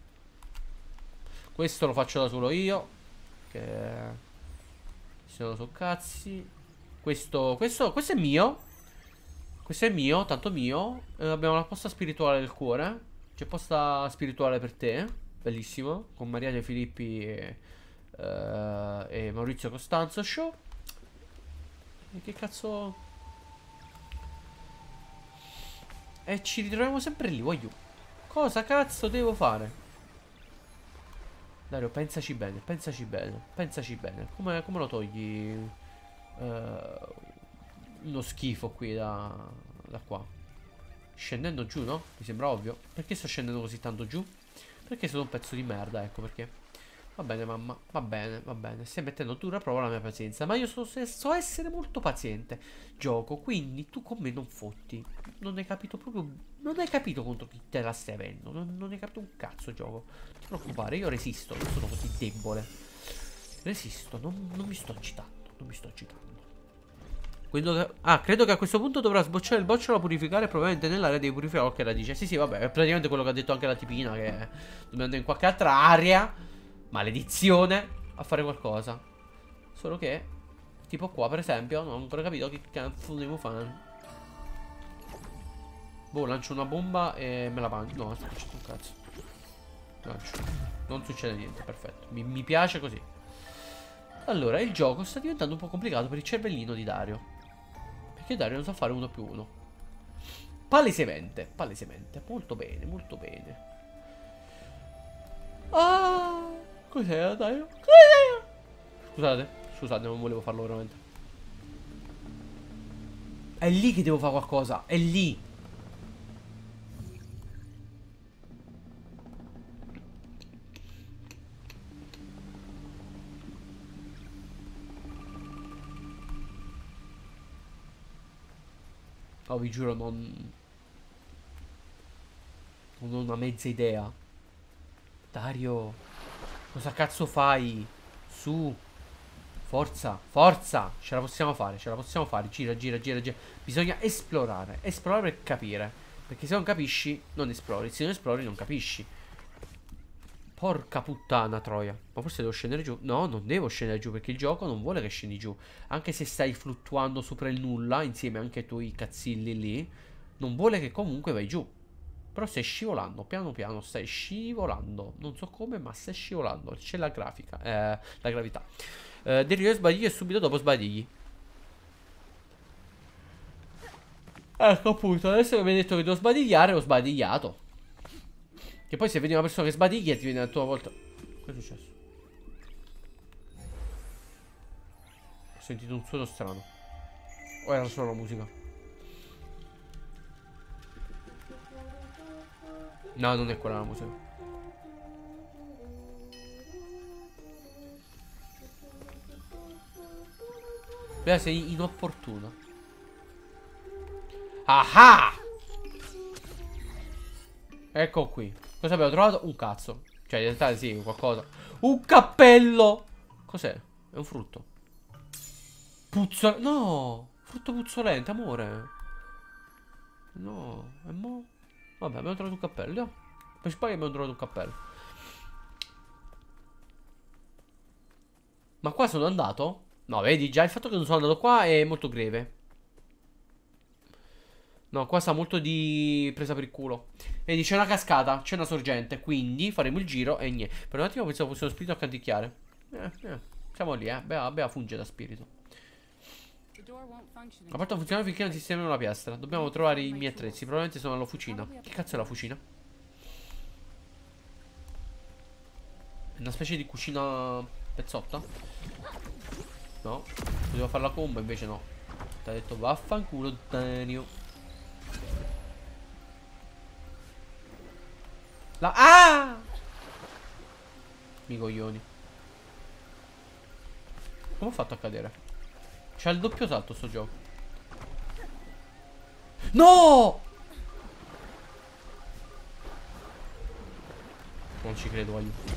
Questo lo faccio da solo io. Che se no sono cazzi. Questo, questo, questo è mio. Questo è mio, tanto mio. eh, Abbiamo la posta spirituale del cuore. C'è posta spirituale per te. Bellissimo. Con Maria De Filippi e, uh, e Maurizio Costanzo Show. E che cazzo. E ci ritroviamo sempre lì, voglio. Cosa cazzo devo fare? Dario, pensaci bene, pensaci bene, pensaci bene. Come, come lo togli uh, uno schifo qui da, da qua? Scendendo giù, no? Mi sembra ovvio. Perché sto scendendo così tanto giù? Perché sono un pezzo di merda, ecco perché. Va bene, mamma. Va bene, va bene. Stai mettendo dura prova la mia pazienza. Ma io so, so essere molto paziente. Gioco, quindi tu con me non fotti. Non hai capito proprio. Non hai capito contro chi te la stai avendo. Non, non hai capito un cazzo, gioco. Non ti preoccupare, io resisto. Non sono così debole. Resisto, non, non mi sto agitando. Non mi sto agitando. Quindi, ah, credo che a questo punto dovrà sbocciare il bocciolo a purificare probabilmente nell'area dei purificatori. Ok, la dice. Sì, sì, vabbè. È praticamente quello che ha detto anche la tipina. Che dobbiamo andare in qualche altra area. Maledizione. A fare qualcosa. Solo che tipo qua per esempio non ho ancora capito che cazzo devo fare. Boh, lancio una bomba e me la mangio. No, sto facendo un cazzo. Lancio. Non succede niente, perfetto. Mi, mi piace così. Allora, il gioco sta diventando un po' complicato per il cervellino di Dario. Perché Dario non sa fare uno più uno. Palesemente, palesemente. Molto bene, molto bene. Ah, cos'era Dario? Cos'era? Scusate, scusate, non volevo farlo veramente. È lì che devo fare qualcosa, è lì. Oh, vi giuro, non... non ho una mezza idea. Dario, cosa cazzo fai? Su. Forza, forza. Ce la possiamo fare, ce la possiamo fare. Gira, gira, gira, gira. Bisogna esplorare. Esplorare per capire. Perché se non capisci, non esplori. Se non esplori, non capisci. Porca puttana troia. Ma forse devo scendere giù. No, non devo scendere giù perché il gioco non vuole che scendi giù. Anche se stai fluttuando sopra il nulla, insieme anche ai tuoi cazzilli lì, non vuole che comunque vai giù. Però stai scivolando, piano piano stai scivolando. Non so come, ma stai scivolando. C'è la grafica, eh, la gravità. eh, Derivo sbadigli e subito dopo sbadigli. Ecco appunto, adesso che mi hai detto che devo sbadigliare, ho sbadigliato. Che poi se vedi una persona che sbadiglia ti viene a tua volta. Cosa è successo? Ho sentito un suono strano. O era solo la musica? No, non è quella la musica. Beh, sei inopportuna. Ah! Ecco qui. Cosa abbiamo trovato? Un cazzo. Cioè in realtà sì, qualcosa. Un cappello. Cos'è? È un frutto. Puzzo. No. Frutto puzzolente, amore. No. E mo? Vabbè, abbiamo trovato un cappello. Poi poi abbiamo trovato un cappello. Ma qua sono andato? No, vedi, già il fatto che non sono andato qua è molto greve. No, qua sta molto di presa per il culo. Vedi, c'è una cascata, c'è una sorgente. Quindi faremo il giro e niente. Per un attimo pensavo fosse uno spirito a canticchiare. Eh, eh, siamo lì, eh. Bea, Bea funge da spirito. La porta funziona finché non sistemiamo la piastra. Dobbiamo trovare i miei attrezzi. Probabilmente sono alla fucina. Che cazzo è la fucina? È una specie di cucina pezzotta? No. Potevo fare la combo, invece no. Ti ha detto vaffanculo, Dario. La... Ah! Mi coglioni. Come ho fatto a cadere? C'ha il doppio salto sto gioco. No! Non ci credo, aiuto.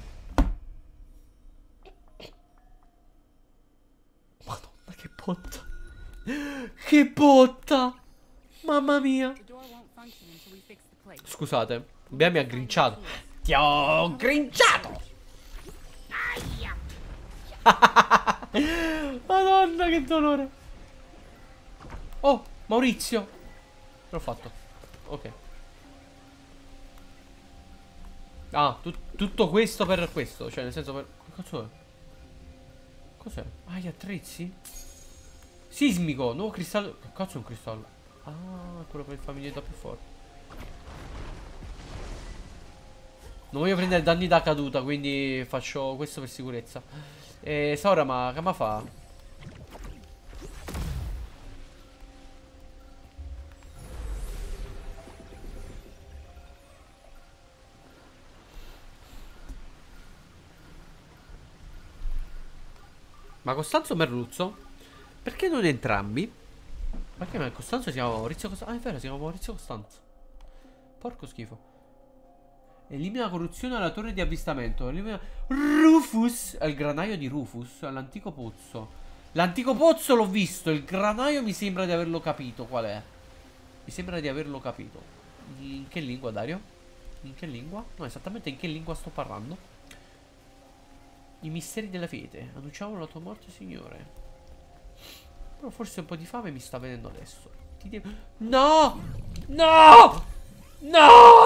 Madonna, che botta. Che botta. Mamma mia. Scusate, Bea mi ha grinciato. Ti ho grinciato. Madonna, che dolore. Oh, Maurizio. L'ho fatto. Ok. Ah, tu tutto questo per questo. Cioè, nel senso per... Che cazzo è? Cos'è? Ah, gli attrezzi? Sismico, nuovo cristallo. Che cazzo è un cristallo? Ah, quello per farmi diventare più forte. Non voglio prendere danni da caduta, quindi faccio questo per sicurezza. E Saura, ma che ma fa? Ma Costanzo o Merluzzo? Perché non entrambi? Perché Costanzo si chiama Maurizio Costanzo? Ah, è vero, si chiama Maurizio Costanzo. Porco schifo. Elimina la corruzione alla torre di avvistamento. Elimina Rufus. È il granaio di Rufus. All'antico pozzo. L'antico pozzo l'ho visto. Il granaio mi sembra di averlo capito qual è. Mi sembra di averlo capito. In che lingua, Dario? In che lingua? No, esattamente in che lingua sto parlando. I misteri della fede. Annunciamo la tua morte, signore. Però forse un po' di fame mi sta venendo adesso. Ti devo... No! No! No!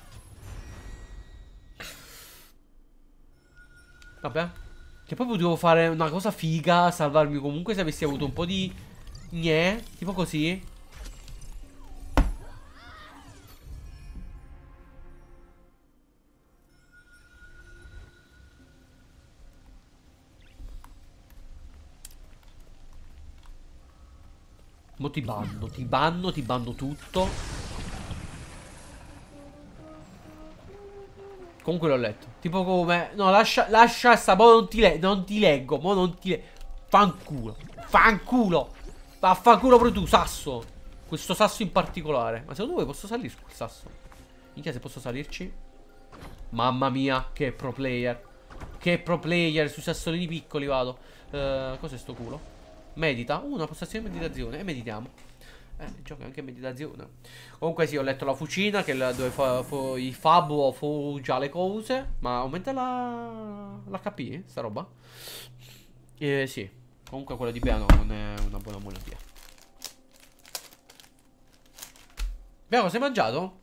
Vabbè. Che poi potevo fare una cosa figa, salvarmi comunque se avessi avuto un po' di... Gnè, tipo così. Mo ti banno, ti banno, ti banno tutto. Comunque l'ho letto. Tipo come... No, lascia, lascia sta, mo non ti, le non ti leggo, mo non ti leggo. Fanculo, fanculo. Vaffanculo pure tu, sasso. Questo sasso in particolare. Ma secondo voi posso salire su quel sasso? Minchia, se posso salirci. Mamma mia, che pro player. Che pro player, sui sassolini piccoli vado. uh, Cos'è sto culo? Medita, uh, una postazione di meditazione. E meditiamo. Eh, gioca anche meditazione. Comunque sì, ho letto la fucina, che è la dove fa, fa, i fabo fu già le cose. Ma aumenta la l'H P, sta roba? Eh sì. Comunque quella di Bea no, non è una buona malattia. Bea, cosa hai mangiato?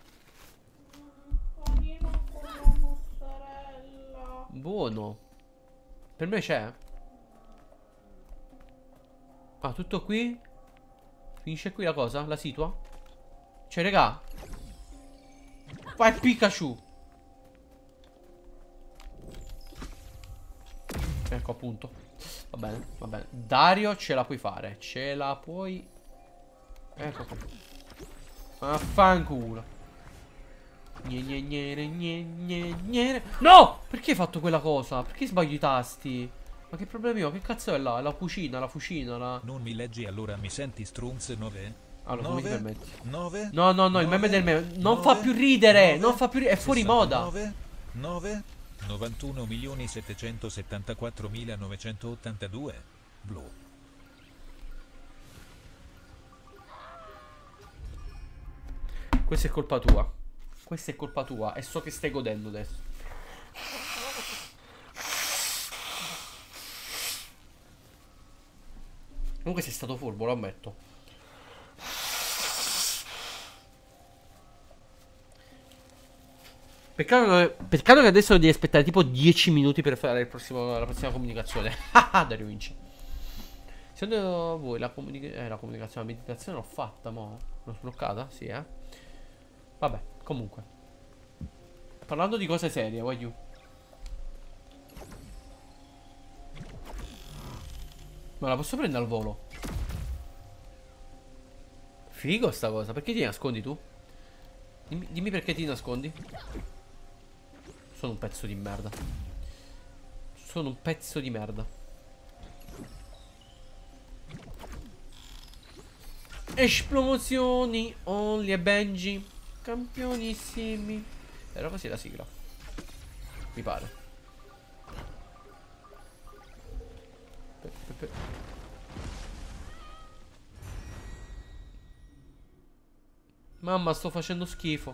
Panino con la mozzarella. Buono. Per me c'è. Ah, tutto qui? Finisce qui la cosa? La situa? Cioè, regà. Vai Pikachu. Ecco appunto. Va bene, va bene. Dario ce la puoi fare. Ce la puoi. Ecco qua. Affanculo. Gne, gne, gne, gne, gne, gne. No! Perché hai fatto quella cosa? Perché sbaglio i tasti? Ma che problemi ho? Che cazzo è là? La fucina, la fucina, la... Non mi leggi, allora mi senti strunz nove? Allora, come ti permetti? nove? No, no, no, il meme del meme. Non fa più ridere, non fa più ridere, è fuori moda. nove? novantuno milioni settecentosettantaquattromilanovecentottantadue. Blu. Questa è colpa tua. Questa è colpa tua e so che stai godendo adesso. Comunque sei stato furbo, lo ammetto. Peccato che, peccato che adesso devi aspettare tipo dieci minuti per fare il prossimo, la prossima comunicazione. Ah, Dario vince. Secondo voi la, comunica eh, la comunicazione, la meditazione l'ho fatta, mo? L'ho sbloccata? Sì, eh. Vabbè, comunque. Parlando di cose serie, voglio. Ma la posso prendere al volo? Figo sta cosa. Perché ti nascondi tu? Dimmi, dimmi perché ti nascondi. Sono un pezzo di merda. Sono un pezzo di merda. Esplomozioni. Only e Benji. Campionissimi. Era così la sigla. Mi pare. Pe, pe, pe. Mamma, sto facendo schifo.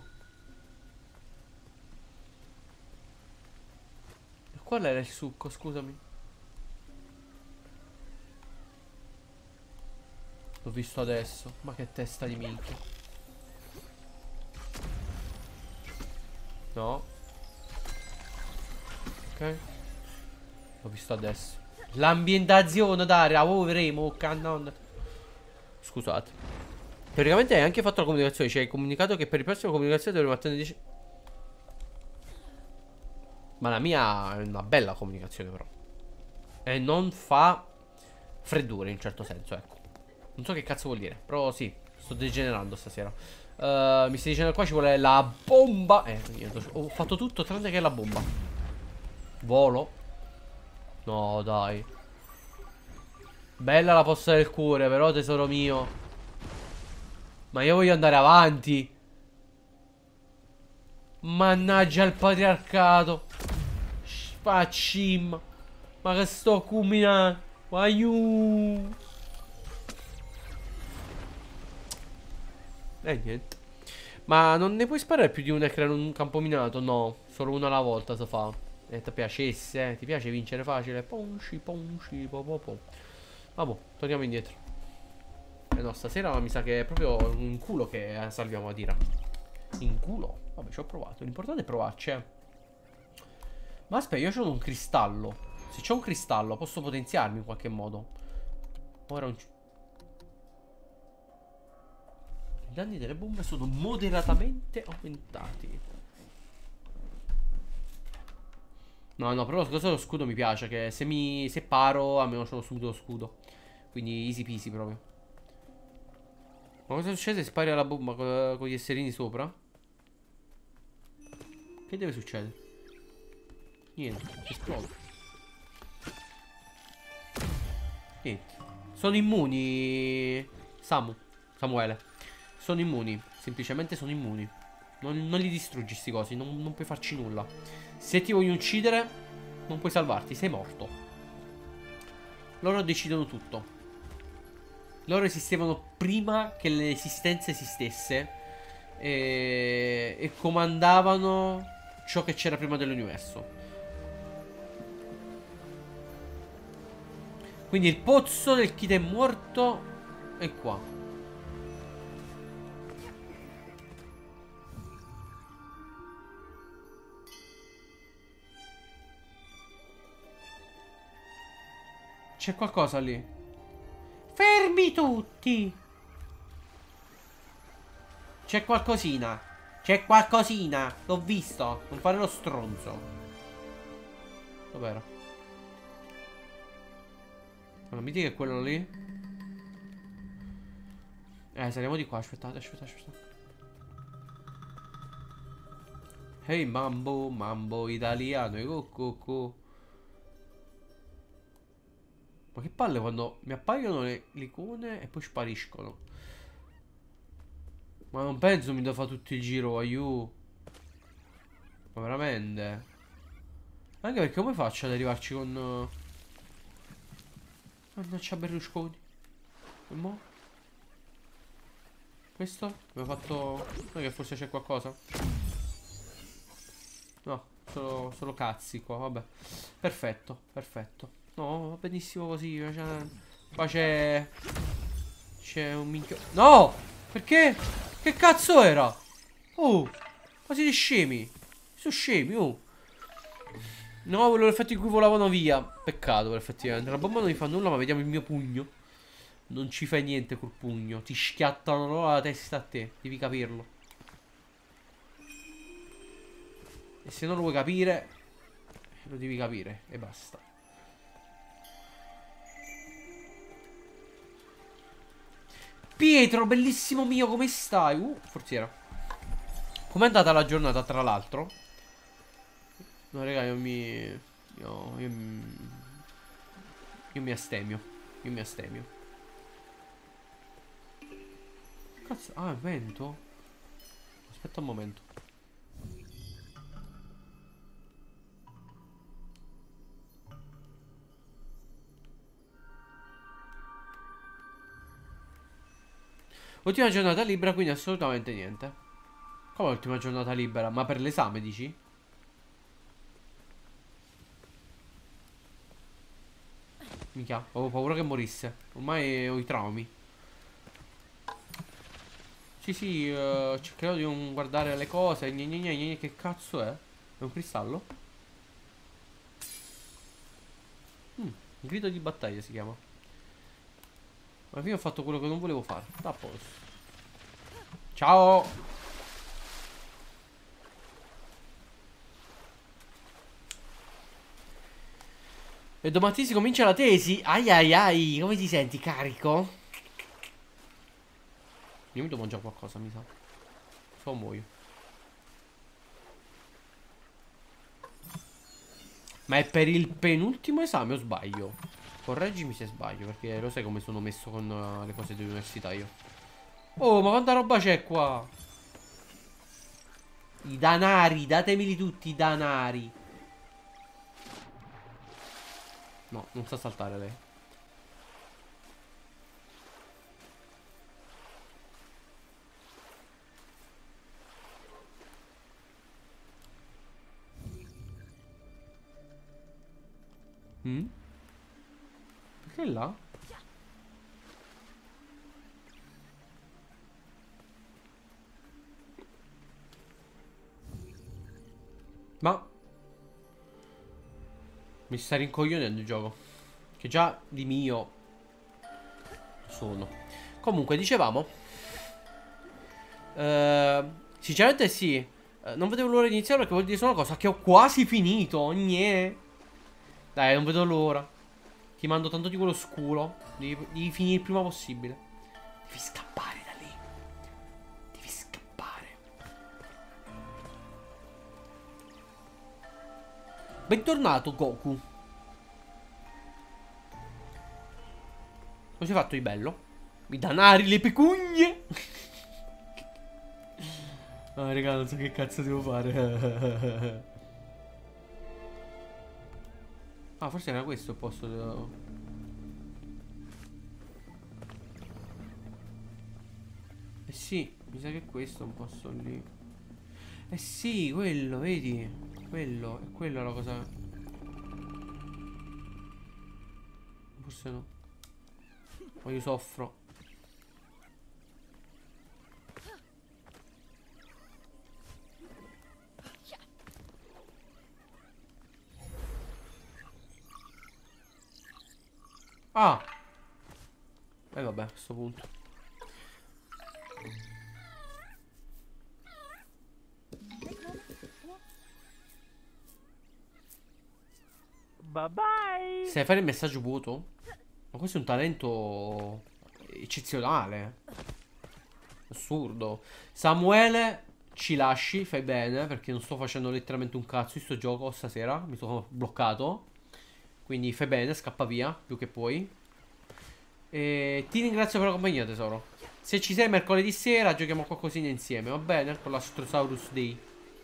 E qual era il succo, scusami? L'ho visto adesso. Ma che testa di minchia. No. Ok. L'ho visto adesso. L'ambientazione, Daria, avremo cannon. Scusate. Teoricamente hai anche fatto la comunicazione. Cioè hai comunicato che per il prossimo comunicazione dovremo attendere dieci... Ma la mia è una bella comunicazione però. E non fa freddure in un certo senso, ecco. Non so che cazzo vuol dire. Però sì, sto degenerando stasera. uh, Mi stai dicendo qua ci vuole la bomba. Eh, niente, ho fatto tutto tranne che la bomba. Volo. No, dai. Bella la posta del cuore, però, tesoro mio. Ma io voglio andare avanti. Mannaggia il patriarcato. Faccim. Ma che sto combinando? Aiuto. E eh, niente. Ma non ne puoi sparare più di una e creare un campo minato? No, solo una alla volta si fa. E ti piacesse, eh? Ti piace vincere facile? Ponci, ponci, po po po. Vabbè, torniamo indietro. Eh no, stasera mi sa che è proprio un culo che salviamo a Dira. In culo? Vabbè, ci ho provato. L'importante è provarci, eh. Ma aspetta, io ho un cristallo. Se c'ho un cristallo posso potenziarmi in qualche modo. Ora un... I danni delle bombe sono moderatamente aumentati. No, no, però cosa lo scudo mi piace. Che se mi separo almeno c'ho subito lo scudo. Quindi easy peasy proprio. Ma cosa succede se spari alla bomba con, con gli esserini sopra? Che deve succedere? Niente, esplode. Niente. Sono immuni. Samu Samuele. Sono immuni. Semplicemente sono immuni. Non, non li distruggi sti cosi. Non, non puoi farci nulla. Se ti vogliono uccidere non puoi salvarti. Sei morto. Loro decidono tutto. Loro esistevano prima che l'esistenza esistesse. E, e comandavano ciò che c'era prima dell'universo. Quindi il pozzo del chi è morto è qua. C'è qualcosa lì. Fermi tutti. C'è qualcosina. C'è qualcosina. L'ho visto. Non fare lo stronzo. Dov'era? Non mi dica che è quello lì. Eh, saliamo di qua. Aspettate, aspettate, aspettate. Hey mambo, mambo italiano. E co. Ma che palle quando mi appaiono le, le icone e poi spariscono. Ma non penso mi devo fare tutto il giro, aiuto. Ma veramente. Anche perché come faccio ad arrivarci con... Mannaggia Berlusconi. E mo? Questo? Abbiamo fatto... Non è che forse c'è qualcosa? No, solo, solo cazzi qua, vabbè. Perfetto, perfetto. No, va benissimo così. Qua c'è... C'è un minchio... No! Perché? Che cazzo era? Oh! Ma siete scemi? Sono scemi, oh! No, volevo l'effetto in cui volavano via. Peccato, effettivamente. La bomba non mi fa nulla, ma vediamo il mio pugno. Non ci fai niente col pugno. Ti schiattano la testa a te. Devi capirlo. E se non lo vuoi capire, lo devi capire. E basta. Pietro, bellissimo mio, come stai? Uh, forziera. Com'è andata la giornata, tra l'altro? No, raga, io mi... Io, io, io mi astemio. Io mi astemio. Cazzo, ah, è vento? Aspetta un momento. Ultima giornata libera, quindi assolutamente niente. Come ultima giornata libera? Ma per l'esame, dici? Minchia, avevo paura che morisse. Ormai ho i traumi. Sì, sì, uh, cercherò di non guardare le cose. Gne, gne, gne, gne, che cazzo è? È un cristallo? Mm, un grido di battaglia si chiama. Alla fine ho fatto quello che non volevo fare. Da posto. Ciao. E domani si comincia la tesi. Ai ai ai. Come ti senti, carico? Io mi devo mangiare qualcosa, mi sa. Se no muoio. Ma è per il penultimo esame o sbaglio? Correggimi se sbaglio, perché lo sai come sono messo con uh, le cose dell'università io. Oh, ma quanta roba c'è qua? I danari, datemeli tutti i danari. No, non sa saltare lei. Mm? Perché è là? Ma mi sta rincoglionendo il gioco. Che già di mio sono. Comunque, dicevamo uh, sinceramente sì, uh, non vedevo l'ora di iniziare, perché vuol dire solo una cosa: che ho quasi finito. Gnè. Dai, non vedo l'ora. Ti mando tanto di quello scuro. Devi, devi finire il prima possibile. Devi scappare da lì. Devi scappare. Bentornato Goku. Cosa hai fatto di bello? I danari, le pecugne. Ah, raga, non so che cazzo devo fare. Ah, forse era questo il posto del... Eh sì, mi sa che questo è un posto lì. Eh sì, quello, vedi? Quello, è quello la cosa. Forse no. Ma io soffro. Ah. E eh, vabbè, a questo punto. Bye bye. Sai fare il messaggio vuoto? Ma questo è un talento eccezionale. Assurdo. Samuele, ci lasci, fai bene, perché non sto facendo letteralmente un cazzo in sto gioco stasera. Mi sono bloccato. Quindi fai bene, scappa via, più che puoi. E ti ringrazio per la compagnia, tesoro. Se ci sei mercoledì sera, giochiamo qualcosina insieme, va bene? Con l'Astrosaurus Day.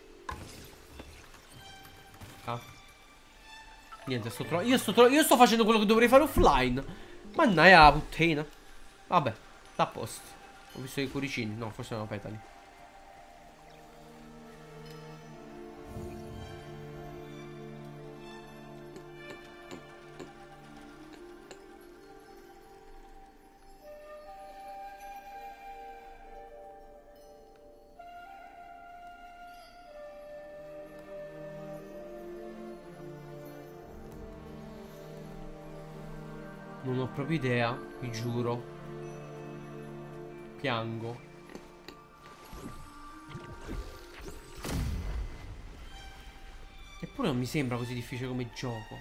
Ah. Niente, sto trovando. Io sto Io sto facendo quello che dovrei fare offline. Mannaia la puttana. Vabbè, sta a posto. Ho visto i cuoricini. No, forse erano petali. Non ho proprio idea, vi giuro. Piango. Eppure non mi sembra così difficile come gioco.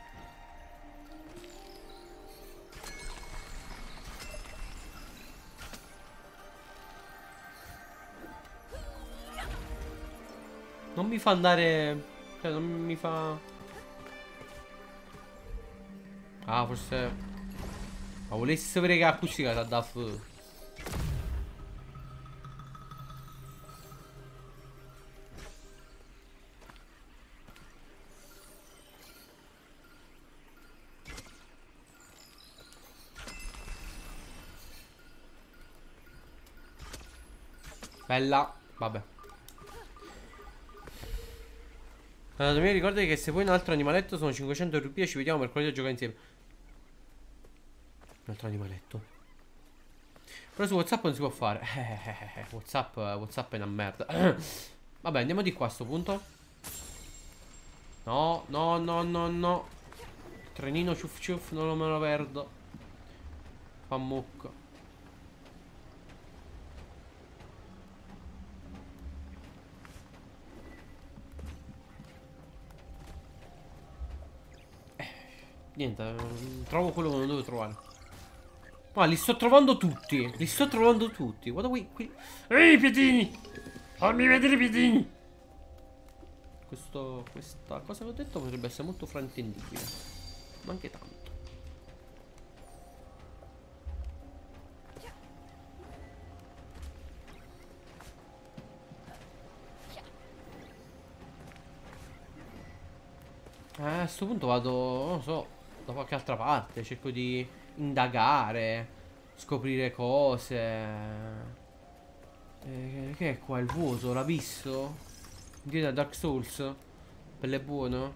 Non mi fa andare... Cioè, non mi fa... Ah, forse... Ma volessi sapere che acustica da da fu. Bella. Vabbè. Allora, mi ricordi che se vuoi un altro animaletto sono cinquecento rupie. Ci vediamo mercoledì a giocare insieme. Un altro animaletto. Però su WhatsApp non si può fare. Eh, eh, eh, WhatsApp, WhatsApp è una merda. Vabbè, andiamo di qua a sto punto. No, no, no, no, no. Trenino ciuff ciuff, non me lo perdo. Fa mucca. Eh, niente, trovo quello che non devo trovare. Ma li sto trovando tutti. Li sto trovando tutti. Guarda qui, qui. Ehi, piedini! Fammi vedere i piedini! Questo, questa cosa che ho detto potrebbe essere molto fraintendibile. Ma anche tanto. Eh, a sto punto vado, non lo so, da qualche altra parte. Cerco di indagare, scoprire cose. Eh, che è qua? Il vuoto, l'abisso? Viene da Dark Souls? Pelle buono?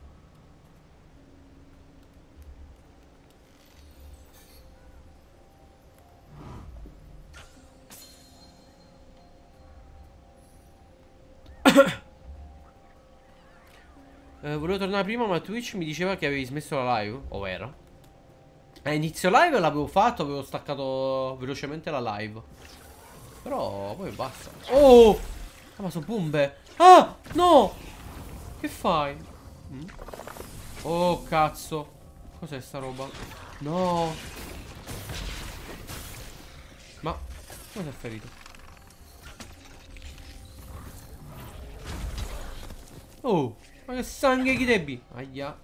Eh, volevo tornare prima, ma Twitch mi diceva che avevi smesso la live. Ovvero? A inizio live l'avevo fatto, avevo staccato velocemente la live. Però poi basta. Oh! Ah, ma sono bombe. Ah! No! Che fai? Mm? Oh, cazzo. Cos'è sta roba? No! Ma come si è ferito? Oh! Ma che sangue chi debi? Aia.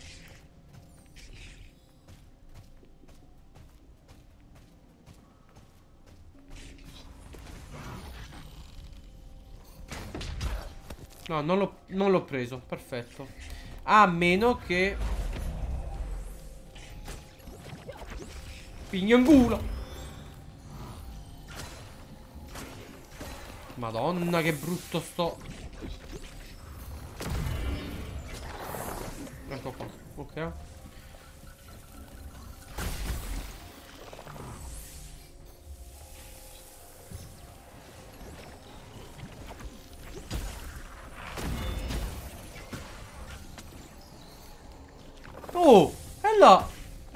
No, non l'ho non l'ho preso. Perfetto. A meno che pigno in culo. Madonna, che brutto sto. Ecco qua. Ok. Oh, è là.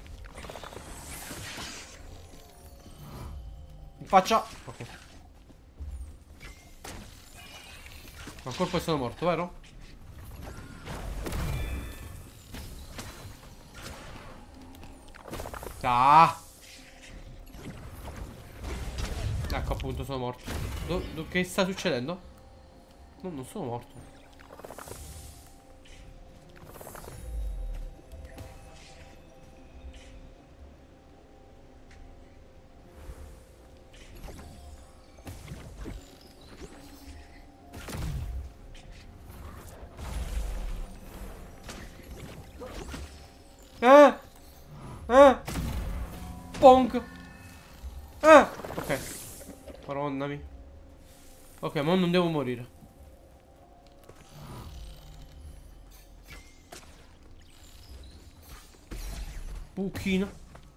In faccia. Ok. Ma colpo è stato morto, vero? Ah. Ecco appunto sono morto. Do, do, Che sta succedendo? No, non sono morto. Eh Eh Ponk. Eh Ok. Maronnami. Ok, ma non devo morire. Buchino.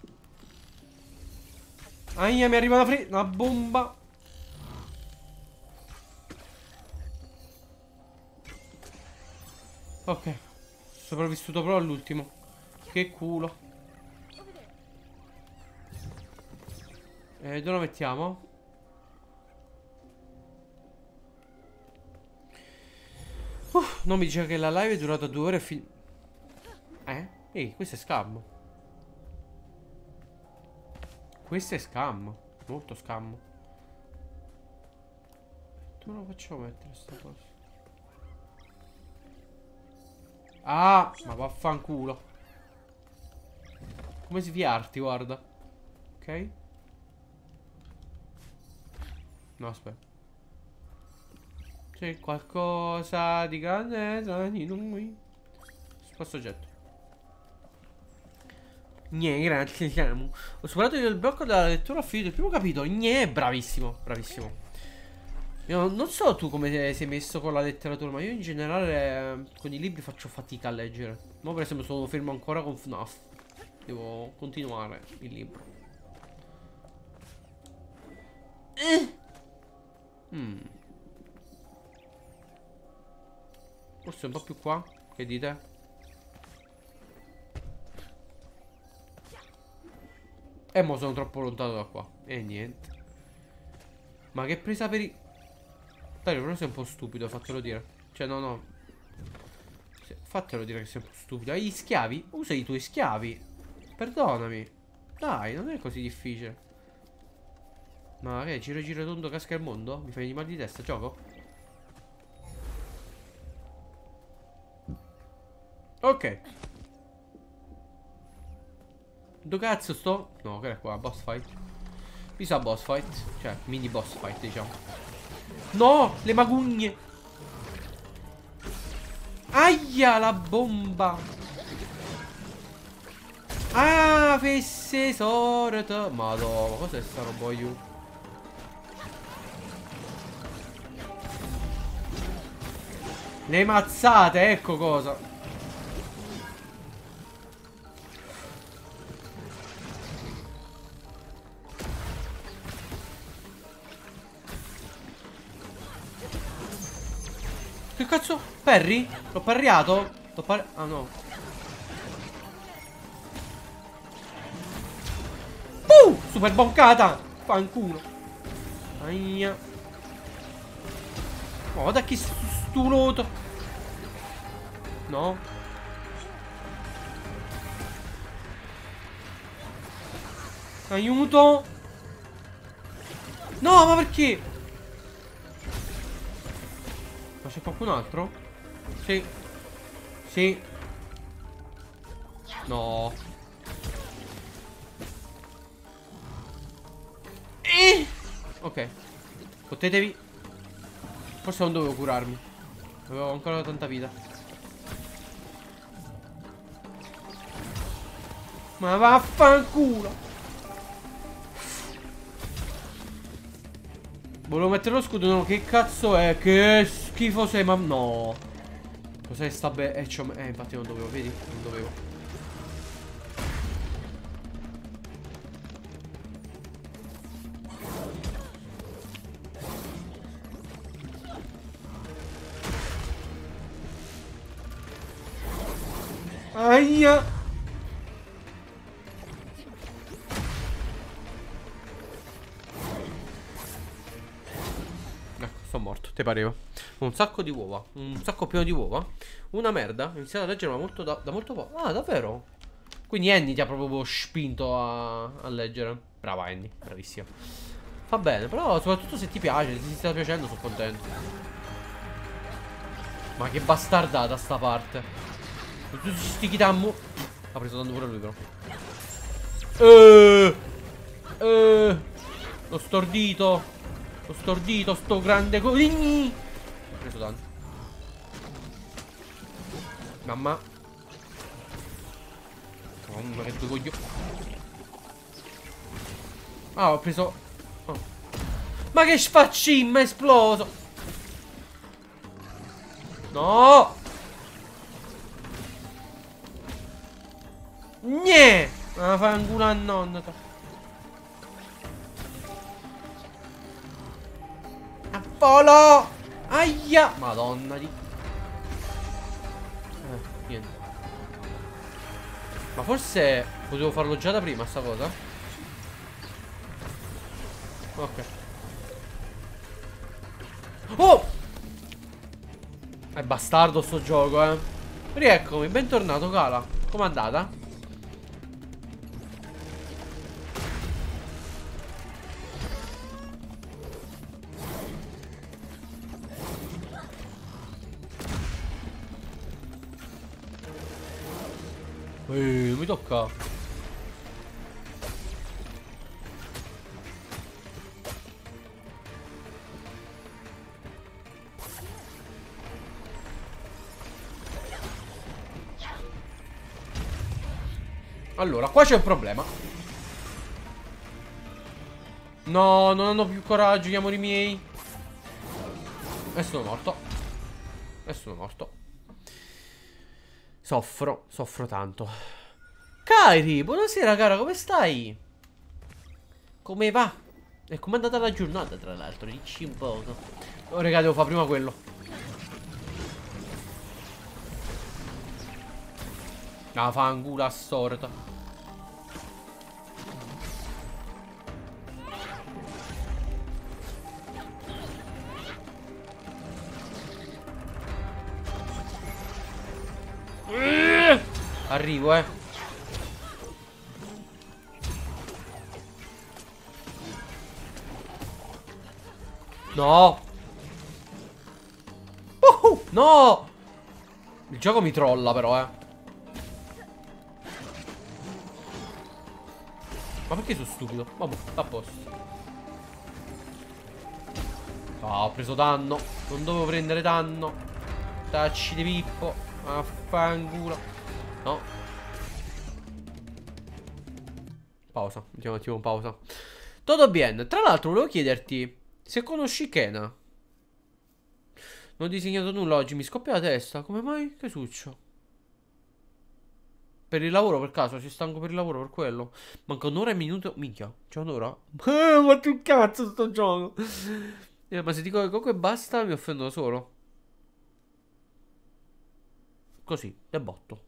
Aia, mi arriva una fre... una bomba. Ok. Sopravvissuto però all'ultimo. Che culo. E dove lo mettiamo? Uff, non mi diceva che la live è durata due ore e fin... Eh? Ehi, questo è scam. Questo è scam. Molto scam. Dove lo facciamo mettere sta cosa? Ah, ma vaffanculo. Come sviarti, guarda. Ok. No, aspetta. C'è qualcosa di grande tra di noi. Sposto oggetto. Gne, grazie, siamo. Ho superato il blocco della lettura, ho finito il primo capitolo. Gne, bravissimo, bravissimo. Io non so tu come sei messo con la letteratura, ma io in generale eh, con i libri faccio fatica a leggere. Ma per esempio sono fermo ancora con F NAF. Devo continuare il libro. Eh. Mm. Forse un po' più qua. Che dite? E mo sono troppo lontano da qua. E niente. Ma che presa per i... Dai, però sei un po' stupido, fatelo dire. Cioè, no, no. Fatelo dire che sei un po' stupido. Hai gli schiavi? Usa i tuoi schiavi. Perdonami. Dai, non è così difficile. Ma che, giro giro tondo casca il mondo? Mi fai di mal di testa, gioco? Ok. Dove cazzo sto? No, che è qua, boss fight. Mi sa boss fight. Cioè, mini boss fight, diciamo. No, le magugne. Aia, la bomba. Ah, fesse sorte. Madonna, cos'è sta roba io? Le mazzate, ecco cosa. Che cazzo? Perry? L'ho parriato? L'ho par... Ah no. Uh! Super boncata! Fanculo. Aia. Oh, da chi stuloto. No. Aiuto. No, ma perché? Ma c'è qualcun altro? Sì. Sì. No. Eh. Ok. Fottetevi. Forse non dovevo curarmi. Avevo ancora tanta vita. Ma vaffanculo. Volevo mettere lo scudo, no, che cazzo è? Che schifo sei, ma no. Cos'è sta be... Eh, eh, infatti non dovevo, vedi? Non dovevo. Aia. Sono morto, te pareva? Un sacco di uova. Un sacco pieno di uova. Una merda. Ho iniziato a leggere ma molto da, da molto poco. Ah, davvero? Quindi Annie ti ha proprio spinto a, a leggere. Brava Annie, bravissima. Fa bene, però soprattutto se ti piace. Se ti sta piacendo sono contento. Ma che bastardata sta parte. Tutti sti chitammo. Ha preso tanto pure lui però. Eeeh Eeeh L'ho stordito. L'ho stordito, sto grande co... Ho preso tanto. Mamma. Mamma che due coglio. Ah, ho preso... Oh. Ma che sfaccimma, è esploso. No. Gne. Ma fai un culo a nonna. Polo! Aia! Madonna di... Eh, niente. Ma forse potevo farlo già da prima sta cosa? Ok. Oh! È bastardo sto gioco, eh. Rieccomi, bentornato Cala. Com'è andata? Eeeh, non mi tocca. Allora, qua c'è un problema. No, non hanno più coraggio gli amori miei. E sono morto. E sono morto. Soffro, soffro tanto. Kairi, buonasera cara, come stai? Come va? E com'è andata la giornata tra l'altro? Dici un po'. Oh raga, devo fare prima quello. La fangula assorta. Arrivo, eh. No. Uh, no. Il gioco mi trolla però, eh. Ma perché sono stupido? Vabbè, a posto. Ah, ho preso danno. Non dovevo prendere danno. Tacci di Pippo. Affanculo. No. Pausa. Mettiamo un attimo pausa. Todo bien. Tra l'altro volevo chiederti se conosci Kena. Non ho disegnato nulla oggi. Mi scoppia la testa. Come mai? Che succio? Per il lavoro per caso? Ci stanco per il lavoro per quello. Manca un'ora e minuto. Minchia. C'è un'ora? Eh, ma che cazzo sto gioco. Eh, ma se dico che comunque basta mi offendo solo. Così, de botto.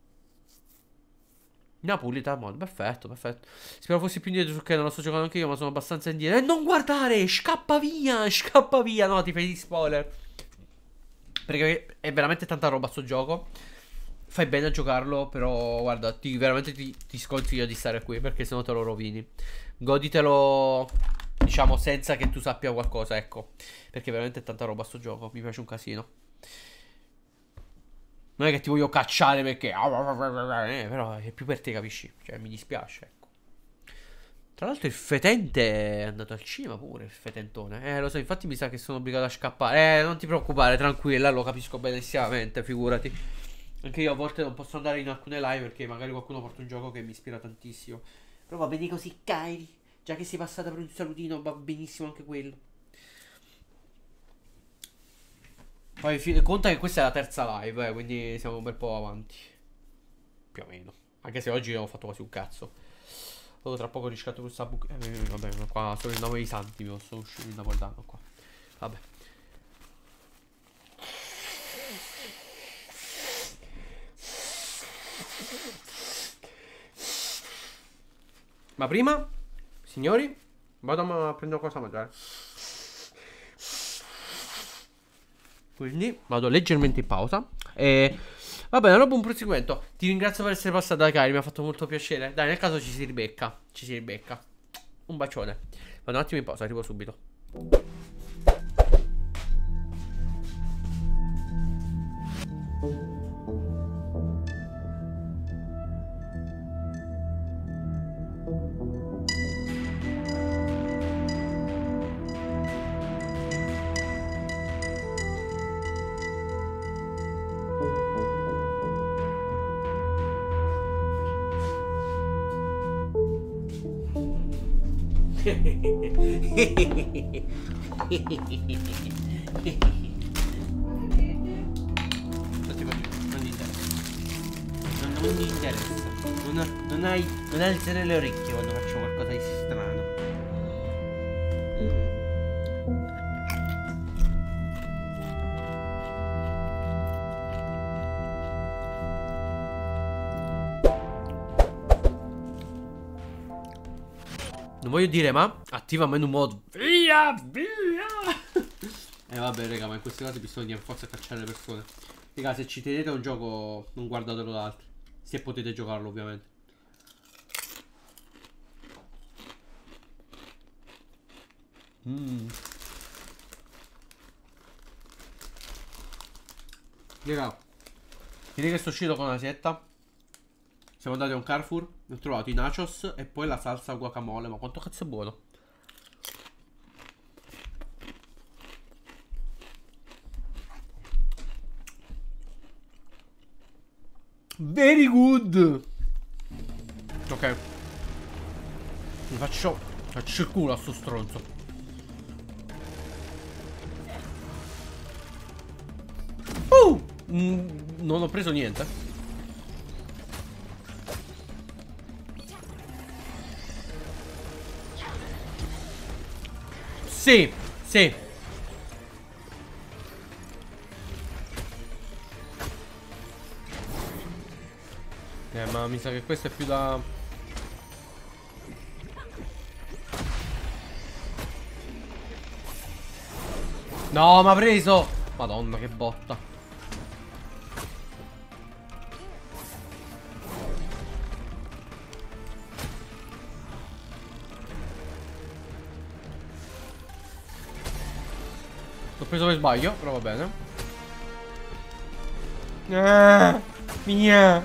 Napulita, mod, perfetto, perfetto. Spero fossi più indietro su che non lo sto giocando anche io, ma sono abbastanza indietro. E non guardare, scappa via, scappa via. No, ti fai di spoiler. Perché è veramente tanta roba sto gioco. Fai bene a giocarlo, però guarda, ti, veramente ti, ti sconsiglio di stare qui, perché sennò te lo rovini. Goditelo, diciamo, senza che tu sappia qualcosa, ecco. Perché veramente è tanta roba sto gioco, mi piace un casino. Non è che ti voglio cacciare perché eh, però è più per te, capisci? Cioè mi dispiace, ecco. Tra l'altro il fetente è andato al cinema pure, il fetentone. Eh lo so, infatti mi sa che sono obbligato a scappare. Eh non ti preoccupare, tranquilla, lo capisco benissimamente, figurati. Anche io a volte non posso andare in alcune live perché magari qualcuno porta un gioco che mi ispira tantissimo. Però va bene così, Kairi. Già che sei passata per un salutino, va benissimo anche quello. Poi conta che questa è la terza live, eh, quindi siamo un bel po' avanti. Più o meno. Anche se oggi ho fatto quasi un cazzo. Dopo tra poco riscatto questa buca. Eh, vabbè, qua sono il nome dei santi, mi posso uscire il napoletano qua. Vabbè. Ma prima, signori, vado a prendere qualcosa da mangiare. Quindi vado leggermente in pausa. E va bene, allora buon proseguimento. Ti ringrazio per essere passata da Kairi, mi ha fatto molto piacere. Dai, nel caso ci si ribecca. Ci si ribecca. Un bacione. Vado un attimo in pausa, arrivo subito. Non ti faccio, non ti interessa. Non, non mi interessa. Non, non hai. Non alzare le orecchie quando faccio qualcosa di strano. Mm. Non voglio dire, ma attiva menu mode. Via, via. E eh, vabbè, raga, ma in queste cose bisogna per forza cacciare le persone. Raga, se ci tenete a un gioco, non guardatelo da altri. Se potete giocarlo, ovviamente. Mm. Raga, vedete che sto uscito con una setta. Siamo andati a un Carrefour, ho trovato i nachos e poi la salsa guacamole. Ma quanto cazzo è buono. Very good. Ok. Mi faccio Faccio il culo a sto stronzo. Uh, mm, non ho preso niente. Sì, sì. Eh, ma mi sa che questo è più da... No, ma ha preso! Madonna, che botta. L'ho preso per sbaglio, però va bene. Ah, mia.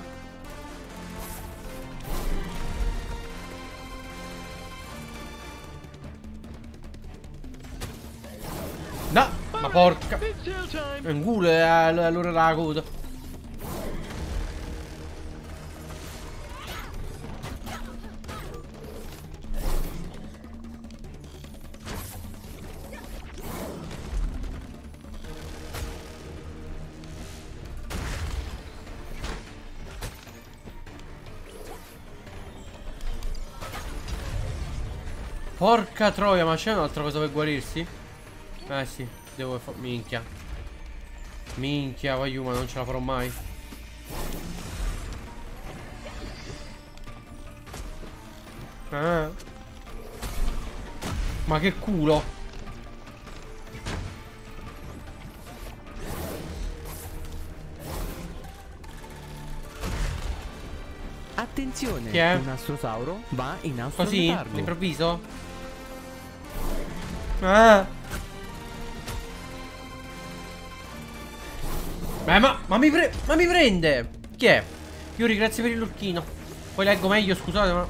No, ma porca. È un culo e allora la coda. Porca troia, ma c'è un'altra cosa per guarirsi? Eh sì, devo fare. Minchia. Minchia, voglio, ma non ce la farò mai. Eh. Ma che culo. Attenzione, Chi è? un astrosauro va in astro Così? letargo. All'improvviso? Ah. Beh, ma, ma, mi pre ma mi prende! Chi è? Yuri, grazie per il lurchino. Poi leggo meglio, scusate, ma...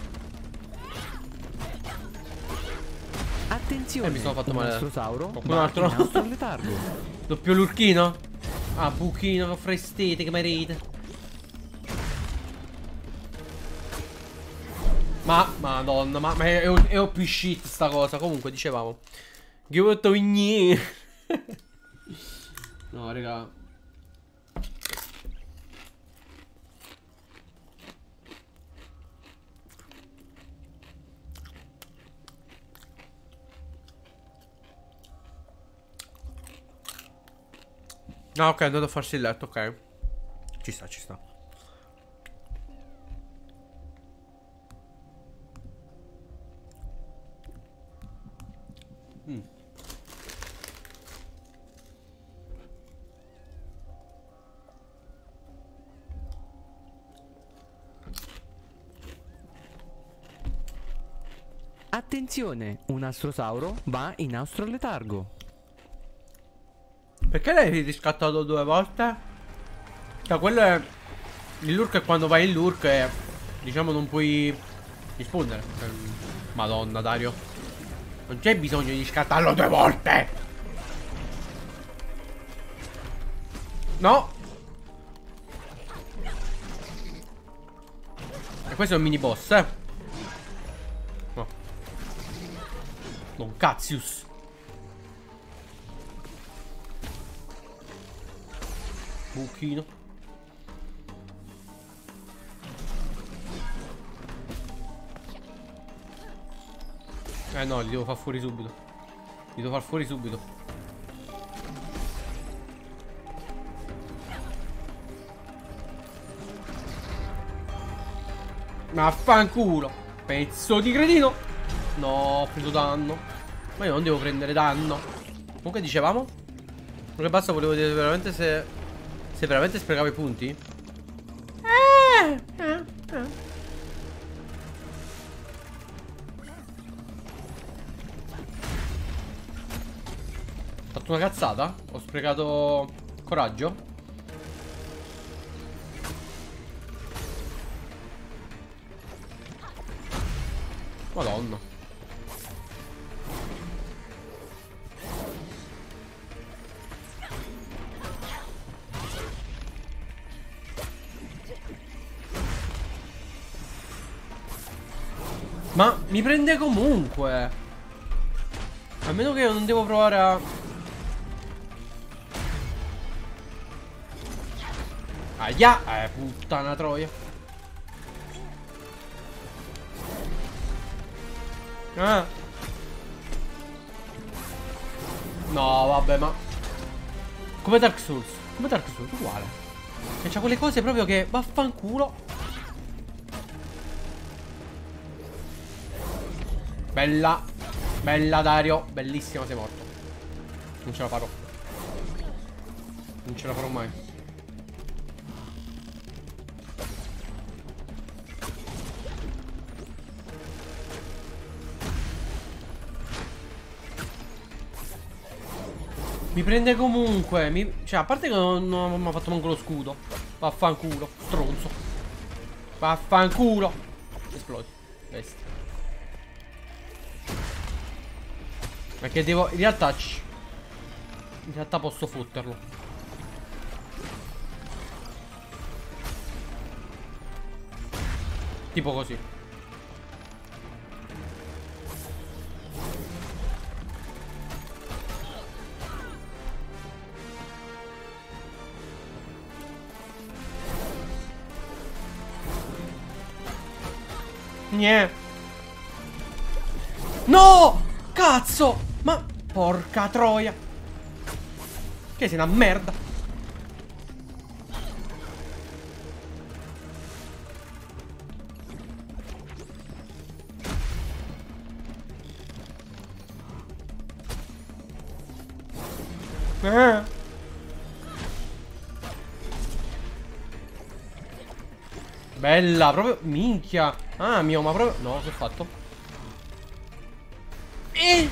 Attenzione, Eh, mi sono fatto un male. astrosauro Qualcun va altro? in astro letargo. Doppio lurchino? Ah, buchino, che frestete, che merite. Ma, madonna, ma, ma è, è, è O P shit sta cosa. Comunque, dicevamo. Ghiotto vigni. No, raga. Ah, ok, è andato a farsi il letto, ok. Ci sta, ci sta. Mm. Attenzione, un astrosauro va in astro letargo. Perché l'hai riscattato due volte? Cioè, quello è... Il lurk è quando vai in lurk e... Diciamo non puoi rispondere. Madonna, Dario. Non c'è bisogno di scattarlo due volte. No. E questo è un mini boss, eh. No. Don Cazius. Buchino. Eh no, li devo far fuori subito. Li devo far fuori subito. Ma affanculo. Pezzo di cretino. No, ho preso danno. Ma io non devo prendere danno. Comunque dicevamo. Che basta, volevo vedere veramente se... Se veramente sprecavo i punti? Eh, eh, eh. Ho fatto una cazzata? Ho sprecato coraggio? Madonna. Ma mi prende comunque. A meno che io non devo provare a... Aia. Eh, puttana troia. Ah. No, vabbè, ma... Come Dark Souls. Come Dark Souls, uguale. Che c'ha quelle cose proprio che... Vaffanculo. Bella. Bella, Dario. Bellissima, sei morto. Non ce la farò. Non ce la farò mai. Mi prende comunque. Mi... Cioè, a parte che non, non mi ha fatto manco lo scudo. Vaffanculo. Stronzo. Vaffanculo. Esplodi. Bestia. Perché devo... In realtà... In realtà posso fotterlo. Tipo così. Niente. No! Cazzo! Ma porca troia! Che sei una merda! Eh. Bella, proprio. Minchia. Ah mio, ma proprio. No, che ho fatto? Eh.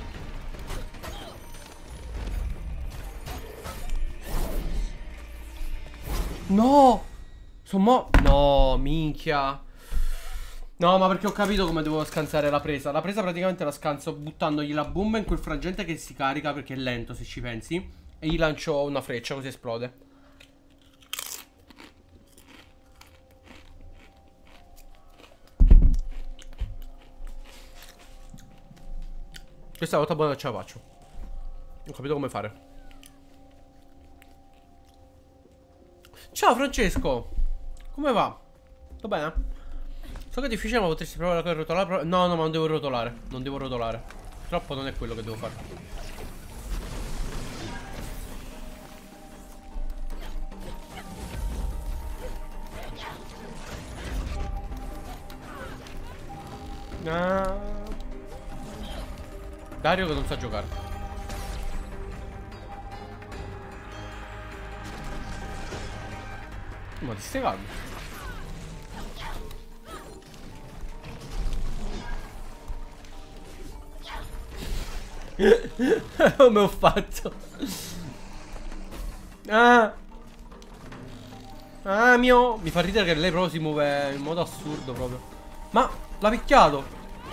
No. Sommo. No, minchia. No, ma perché ho capito come devo scansare la presa. La presa praticamente la scanso buttandogli la bomba in quel frangente che si carica perché è lento, se ci pensi. E gli lancio una freccia così esplode. Questa volta buona ce la faccio. Ho capito come fare. Ciao Francesco. Come va? Tutto bene? So che è difficile, ma potresti provare a rotolare. No, no, ma non devo rotolare. Non devo rotolare. Purtroppo non è quello che devo fare. Ah. Dario che non sa giocare. Ma ti stai calmo? Come ho fatto? Ah. Ah mio. Mi fa ridere che lei proprio si muove in modo assurdo proprio. Ma l'ha picchiato.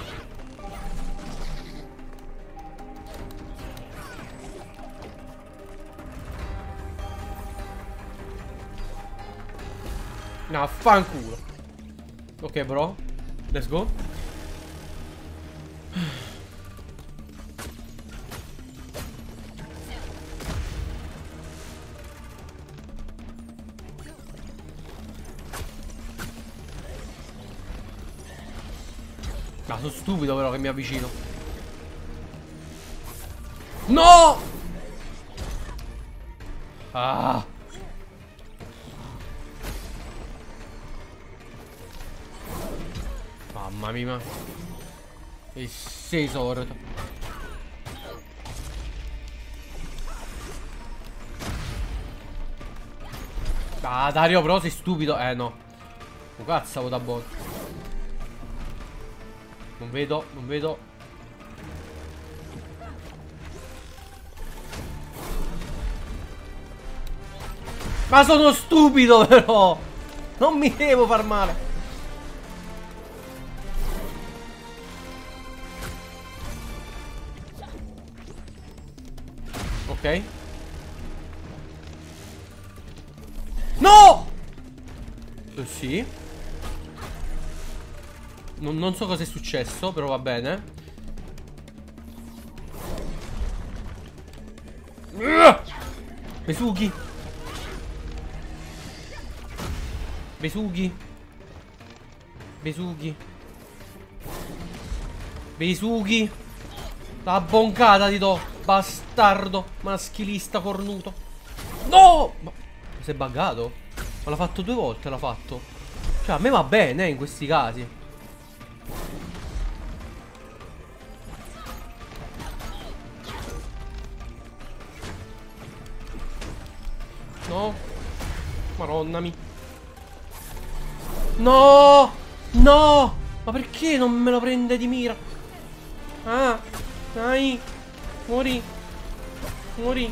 No, fanculo. Ok bro, let's go. Ma sono stupido però che mi avvicino. No! Ah. Mamma mia. E sei sordo. Ah Dario però sei stupido. Eh no. Oh cazzo avevo da buono. Non vedo, non vedo. Ma sono stupido però. Non mi devo far male. Ok. No! Eh, sì. Non, non so cosa è successo, però va bene. Besughi. Besughi. Besughi. Besughi. La boncata ti do. Bastardo. Maschilista cornuto. No! Ma si è buggato? Ma l'ha fatto due volte, l'ha fatto. Cioè a me va bene eh, in questi casi. No. Maronnami. No. No. Ma perché non me lo prende di mira? Ah. Dai. Muori. Muori.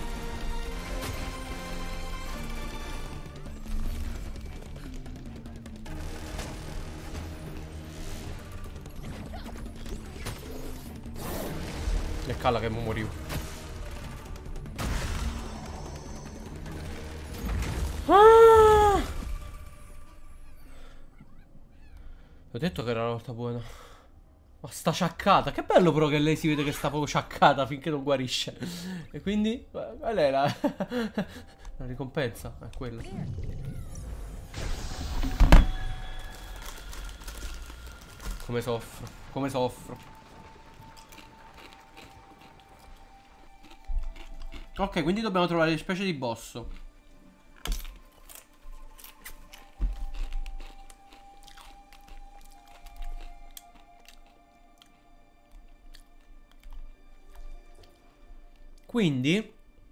E calla che mo morivo. Ho detto che era la volta buona. Ma sta ciaccata. Che bello però che lei si vede che sta proprio ciaccata finché non guarisce. E quindi, qual è la... la ricompensa? È quella. Come soffro. Come soffro. Ok, quindi dobbiamo trovare le specie di boss. Quindi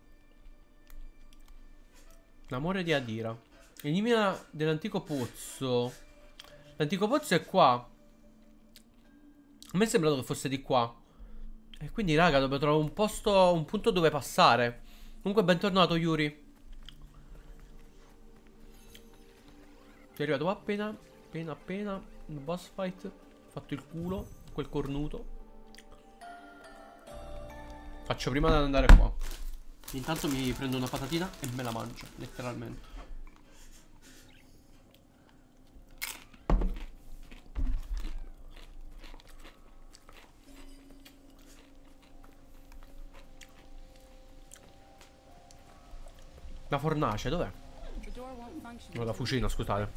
l'amore di Adira. Elimina dell'antico pozzo. L'antico pozzo è qua. A me è sembrato che fosse di qua. E quindi raga, dobbiamo trovare un posto, un punto dove passare. Comunque bentornato Yuri. Ti è arrivato appena Appena appena il boss fight. Fatto il culo. Quel cornuto. Faccio prima di andare qua. Intanto mi prendo una patatina e me la mangio, letteralmente. La fornace, dov'è? No, la fucina, scusate.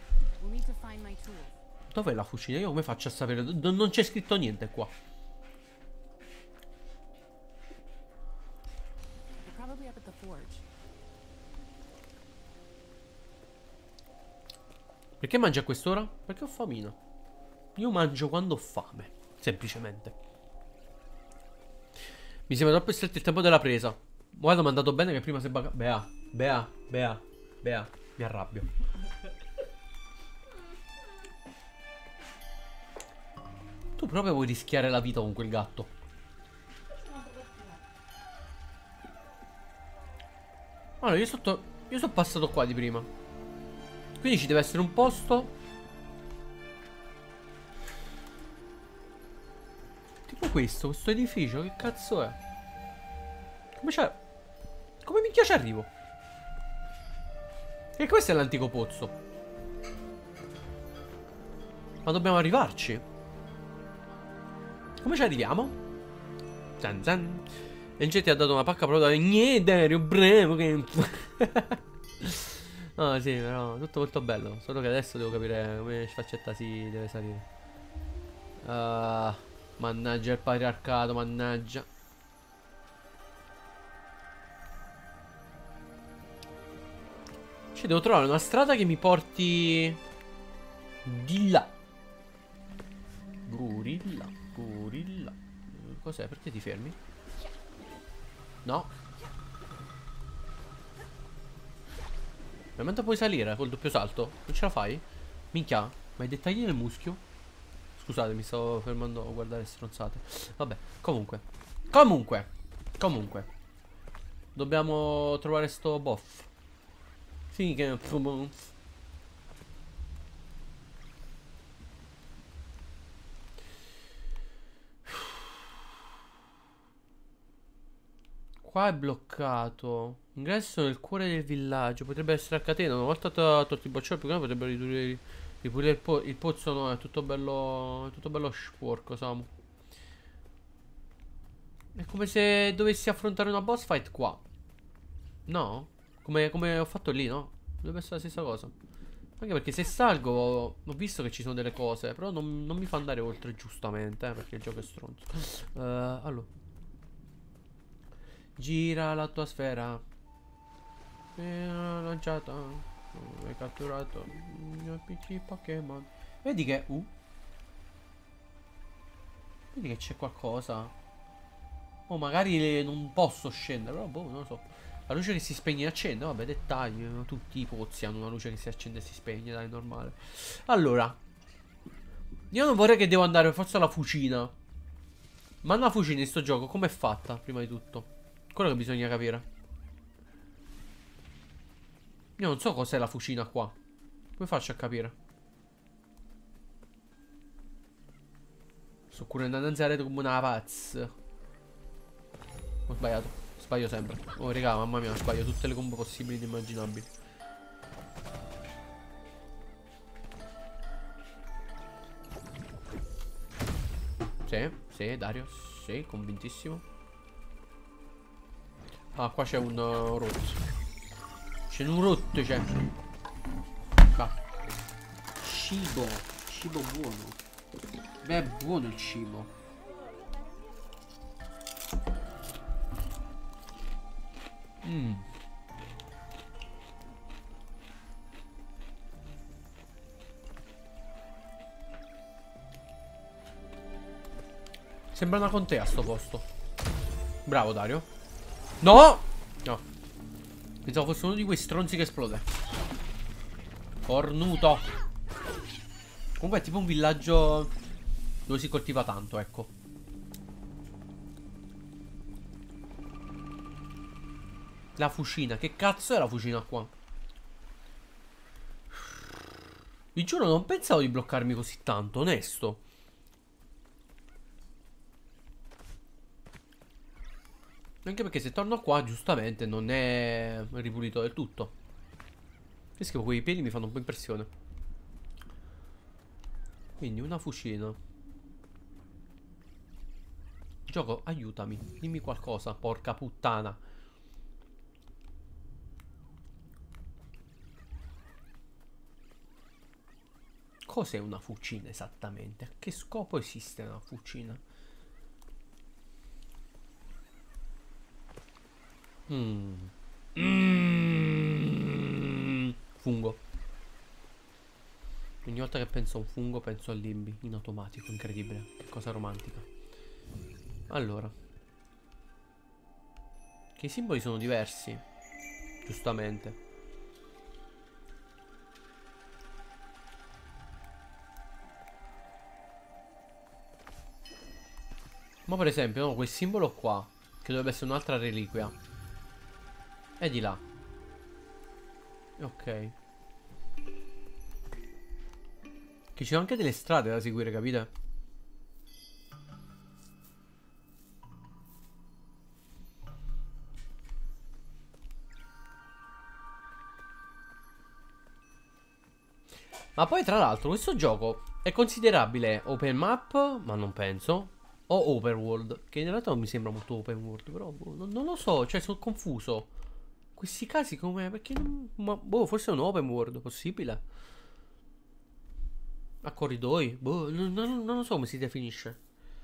Dov'è la fucina? Io come faccio a sapere? D- non c'è scritto niente qua. Perché mangi a quest'ora? Perché ho famina. Io mangio quando ho fame. Semplicemente. Mi sembra troppo stretto il tempo della presa. Guarda, mi è andato bene che prima si baga... Bea, Bea, Bea, Bea. Mi arrabbio. Tu proprio vuoi rischiare la vita con quel gatto? Allora, io sotto... Io sono passato qua di prima. Quindi ci deve essere un posto tipo questo, questo edificio. Che cazzo è? Come c'è? Come minchia ci arrivo? E questo è l'antico pozzo. Ma dobbiamo arrivarci. Come ci arriviamo? Zan zan. E ti ha dato una pacca proprio da... Niente, ero bravo che... No, sì, però tutto molto bello. Solo che adesso devo capire come sfaccetta si deve salire. uh, Mannaggia il patriarcato, mannaggia. Cioè devo trovare una strada che mi porti di là. Gorilla, gorilla. Cos'è? Perché ti fermi? No. Veramente puoi salire col doppio salto? Non ce la fai? Minchia, ma i dettagli del muschio? Scusate, mi stavo fermando a guardare stronzate. Vabbè, comunque Comunque Comunque dobbiamo trovare sto boff. Sì, che... Qua è bloccato. Ingresso nel cuore del villaggio. Potrebbe essere a catena. Una volta tolto il bocciolo più grande potrebbero ridurre, ripulire il, po il pozzo. No, è tutto bello. È tutto bello sporco, Samu. È come se dovessi affrontare una boss fight qua. No? Come, come ho fatto lì, no? Dovrebbe essere la stessa cosa. Anche perché se salgo ho visto che ci sono delle cose. Però non, non mi fa andare oltre giustamente, eh, perché il gioco è stronzo. uh, Allora gira la tua sfera. E ho lanciato. Hai catturato il mio P C Pokémon. Vedi che uh Vedi che c'è qualcosa. Oh, magari non posso scendere. Però boh, non lo so. La luce che si spegne e accende. Vabbè, dettagli. Tutti i pozzi hanno una luce che si accende e si spegne. Dai, normale. Allora, io non vorrei che devo andare forse alla fucina. Ma una fucina in sto gioco come è fatta? Prima di tutto quello che bisogna capire. Io non so cos'è la fucina qua. Come faccio a capire? Sto curando andare come una pazza. Ho sbagliato. Sbaglio sempre. Oh raga, mamma mia, sbaglio tutte le combo possibili ed immaginabili. Sì, sì, Dario. Sì, convintissimo. Ah, qua c'è un uh, rotto. C'è un rotto, c'è. Va. Cibo. Cibo buono. Beh, è buono il cibo. Mmm. Sembra una contea a sto posto. Bravo Dario. No! No. Pensavo fosse uno di quei stronzi che esplode. Cornuto. Comunque è tipo un villaggio dove si coltiva tanto, ecco. La fucina. Che cazzo è la fucina qua? Vi giuro, non pensavo di bloccarmi così tanto, onesto. Anche perché se torno qua, giustamente, non è ripulito del tutto. Che schifo, quei peli mi fanno un po' impressione. Quindi una fucina. Gioco, aiutami. Dimmi qualcosa, porca puttana. Cos'è una fucina esattamente? A che scopo esiste una fucina? Mm. Mm. Fungo. Ogni volta che penso a un fungo penso al limbi. In automatico, incredibile. Che cosa romantica. Allora, che i simboli sono diversi. Giustamente. Ma per esempio, no, quel simbolo qua, che dovrebbe essere un'altra reliquia, è di là. Ok. Che ci sono anche delle strade da seguire, capite? Ma poi tra l'altro questo gioco è considerabile open map, ma non penso, o open world, che in realtà non mi sembra molto open world, però boh, non, non lo so, cioè sono confuso. Questi casi come, perché non, ma, boh, forse è un open world, possibile. A corridoi, boh, non, non, non lo so come si definisce.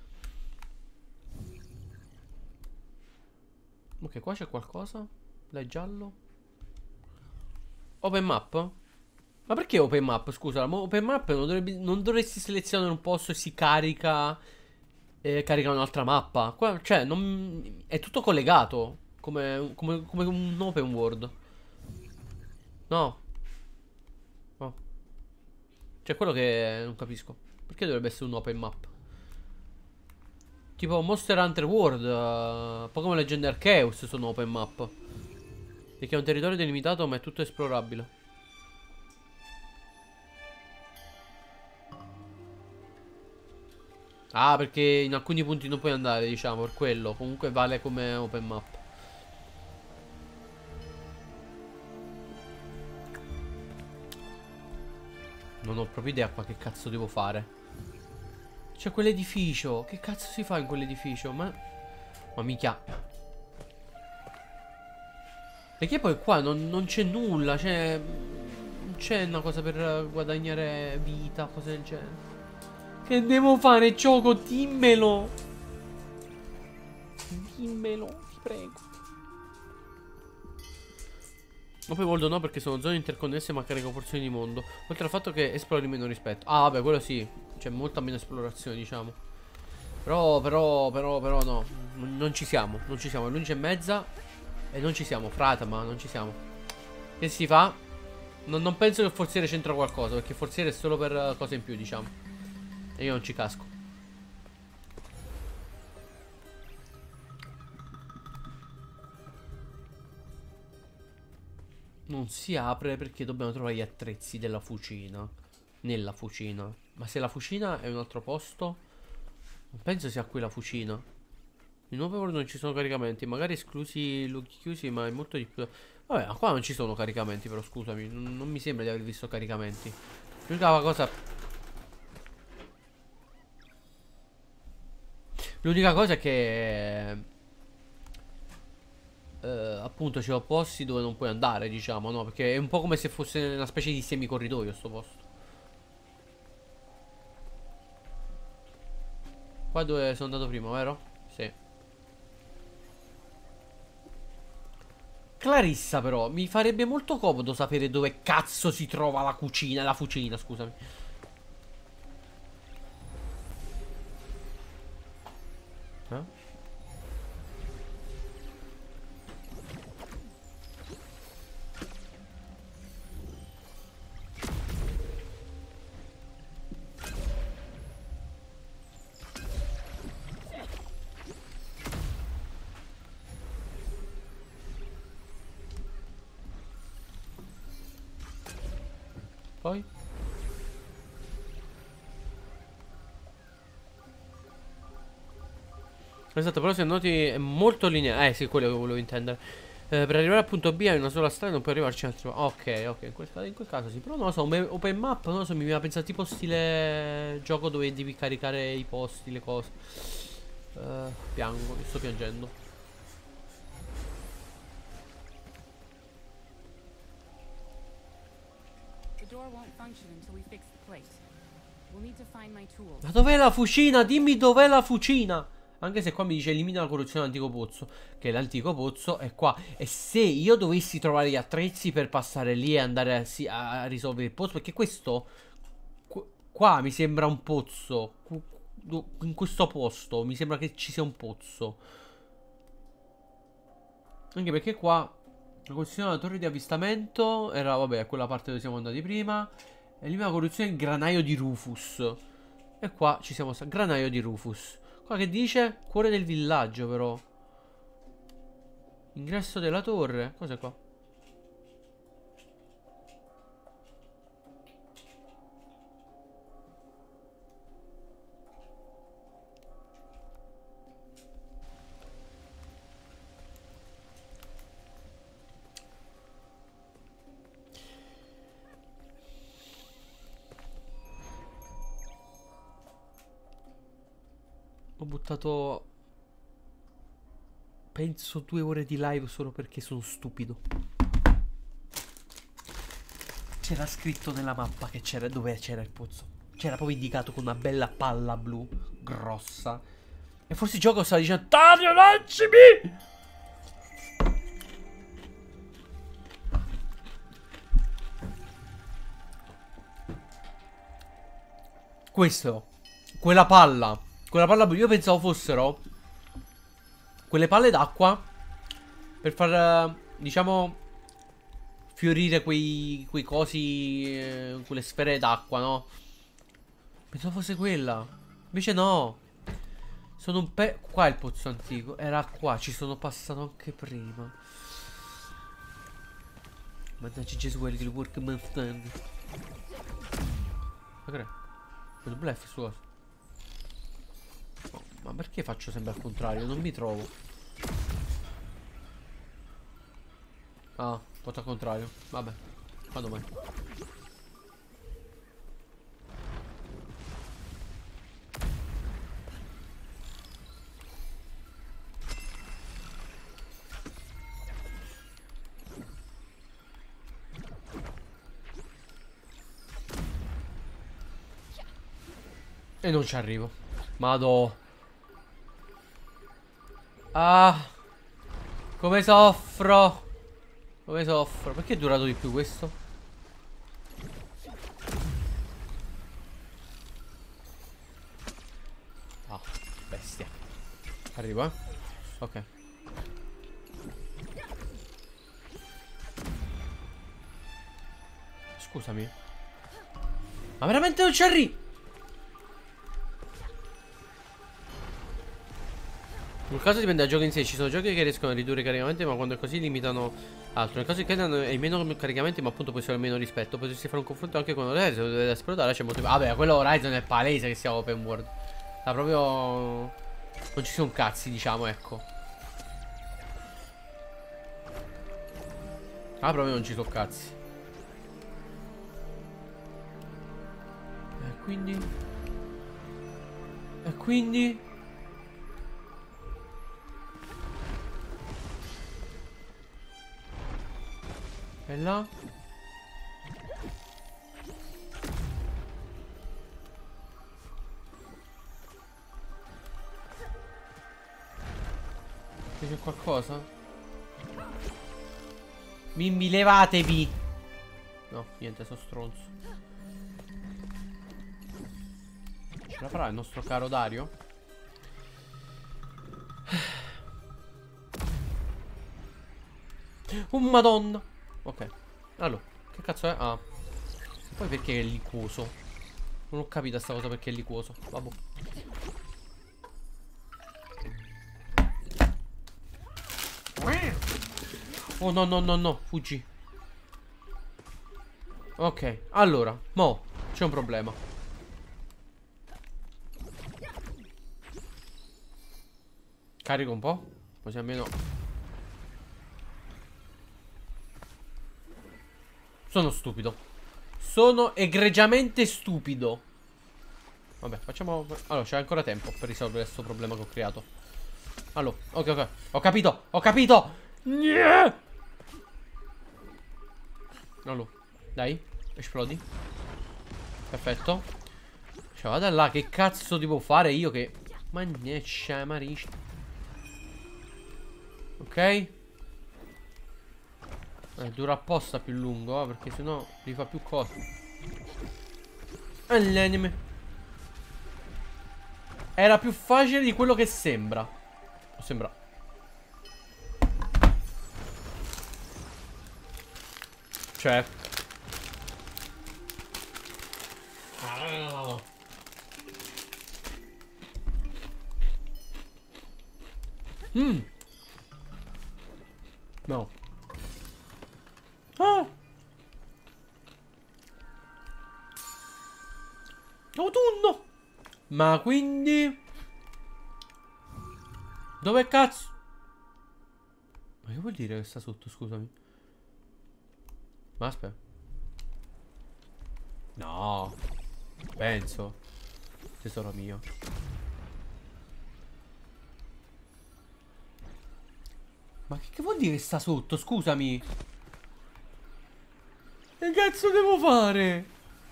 Ok, qua c'è qualcosa. Là è giallo. Open map? Ma perché open map? Scusa, ma open map non, dovrebbe, non dovresti selezionare un posto e si carica e carica un'altra mappa. Qua, cioè, non, è tutto collegato. Come, come, come un open world. No. No. Cioè, quello che non capisco. Perché dovrebbe essere un open map? Tipo Monster Hunter World, uh, Pokémon Legend Arceus sono open map. Perché è un territorio delimitato ma è tutto esplorabile. Ah, perché in alcuni punti non puoi andare, diciamo, per quello. Comunque vale come open map. Non ho proprio idea qua che cazzo devo fare. C'è quell'edificio. Che cazzo si fa in quell'edificio? Ma... Ma mica. Perché poi qua non, non c'è nulla. C'è... Non c'è una cosa per guadagnare vita, cose del genere. Che devo fare, gioco? Dimmelo. Dimmelo, ti prego. Open world no, perché sono zone interconnesse ma carico porzioni di mondo. Oltre al fatto che esplori meno rispetto. Ah vabbè, quello sì. C'è molta meno esplorazione, diciamo. Però, però, però, però no. Non ci siamo, non ci siamo. È l'undici e mezza e non ci siamo, frate, ma non ci siamo. Che si fa? Non, non penso che il forziere c'entra qualcosa, perché il forziere è solo per cose in più, diciamo. E io non ci casco. Non si apre perché dobbiamo trovare gli attrezzi della fucina. Nella fucina. Ma se la fucina è un altro posto, non penso sia qui la fucina. In open world non ci sono caricamenti. Magari esclusi luoghi chiusi, ma è molto di più. Vabbè, qua non ci sono caricamenti, però scusami. Non, non mi sembra di aver visto caricamenti. L'unica cosa... L'unica cosa è che eh, appunto c'è posti dove non puoi andare, diciamo, no? Perché è un po' come se fosse una specie di semicorridoio sto posto. Qua dove sono andato prima, vero? Sì. Clarissa però, mi farebbe molto comodo sapere dove cazzo si trova la cucina, la fucina, scusami. Eh? Poi? Esatto, però se noti è molto lineare. Eh sì, quello che volevo intendere. Eh, per arrivare al punto B hai una sola strada e non puoi arrivarci in altro. Ok, ok, in quel, in quel caso sì. Però non lo so, un open map, non lo so, mi viene a pensare tipo stile gioco dove devi caricare i posti, le cose. Uh, piango, mi sto piangendo. The door won't function until we fix the plate. We'll need to find my tools. Ma dov'è la fucina? Dimmi dov'è la fucina. Anche se qua mi dice elimina la corruzione dell'antico pozzo. Che l'antico pozzo è qua. E se io dovessi trovare gli attrezzi per passare lì e andare a, sì, a risolvere il pozzo. Perché questo qu qua mi sembra un pozzo. In questo posto mi sembra che ci sia un pozzo. Anche perché qua la corruzione della torre di avvistamento era, vabbè, quella parte dove siamo andati prima. Elimina la corruzione del granaio di Rufus. E qua ci siamo stati. Granaio di Rufus. Qua che dice? Cuore del villaggio però. Ingresso della torre. Cos'è qua? Ho buttato penso due ore di live solo perché sono stupido. C'era scritto nella mappa che c'era dove c'era il pozzo. C'era proprio indicato con una bella palla blu grossa. E forse il gioco stava dicendo Tario, lancimi! Questo. Quella palla. Quella palla blu, io pensavo fossero quelle palle d'acqua per far, diciamo, fiorire quei, quei cosi, eh, quelle sfere d'acqua, no? Pensavo fosse quella. Invece no. Sono un pe... Qua è il pozzo antico. Era qua, ci sono passato anche prima. Mannaggia Gesù, quelli del workman stand. Ma che è? Quello bluff su cosa? Ma perché faccio sempre al contrario? Non mi trovo. Ah, fatto al contrario. Vabbè, quando mai? E non ci arrivo. Madò. Ah, come soffro. Come soffro. Perché è durato di più questo? Ah, bestia. Arrivo, eh. Ok. Scusami. Ma veramente non ci arrivo. Nel caso dipende dal gioco in sé, ci sono giochi che riescono a ridurre i caricamenti, ma quando è così limitano altro. Nel caso in cui hai meno caricamenti, ma appunto può essere meno rispetto. Potresti fare un confronto anche con Horizon, dove deve esplodere, c'è molto. Vabbè, quello Horizon è palese che sia open world. Da proprio non ci sono cazzi, diciamo, ecco. Ah, proprio non ci sono cazzi. E quindi E quindi E là. C'è qualcosa? Bimbi, levatevi. No, niente, sono stronzo. Ce la farà il nostro caro Dario? Oh madonna. Ok. Allora, che cazzo è? Ah. Poi perché è liquoso? Non ho capito sta cosa perché è liquoso. Vabbè. Oh no no no no, fuggi. Ok, allora, mo c'è un problema. Carico un po'. Così almeno. Sono stupido. Sono egregiamente stupido. Vabbè, facciamo. Allora, c'è ancora tempo per risolvere questo problema che ho creato. Allora, ok, ok. Ho capito, ho capito. Yeah! Allora, dai, esplodi. Perfetto. Cioè, vada là, che cazzo devo fare io che... Magnescia, marisci. Ok. Eh, dura apposta più lungo, eh, perché sennò gli fa più cose. All'anime. Era più facile di quello che sembra. O sembra. Cioè. Ah. Mm. No. Ah. Autunno. Ma quindi dove cazzo? Ma che vuol dire che sta sotto, scusami? Ma aspetta. No. Penso. Tesoro mio. Ma che, che vuol dire che sta sotto? Scusami. Che cazzo devo fare?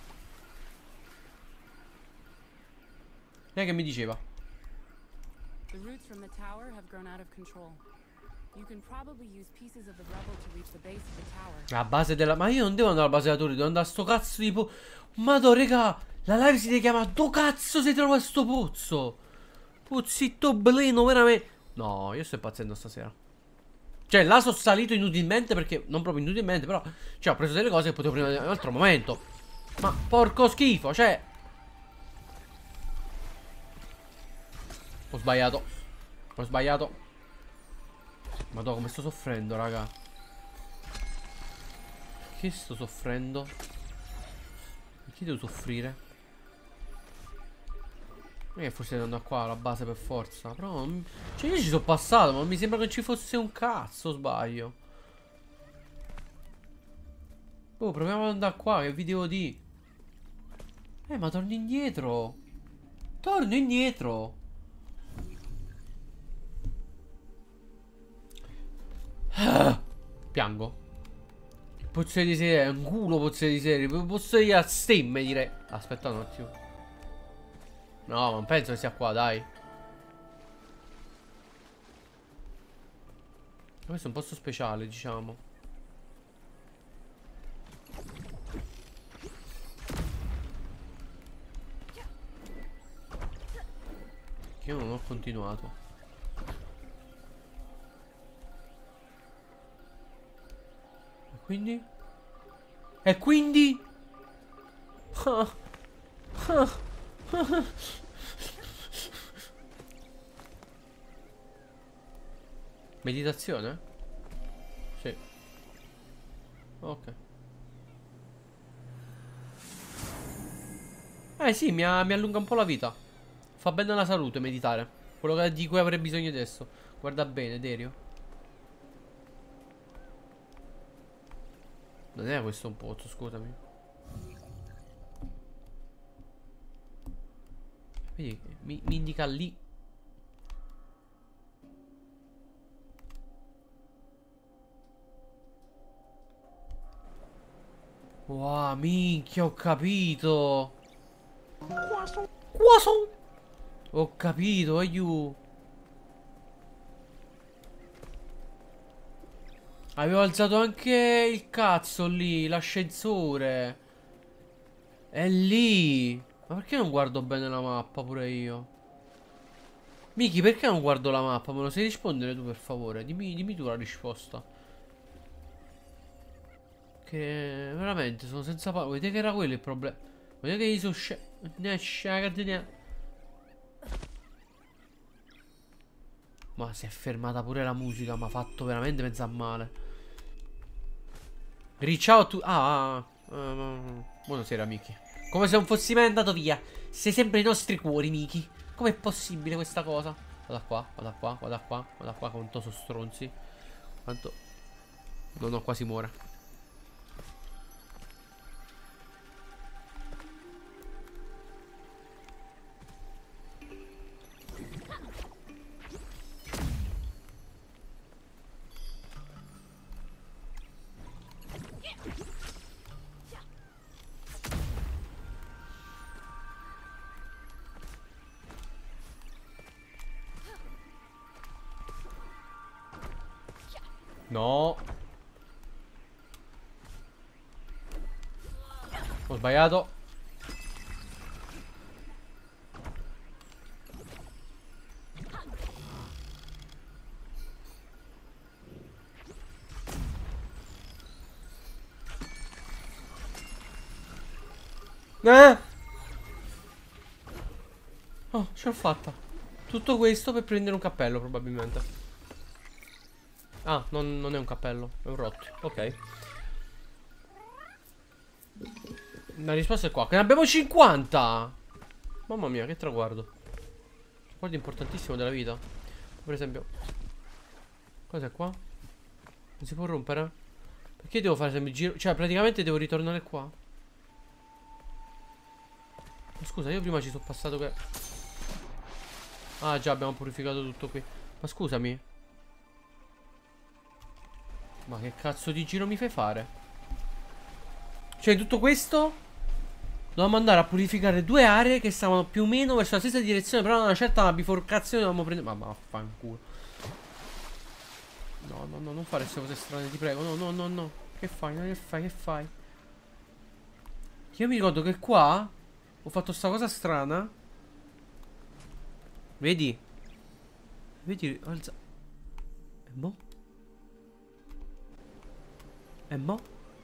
E che mi diceva? The roots from the tower have grown out of control. You can probably use pieces of the rubble to reach the base of the tower. La base della... Ma io non devo andare alla base della torre, devo andare a sto cazzo di po... Madò, raga, la live si deve chiamare "Do cazzo si trova sto pozzo?" Pozzitto bleno, veramente. No, io sto impazzendo stasera. Cioè, là sono salito inutilmente perché... Non proprio inutilmente, però... Cioè, ho preso delle cose che potevo prendere in un altro momento. Ma porco schifo, cioè... Ho sbagliato. Ho sbagliato. Madò, come sto soffrendo, raga. Che sto soffrendo? Perché devo soffrire? Non è che forse devo andare qua alla base per forza. Però non... Cioè io ci sono passato, ma non mi sembra che ci fosse un cazzo. Sbaglio. Oh, proviamo ad andare qua. Che vi devo dire? Eh, ma torno indietro. Torno indietro. Ah, piango. Pozzo di serie, un culo pozzo di serie. Posso dire a stemme, direi. Aspetta un attimo. No, non penso che sia qua, dai. Questo è un posto speciale, diciamo. Che io non ho continuato. Quindi? E quindi? Ah. Ah. Ah. Meditazione? Sì. Ok. Eh sì, mi, ha, mi allunga un po' la vita. Fa bene alla salute meditare. Quello che, di cui avrei bisogno adesso. Guarda bene, Derio. Non è questo un pozzo, scusami. Vedi, mi, mi indica lì. Oh, minchia, ho capito. Quason. Ho capito, aiuto. Avevo alzato anche il cazzo lì, l'ascensore. È lì. Ma perché non guardo bene la mappa pure io? Miki, perché non guardo la mappa? Me lo sai rispondere tu per favore? Dimmi, dimmi tu la risposta. Che veramente sono senza parole. Vedete che era quello il problema. Vedete che gli sono sce... Ma si è fermata pure la musica. Mi ha fatto veramente pensare male. Reach out to... Ah, ah, ah. Buonasera Miki. Come se non fossi mai andato via. Sei sempre nei nostri cuori, Miki. Com'è possibile questa cosa? Vada qua, vada qua, vada qua, vada qua. Quanto sono stronzi. Quanto... No, no, quasi muore. No. Ho sbagliato. Eh. Oh, ce l'ho fatta. Tutto questo per prendere un cappello probabilmente. Ah, non, non è un cappello, è un rotto. Ok. La risposta è qua. Che ne abbiamo cinquanta. Mamma mia, che traguardo. Traguardo importantissimo della vita. Per esempio. Cos'è qua? Non si può rompere? Perché devo fare sempre il giro? Cioè, praticamente devo ritornare qua. Ma scusa, io prima ci sono passato che... Ah, già, abbiamo purificato tutto qui. Ma scusami. Ma che cazzo di giro mi fai fare? Cioè, in tutto questo dovevamo andare a purificare due aree che stavano più o meno verso la stessa direzione, però una certa biforcazione dovevamo prendere. Ma vaffanculo. No, no, no, non fare queste cose strane, ti prego. No, no, no, no. Che fai? Che fai? Che fai? Io mi ricordo che qua ho fatto sta cosa strana. Vedi? Vedi? Alza. E mo? E mo?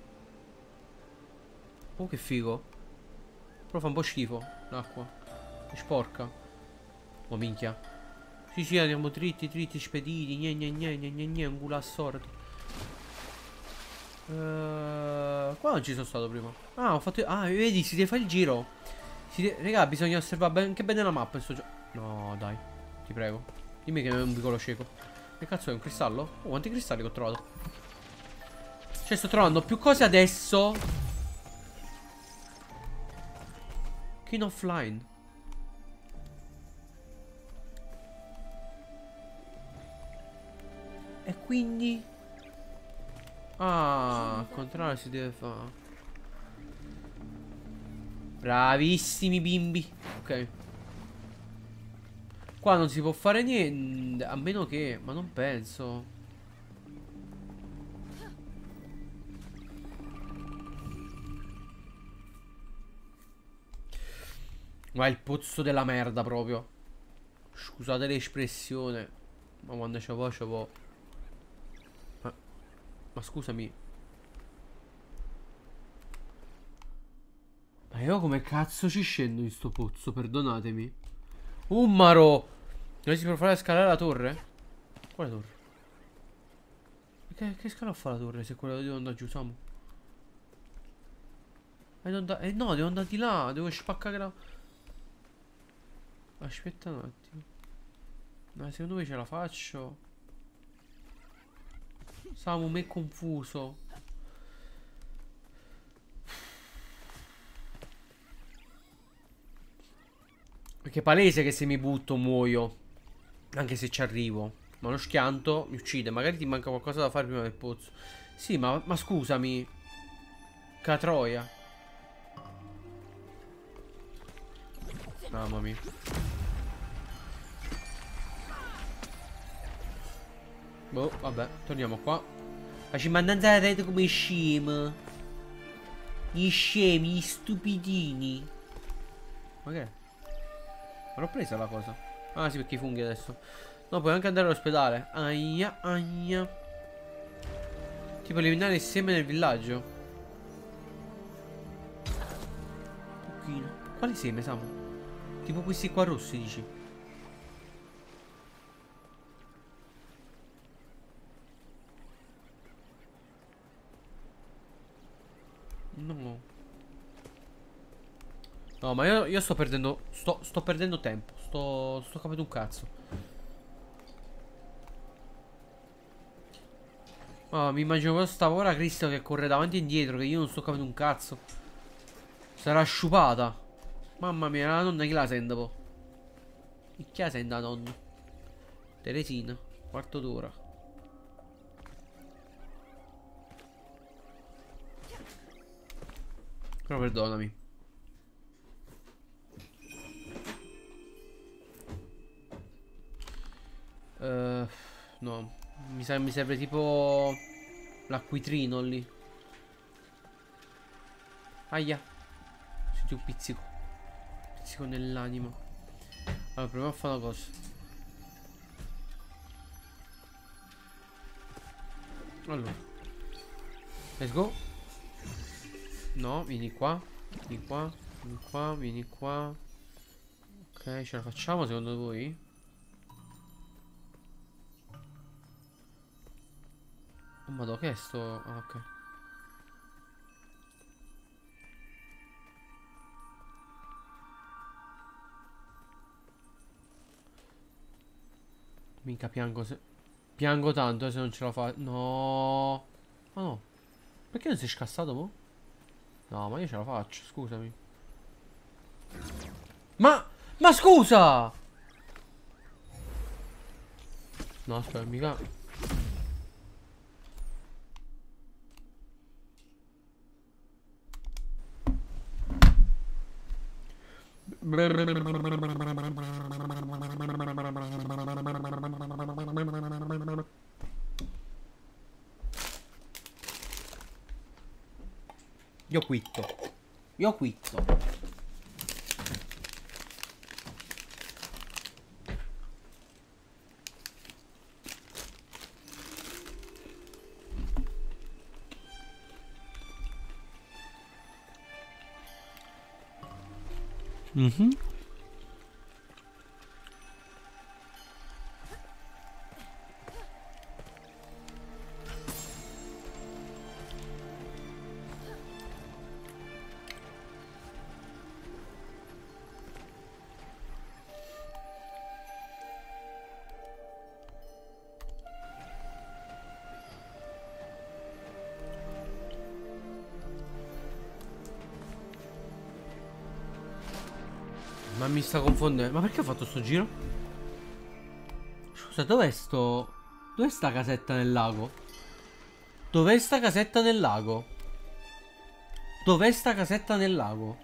Oh, che figo. Però fa un po' schifo l'acqua. È sporca. Oh, minchia. Sì, sì, andiamo dritti, dritti, spediti. Gne, gne, gne, gne, gne, gne, un culo assorto. Uh, qua non ci sono stato prima. Ah, ho fatto... Ah, vedi, si deve fare il giro. Si deve... Raga, bisogna osservare anche bene la mappa in sto gioco. No, dai. Ti prego. Dimmi che è un piccolo cieco. Che cazzo è, un cristallo? Oh, quanti cristalli che ho trovato? Cioè, sto trovando più cose adesso che in offline. E quindi... Ah, al contrario si deve fare. Bravissimi bimbi. Ok. Qua non si può fare niente. A meno che... Ma non penso. Ma il pozzo della merda proprio. Scusate l'espressione. Ma quando ce vo, ce vo. Ma, ma scusami. Ma io come cazzo ci scendo in sto pozzo? Perdonatemi. Ummaro. Noi si può fare scalare la torre? Quale torre? Che, che scala fa la torre se quella devo andare giù, Samu? Eh, non da, eh no, devo andare di là. Devo spaccare la... Aspetta un attimo. Ma secondo me ce la faccio. Samu, mi è confuso. Perché è palese che se mi butto muoio. Anche se ci arrivo. Ma lo schianto mi uccide. Magari ti manca qualcosa da fare prima del pozzo. Sì, ma, ma scusami. Catroia. Mamma mia. Boh, vabbè, torniamo qua. Facciamo andare la rete come scemo. Gli scemi, gli stupidini. Ma che è? Ma l'ho presa la cosa. Ah sì, perché i funghi adesso. No, puoi anche andare all'ospedale. Aia, aia. Tipo eliminare il seme nel villaggio. Pochino. Quali seme, Samu? Tipo questi qua rossi, dici? No. No, ma io, io sto perdendo. Sto, sto perdendo tempo. Sto. Sto capendo un cazzo. Oh, mi immagino questa povera Cristo che corre davanti e indietro. Che io non sto capendo un cazzo. Sarà sciupata. Mamma mia, la nonna chi la sente po'? Chi la sente la nonna? Teresina, quarto d'ora. Però perdonami. Uh, no. Mi sa che mi serve tipo l'acquitrino lì. Aia. Senti un pizzico. Pizzico nell'anima. Allora proviamo a fare una cosa. Allora let's go. No, vieni qua. Vieni qua. Vieni qua, vieni qua. Ok, ce la facciamo secondo voi? Oh madò, che è sto... Ah, ok. Minchia, piango se... Piango tanto eh, se non ce la fa... No. Ma no. Perché non sei scassato, mo? No, ma io ce la faccio, scusami. Ma... Ma scusa! No, aspetta, mica... Io quitto. Io quitto. Mhm. Ma mi sta confondendo. Ma perché ho fatto sto giro? Scusa, dov'è sto... Dov'è sta casetta nel lago? Dov'è sta casetta nel lago? Dov'è sta casetta nel lago?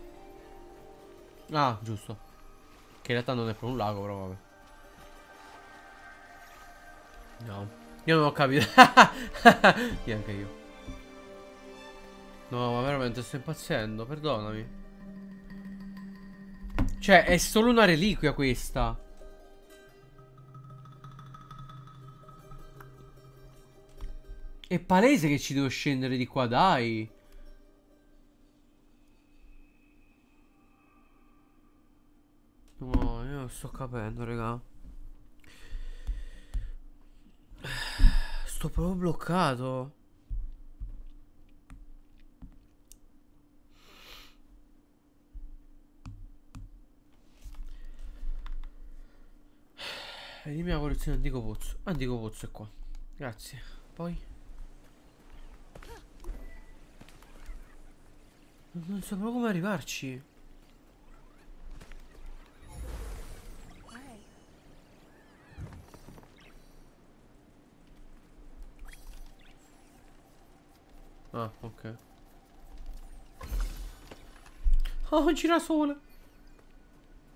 Ah, giusto. Che in realtà non è proprio un lago, però vabbè. No. Io non ho capito. Io anche io. No, ma veramente sto impazzendo, perdonami. Cioè, è solo una reliquia questa. È palese che ci devo scendere di qua, dai. No, io non sto capendo, raga. Sto proprio bloccato. Elimina la corruzione antico pozzo. Antico pozzo è qua. Grazie. Poi non so proprio come arrivarci. Ah, ok. Oh, un girasole.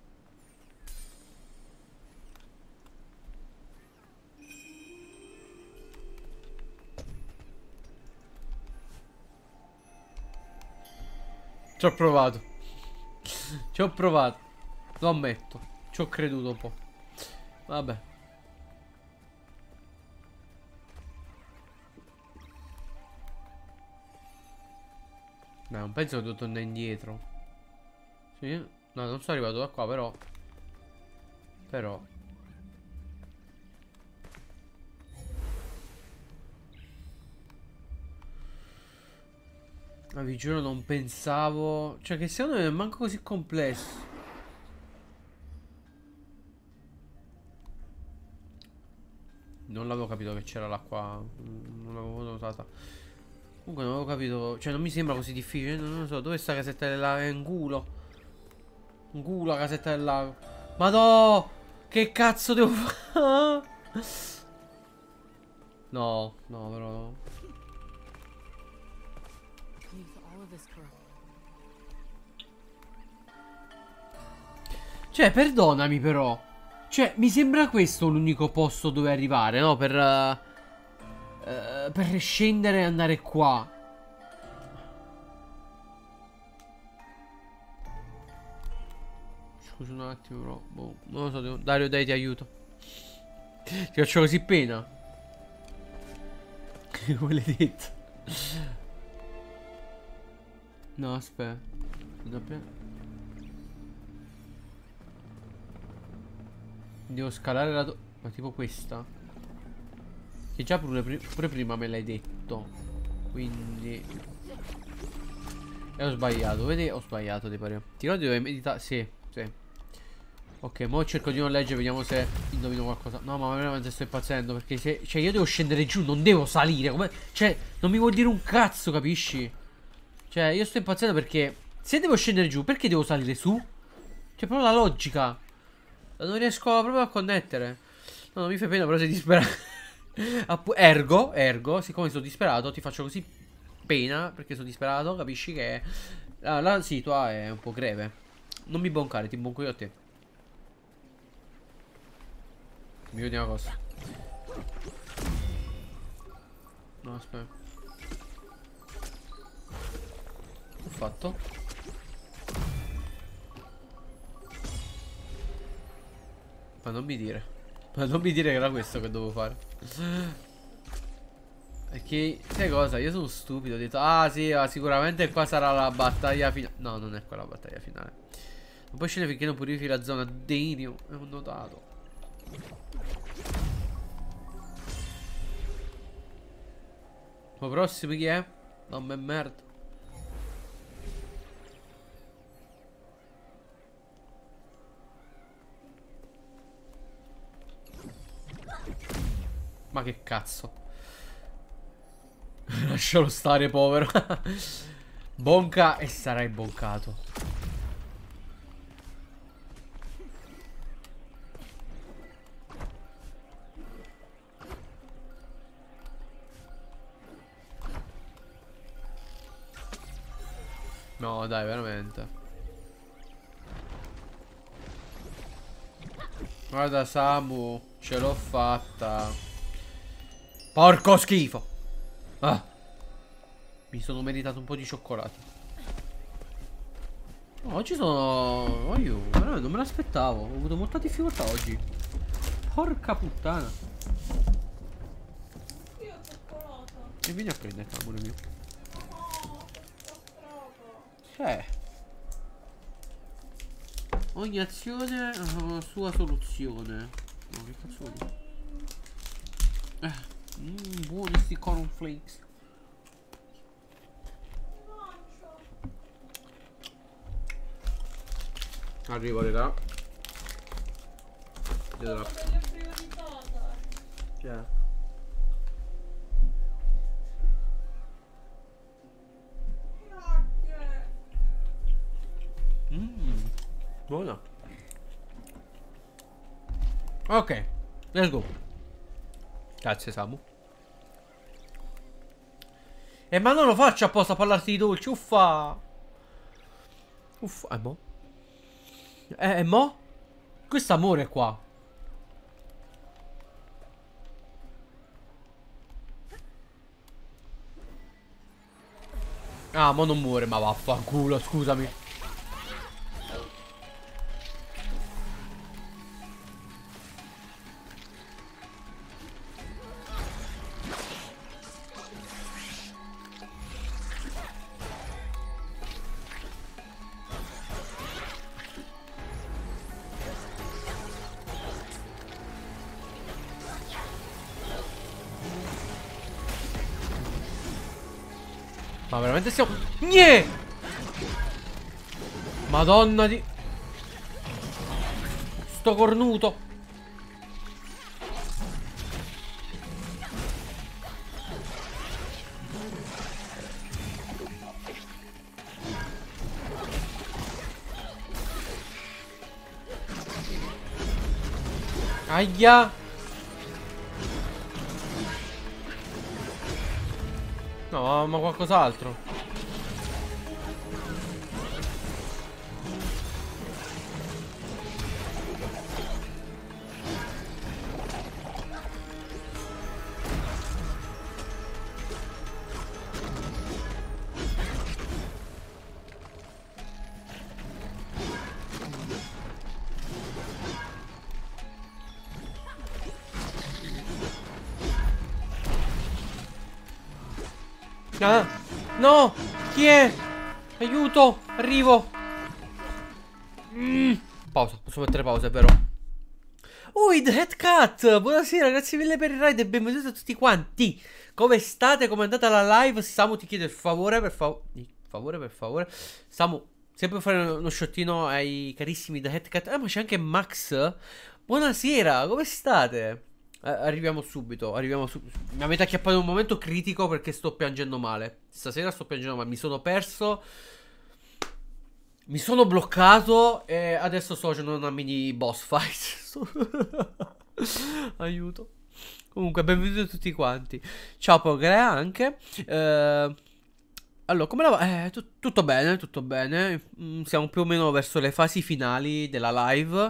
Ci ho provato. Ci ho provato. Lo ammetto. Ci ho creduto un po'. Vabbè. Beh, non penso che devo tornare indietro. Sì? No, non sono arrivato da qua, però. Però. Ma vi giuro non pensavo. Cioè che secondo me è manco così complesso. Non l'avevo capito che c'era l'acqua. Non l'avevo notata. Comunque non avevo capito. Cioè non mi sembra così difficile. Non lo so. Dove sta la casetta del lago? È in culo. In culo la casetta del lago. Madò. Che cazzo devo fare? No. No però. Cioè perdonami però. Cioè mi sembra questo l'unico posto dove arrivare, no? Per... Uh... Uh, per scendere e andare qua. Scusa un attimo però boh, non lo so, devo... Dario dai ti aiuto. Ti faccio così pena. Come l'hai detto? No aspetta. Devo scalare la do... Ma tipo questa. Che già pure, pure prima me l'hai detto. Quindi E ho sbagliato. Vedi? Ho sbagliato ti pare. Ti ricordi dove meditare? Sì, sì. Ok, mo cerco di non leggere. Vediamo se indovino qualcosa. No, ma veramente sto impazzendo. Perché se... Cioè io devo scendere giù. Non devo salire. Come... Cioè non mi vuol dire un cazzo, capisci? Cioè io sto impazzendo perché se devo scendere giù, perché devo salire su? Cioè proprio la logica. Non riesco proprio a connettere. No, non mi fai pena, però sei disperato. Ergo, ergo, siccome sono disperato, ti faccio così pena perché sono disperato, capisci che la, la situa è un po' greve. Non mi boncare, ti bonco io a te. Mi vedi una cosa. No, aspetta. Ho fatto. Ma non mi dire. Ma non mi dire che era questo che dovevo fare. Perché, sai cosa? Io sono stupido. Ho detto, ah sì, ah, sicuramente qua sarà la battaglia finale. No, non è qua la battaglia finale. Non puoi scendere finché non purifichi la zona. Denio, è un notato. Lo prossimo chi è? Non me merda. Ma che cazzo. Lascialo stare, povero. Bonca e sarai boncato. No, dai, veramente. Guarda Samu, ce l'ho fatta. Porco schifo. Ah. Mi sono meritato un po' di cioccolato. Oh, oggi sono... Oh, io veramente non me l'aspettavo. Ho avuto molta difficoltà oggi. Porca puttana. Io ho cioccolato. E vieni a prendere, amore mio. Cioè, ogni azione ha una sua soluzione. No, che cazzo vuol dire? Eh. Mmm, buoni sti cornflakes. Arrivo, raga. Vedo la... Cioè. Mmm, buona. Ok, let's go. Grazie Samu. Eh ma non lo faccio apposta a parlarti di dolci. Uffa. Uffa. E mo? Eh, e mo? Questo amore qua. Ah, mo non muore, ma vaffanculo, scusami. Ma veramente stiamo... Gne! Madonna di... Sto cornuto. Aia. No, ma qualcos'altro. Ah, no! Chi è? Aiuto! Arrivo! Mm. Pausa, posso mettere pausa, però. Ui, The Head Cat! Buonasera, grazie mille per il raid e benvenuti a tutti quanti. Come state? Come è andata la live? Samu, ti chiedo il favore, per favore. Favore, per favore. Samu, sempre fare uno sciottino ai carissimi The Head Cat. Ah, ma c'è anche Max. Buonasera, come state? Arriviamo subito, arriviamo subito. Mi avete acchiappato in un momento critico perché sto piangendo male. Stasera sto piangendo male, mi sono perso. Mi sono bloccato e adesso sto facendo una mini boss fight. Aiuto. Comunque, benvenuti a tutti quanti. Ciao Pogrea anche. Eh, allora, come la va? Eh, tutto bene, tutto bene. Mm, siamo più o meno verso le fasi finali della live.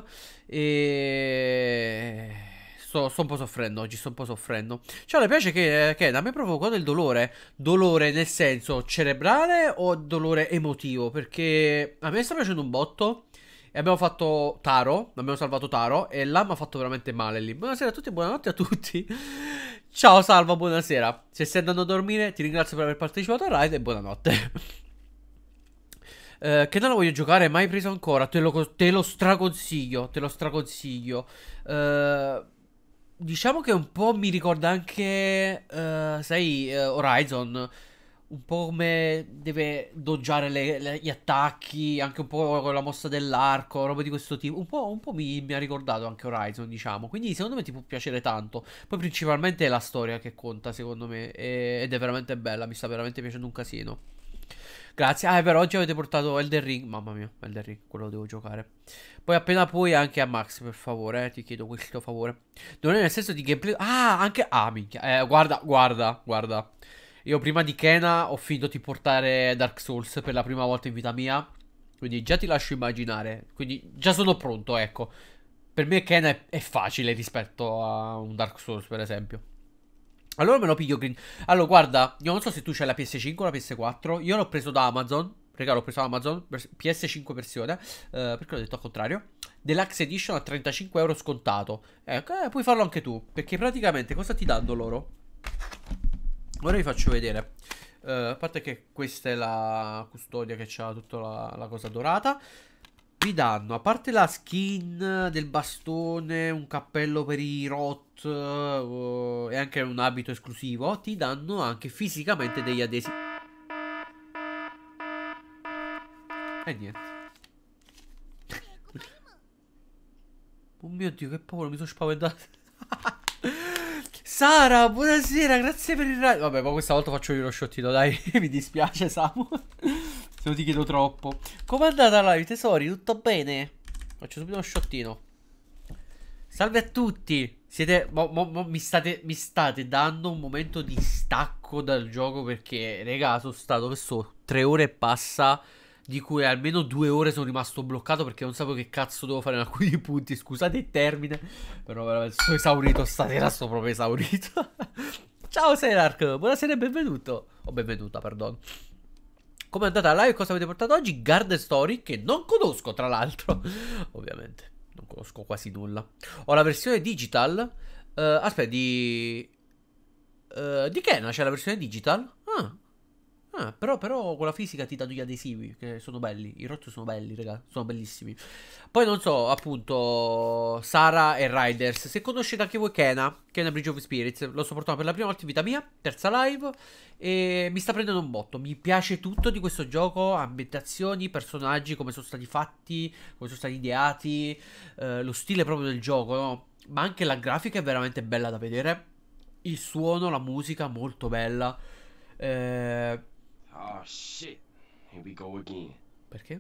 E... Sto, sto un po' soffrendo oggi, sto un po' soffrendo. Cioè, le piace che, che a me provocò del dolore. Dolore nel senso cerebrale o dolore emotivo? Perché a me sta piacendo un botto. E abbiamo fatto Taro, abbiamo salvato Taro. E là mi ha fatto veramente male lì. Buonasera a tutti, buonanotte a tutti. Ciao Salva, buonasera. Se stai andando a dormire, ti ringrazio per aver partecipato al raid e buonanotte. Uh, che non la voglio giocare, mai preso ancora. Te lo, te lo straconsiglio. Te lo straconsiglio. Uh, diciamo che un po' mi ricorda anche, uh, sai, uh, Horizon. Un po' come deve doggiare le, le, gli attacchi. Anche un po' con la mossa dell'arco, roba di questo tipo. Un po', un po' mi, mi ha ricordato anche Horizon, diciamo. Quindi secondo me ti può piacere tanto. Poi principalmente è la storia che conta, secondo me. E, ed è veramente bella, mi sta veramente piacendo un casino. Grazie. Ah, è vero, oggi avete portato Elden Ring. Mamma mia, Elden Ring, quello lo devo giocare. Poi appena puoi anche a Max, per favore, eh, ti chiedo questo favore. Non è nel senso di gameplay. Ah, anche... Ah, minchia. Eh, guarda, guarda, guarda. Io prima di Kena ho finito di portare Dark Souls per la prima volta in vita mia. Quindi già ti lascio immaginare. Quindi già sono pronto, ecco. Per me Kena è, è facile rispetto a un Dark Souls, per esempio. Allora me lo piglio green. Allora guarda, io non so se tu c'hai la P S cinque o la P S quattro. Io l'ho preso da Amazon. Regà, l'ho preso da Amazon P S cinque versione, uh, perché l'ho detto al contrario. Deluxe Edition a trentacinque euro scontato. Ecco, eh, puoi farlo anche tu. Perché praticamente cosa ti danno loro? Ora vi faccio vedere. uh, A parte che questa è la custodia che c'ha tutta la, la cosa dorata. Vi danno, a parte la skin del bastone, un cappello per i rot uh, e anche un abito esclusivo, ti danno anche fisicamente degli adesivi. E niente. Oh mio Dio, che paura, mi sono spaventato. Sara, buonasera, grazie per il raid. Vabbè, ma questa volta faccio io lo sciottino, dai. Mi dispiace, Samu. Se non ti chiedo troppo. Com'è andata la live, tesori? Tutto bene? Faccio subito uno sciottino. Salve a tutti. Siete... Mo, mo, mo, mi, state, mi state dando un momento di stacco dal gioco perché, raga, sono stato, che so, tre ore e passa, di cui almeno due ore sono rimasto bloccato perché non sapevo che cazzo devo fare in alcuni punti. Scusate il termine, però veramente sto esaurito stasera, sto proprio esaurito. Ciao Serark, buonasera e benvenuto. O benvenuta, perdono. Come è andata la live? Cosa avete portato oggi? Garden Story, che non conosco tra l'altro. Ovviamente, non conosco quasi nulla. Ho la versione digital. Uh, aspetta, di... Uh, di Kena c'è la versione digital? Ah. Ah, però, però con la fisica ti danno gli adesivi, che sono belli. I rotto sono belli, raga, sono bellissimi. Poi non so, appunto, Sara e Riders. Se conoscete anche voi Kena, Kena Bridge of Spirits, l'ho sopportato per la prima volta in vita mia, terza live, e mi sta prendendo un botto. Mi piace tutto di questo gioco, ambientazioni, personaggi, come sono stati fatti, come sono stati ideati, eh, lo stile proprio del gioco, no? Ma anche la grafica è veramente bella da vedere. Il suono, la musica, molto bella. Eh... Oh shit, here we go again. Perché?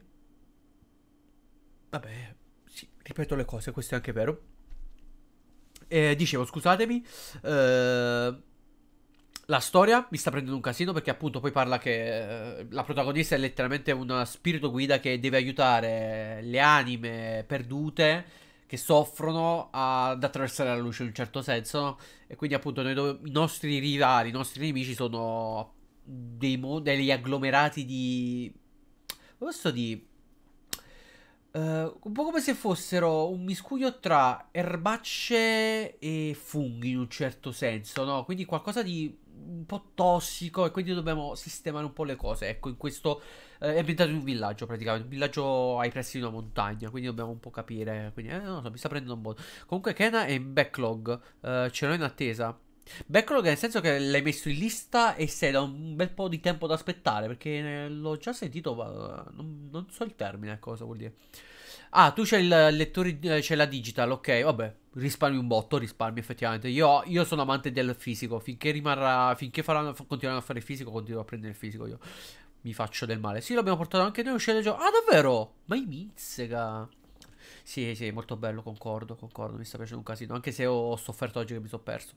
Vabbè, sì, ripeto le cose, questo è anche vero. Eh, dicevo, scusatemi, eh, la storia mi sta prendendo un casino perché appunto poi parla che eh, la protagonista è letteralmente una spirito guida che deve aiutare le anime perdute che soffrono ad attraversare la luce in un certo senso, no? E quindi appunto noi dove, i nostri rivali, i nostri nemici sono dei degli agglomerati di... Posso dire... Uh, un po' come se fossero un miscuglio tra erbacce e funghi in un certo senso, no? Quindi qualcosa di un po' tossico e quindi dobbiamo sistemare un po' le cose. Ecco, in questo uh, è ambientato in un villaggio praticamente, un villaggio ai pressi di una montagna, quindi dobbiamo un po' capire. Quindi, eh, non so, mi sta prendendo un po'. Comunque Kena è in backlog, uh, ce l'ho in attesa. Backlog nel senso che l'hai messo in lista e sei da un bel po' di tempo da aspettare, perché l'ho già sentito, ma non, non so il termine, cosa vuol dire. Ah, tu c'hai il lettore, c'è la digital, ok, vabbè, risparmi un botto, risparmi effettivamente. Io, io sono amante del fisico, finché rimarrà, finché faranno, continueranno a fare il fisico, continuo a prendere il fisico io. Mi faccio del male. Sì, l'abbiamo portato anche noi, uscire gioco. Ah, davvero? Ma i mizzica. Sì, sì, molto bello, concordo, concordo, mi sta piacendo un casino, anche se ho sofferto oggi che mi sono perso.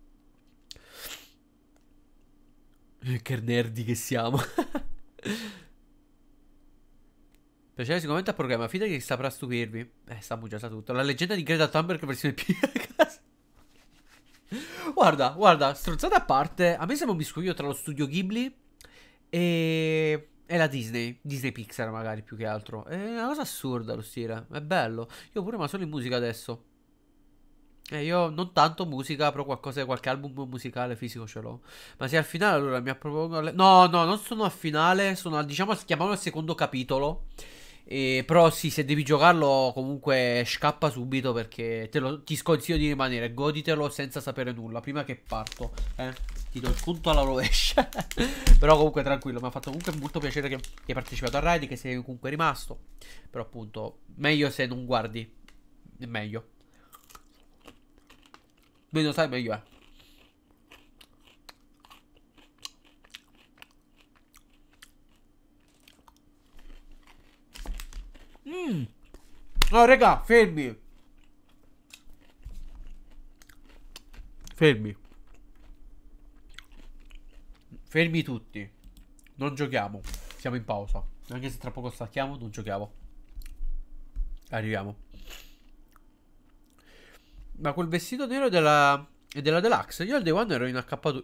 Che nerdi che siamo. Piacere sicuramente al programma. Fidati che saprà stupirvi. Eh, sta già sa tutto. La leggenda di Greta Thunberg versione P. Guarda, guarda, stronzate a parte. A me sembra un miscuglio tra lo studio Ghibli e... e la Disney. Disney Pixar magari più che altro. È una cosa assurda lo stile. È bello. Io pure ma solo in musica adesso. Eh, io non tanto musica, però qualcosa, qualche album musicale fisico ce l'ho. Ma se al finale allora mi appropongo... Le... No, no, non sono al finale, sono al, diciamo, chiamiamolo al secondo capitolo. E, però sì, se devi giocarlo comunque scappa subito perché te lo, ti sconsiglio di rimanere, goditelo senza sapere nulla, prima che parto. Eh, ti do il punto alla rovescia. Però comunque tranquillo, mi ha fatto comunque molto piacere che, che hai partecipato a Raid, che sei comunque rimasto. Però appunto, meglio se non guardi, è meglio. Meno sai meglio è. Mmm. No raga, fermi. Fermi. Fermi tutti. Non giochiamo. Siamo in pausa. Anche se tra poco stacchiamo, non giochiamo. Arriviamo. Ma quel vestito nero della della Deluxe, io al day one ero in acca due.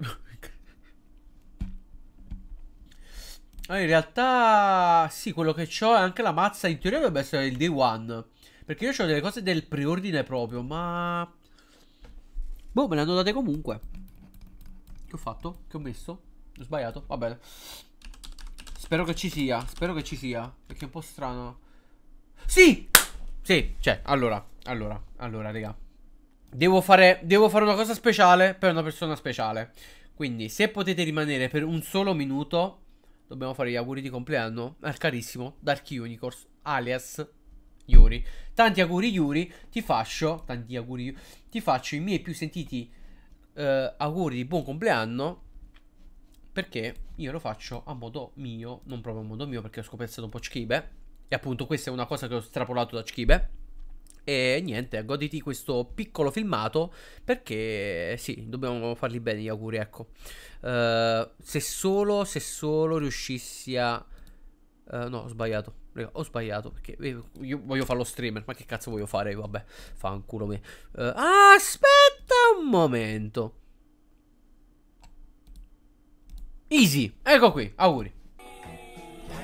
Ah, in realtà sì, quello che ho è anche la mazza. In teoria dovrebbe essere il day one, perché io ho delle cose del preordine proprio. Ma boh, me le hanno date comunque. Che ho fatto? Che ho messo? Ho sbagliato? Va bene. Spero che ci sia. Spero che ci sia, perché è un po' strano. Sì! Sì, cioè, allora Allora, allora, raga, Devo fare, devo fare una cosa speciale per una persona speciale. Quindi se potete rimanere per un solo minuto, dobbiamo fare gli auguri di compleanno al carissimo Dark Unicorns alias Yuri. Tanti auguri Yuri. Ti faccio Tanti auguri Ti faccio i miei più sentiti eh, auguri di buon compleanno, perché io lo faccio a modo mio. Non proprio a modo mio, perché ho scoperto un po' Chkibe. E appunto questa è una cosa che ho strapolato da Chkibe. E niente, goditi questo piccolo filmato, perché sì, dobbiamo farli bene gli auguri, ecco. uh, Se solo, se solo riuscissi a uh, no, ho sbagliato, ho sbagliato, perché io voglio fare lo streamer. Ma che cazzo voglio fare? Vabbè, fa un culo me. uh, Aspetta un momento. Easy, ecco qui, auguri.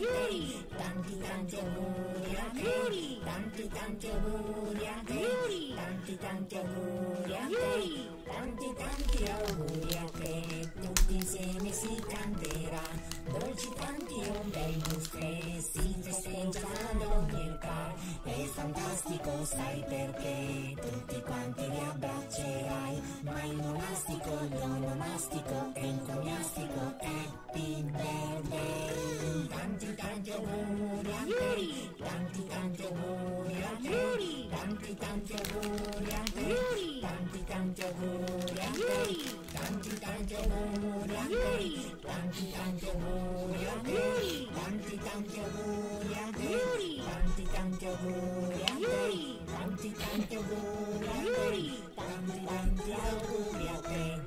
Yuri, tanti tanti auguri a te, tanti tanti auguri a te, Yuri, tanti tanti auguri a te, tanti tanti auguri a te, tutti insieme si canterà, dolci tanti un bel buffet, si festeggia ad ogni car, è fantastico sai perché, tutti quanti li abbraccerai, ma il monastico, l'onomastico e il coniastico, happy birthday, tanti tanti auguri a te, tanti tanti auguri a te, tanti tanti auguri a te, tanti tanti auguri a te, tanti tanti auguri a te, tanti tanti auguri a te, tanti tanti auguri a te, tanti tanti auguri a te, tanti tanti auguri a te, tanti tanti auguri a te.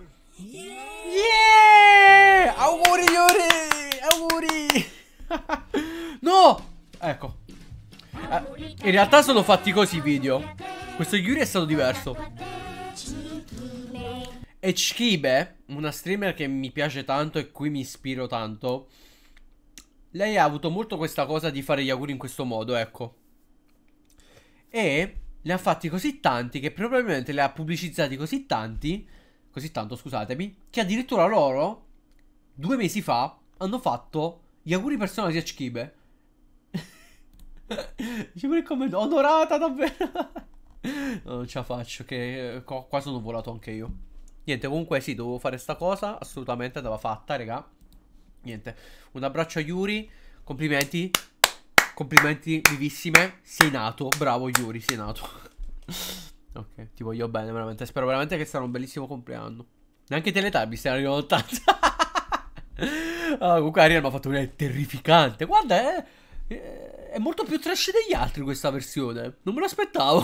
Yeah! Auguri Yuri! Auguri! No! Ecco. Eh, in realtà sono fatti così i video. Questo Yuri è stato diverso. E Chkibe, una streamer che mi piace tanto e cui mi ispiro tanto, lei ha avuto molto questa cosa di fare gli auguri in questo modo, ecco. E ne ha fatti così tanti che probabilmente le ha pubblicizzati così tanti, così tanto, scusatemi, che addirittura loro, due mesi fa, hanno fatto gli auguri personali a Chkibe. Dice pure il commento, onorata davvero. No, non ce la faccio, che qua, qua sono volato anche io. Niente, comunque sì, dovevo fare sta cosa, assolutamente andava fatta, raga. Niente, un abbraccio a Yuri, complimenti, complimenti vivissime, sei nato, bravo Yuri, sei nato. Ok, ti voglio bene, veramente, spero veramente che sarà un bellissimo compleanno. Neanche i Teletubbies stiano arrivando tanto. Ah, comunque Ariel mi ha fatto un terrificante, guarda, è, è molto più trash degli altri questa versione, non me lo aspettavo.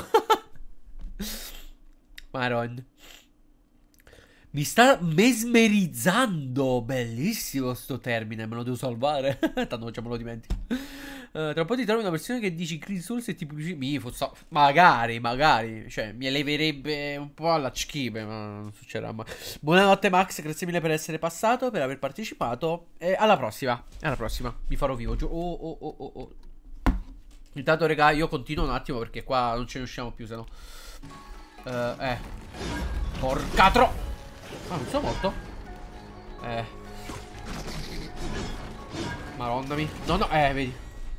Maron. Mi sta mesmerizzando. Bellissimo sto termine. Me lo devo salvare. Tanto già me lo dimentico. uh, Tra un po' ti trovi una persona che dici Green Souls e tipo mi fosse... Magari, magari. Cioè mi eleverebbe un po' alla Chkibe, ma non succederà mai. Buonanotte Max, grazie mille per essere passato, per aver partecipato. E alla prossima. Alla prossima. Mi farò vivo. Oh oh oh oh oh. Intanto raga, io continuo un attimo perché qua non ce ne usciamo più, se no uh, Eh Porca tro... Ah, non sono morto? Eh Maronnami. No, no, eh, vedi.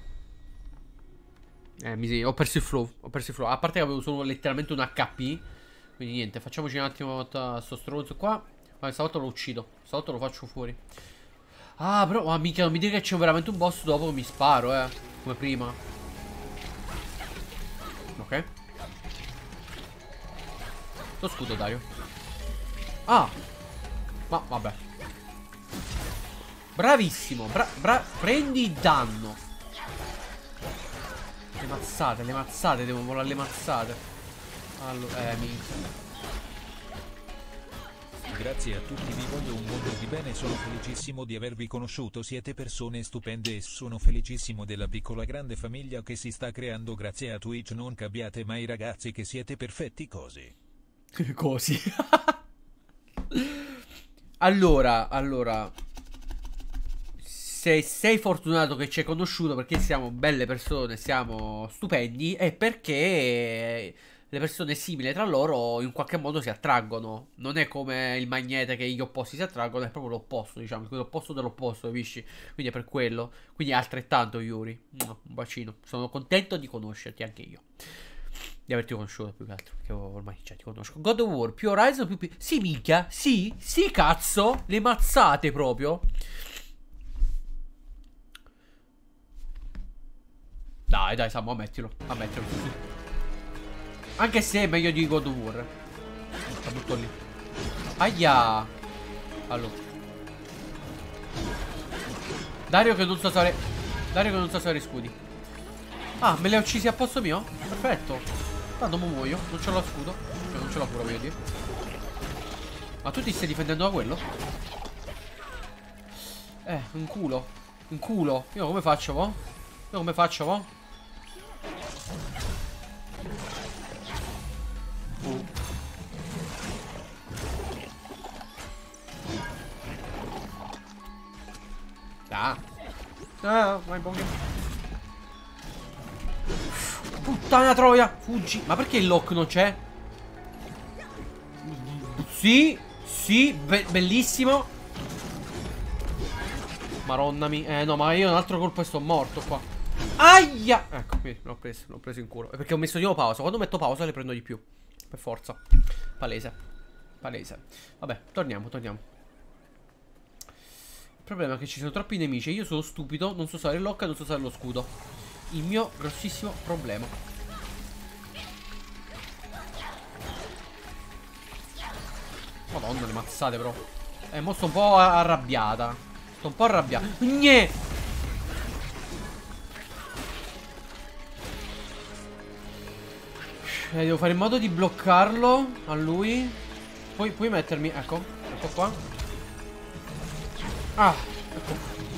Eh, mi sì, ho perso il flow. Ho perso il flow. A parte che avevo solo letteralmente un H P. Quindi niente, facciamoci un attimo a sto stronzo qua. Ma stavolta lo uccido. Stavolta lo faccio fuori. Ah, però, ma mica, non mi dire che c'è veramente un boss dopo che mi sparo, eh. Come prima. Ok. Lo scudo, Dario. Ah, ma vabbè. Bravissimo, bra bra prendi danno. Le mazzate, le mazzate, devo volare le mazzate. Allora, eh, minchia. Grazie a tutti, vi voglio un mondo di bene, sono felicissimo di avervi conosciuto, siete persone stupende e sono felicissimo della piccola grande famiglia che si sta creando grazie a Twitch, non cambiate mai ragazzi che siete perfetti così. Così. Allora, allora, se sei fortunato che ci hai conosciuto perché siamo belle persone, siamo stupendi, è perché le persone simili tra loro in qualche modo si attraggono. Non è come il magnete che gli opposti si attraggono, è proprio l'opposto, diciamo, l'opposto dell'opposto, capisci? Quindi è per quello. Quindi è altrettanto, Yuri. Un bacino. Sono contento di conoscerti anche io. Di averti conosciuto più che altro, perché ormai già ti conosco. God of War, più Horizon, più... Sì, minchia, sì, sì, cazzo. Le mazzate proprio. Dai, dai, Samu, ammettilo. Ammettilo. Anche se è meglio di God of War. La butto lì. Aia. Allora. Dario che non so usare... Dario che non so usare scudi. Ah, me li ha uccisi a posto mio? Perfetto. Tanto mo muoio, non ce l'ho scudo. Cioè non ce l'ho pure, voglio dire. Ma tu ti stai difendendo da quello? Eh, un culo. Un culo. Io come faccio, mo? Io come faccio, mo? Uh. Ah. Ah, vai Pokémon. Puttana troia. Fuggi. Ma perché il lock non c'è? Sì. Sì. Be bellissimo. Maronnami. Eh no, ma io un altro colpo e sto morto qua. Aia. Ecco, qui l'ho preso. L'ho preso in culo. Perché ho messo di nuovo pausa. Quando metto pausa le prendo di più. Per forza. Palese. Palese. Vabbè, torniamo, torniamo. Il problema è che ci sono troppi nemici e io sono stupido. Non so usare il lock e non so usare lo scudo. Il mio grossissimo problema. Madonna, le mazzate però. Eh, mo sto un po' arrabbiata. Sto un po' arrabbiata. Gne! Eh, devo fare in modo di bloccarlo a lui. Poi puoi mettermi. Ecco. Ecco qua. Ah, ecco.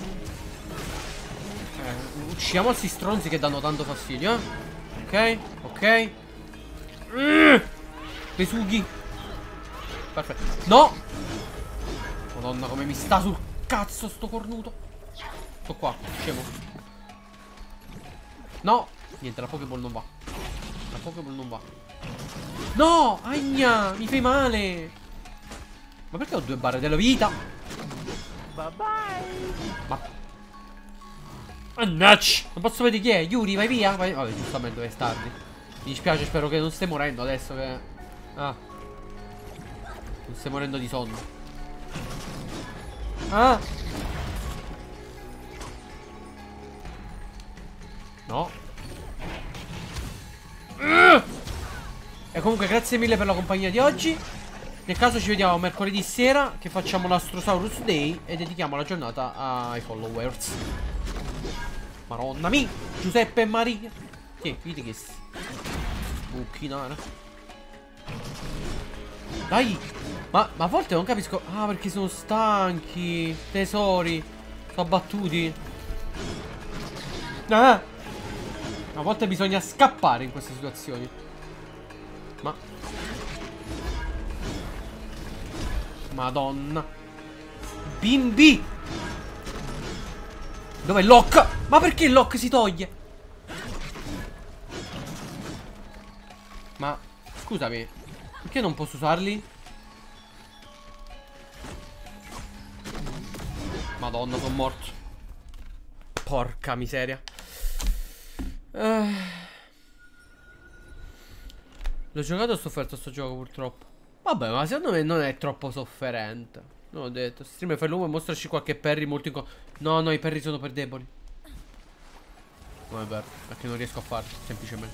Eh, uccidiamo questi stronzi che danno tanto fastidio, eh. Ok, ok. uh, Pesughi. Perfetto. No. Madonna, come mi sta sul cazzo sto cornuto. Sto qua, scemo. No. Niente, la Pokéball non va. La Pokéball non va. No, agna, mi fai male. Ma perché ho due barre della vita? Bye bye. Ma mannaggia, non posso vedere chi è. Yuri, vai via. Vai. Vabbè, giustamente è tardi. Mi dispiace, spero che non stai morendo adesso che... Ah, non stai morendo di sonno. Ah. No. uh. E comunque grazie mille per la compagnia di oggi. Nel caso ci vediamo mercoledì sera, che facciamo l'Astrosaurus Day e dedichiamo la giornata ai followers. Maronna mi, Giuseppe e Maria. Che, vedi che si buchinare. Dai. Ma, ma a volte non capisco. Ah, perché sono stanchi. Tesori. Sono abbattuti. Ah. A volte bisogna scappare in queste situazioni. Ma Madonna. Bimbi. Dov'è il lock? Ma perché il lock si toglie? Ma scusami, perché non posso usarli? Madonna, sono morto. Porca miseria. uh. L'ho giocato e ho sofferto sto gioco purtroppo. Vabbè, ma secondo me non è troppo sofferente. Non ho detto. Streamer, fai l'uomo e mostraci qualche parry molto inco... No, no, i parry sono per deboli. Non è vero, perché non riesco a farli, semplicemente.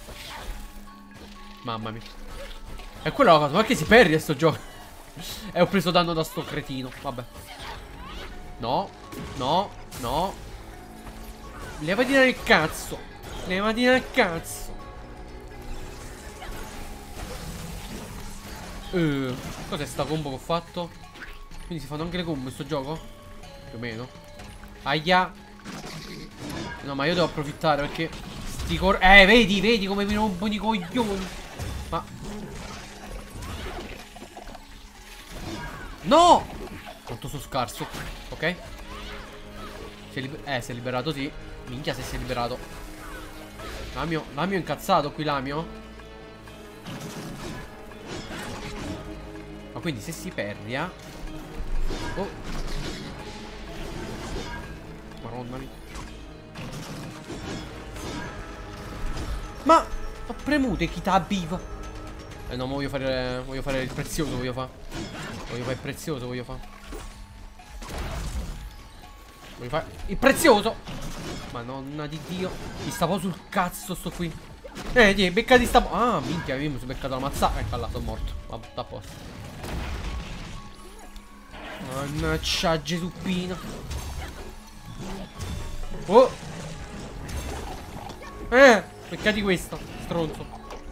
Mamma mia. È quella la cosa, ma che si parry a sto gioco? E ho preso danno da sto cretino. Vabbè. No, no, no. Levati dal cazzo. Levati dal cazzo. Uh, cos'è sta combo che ho fatto? Quindi si fanno anche le combo in sto gioco? Più o meno. Aia. No, ma io devo approfittare perché sti cor... Eh, vedi, vedi come mi rompono i coglioni. Ma no! Quanto sono scarso. Ok. Si è liber... Eh, si è liberato, sì. Minchia se si è liberato. Lamio, Lamio è incazzato qui, Lamio. Ma quindi se si perria... Oh. Madonna mia. Ma ho premuto e chi t'ha viva. Eh no, ma voglio fare... Voglio fare il prezioso, voglio fare. Voglio fare il prezioso, voglio fare. Voglio fare il prezioso. Madonna di Dio. Mi stavo sul cazzo sto qui. Eh, ti beccati sta... Ah, minchia, io mi sono beccato la mazzata. Ecco là, sono morto. Vabbè, sta a posto. Mannaggia Gesù Pino. Oh. Eh, beccati questo, stronzo.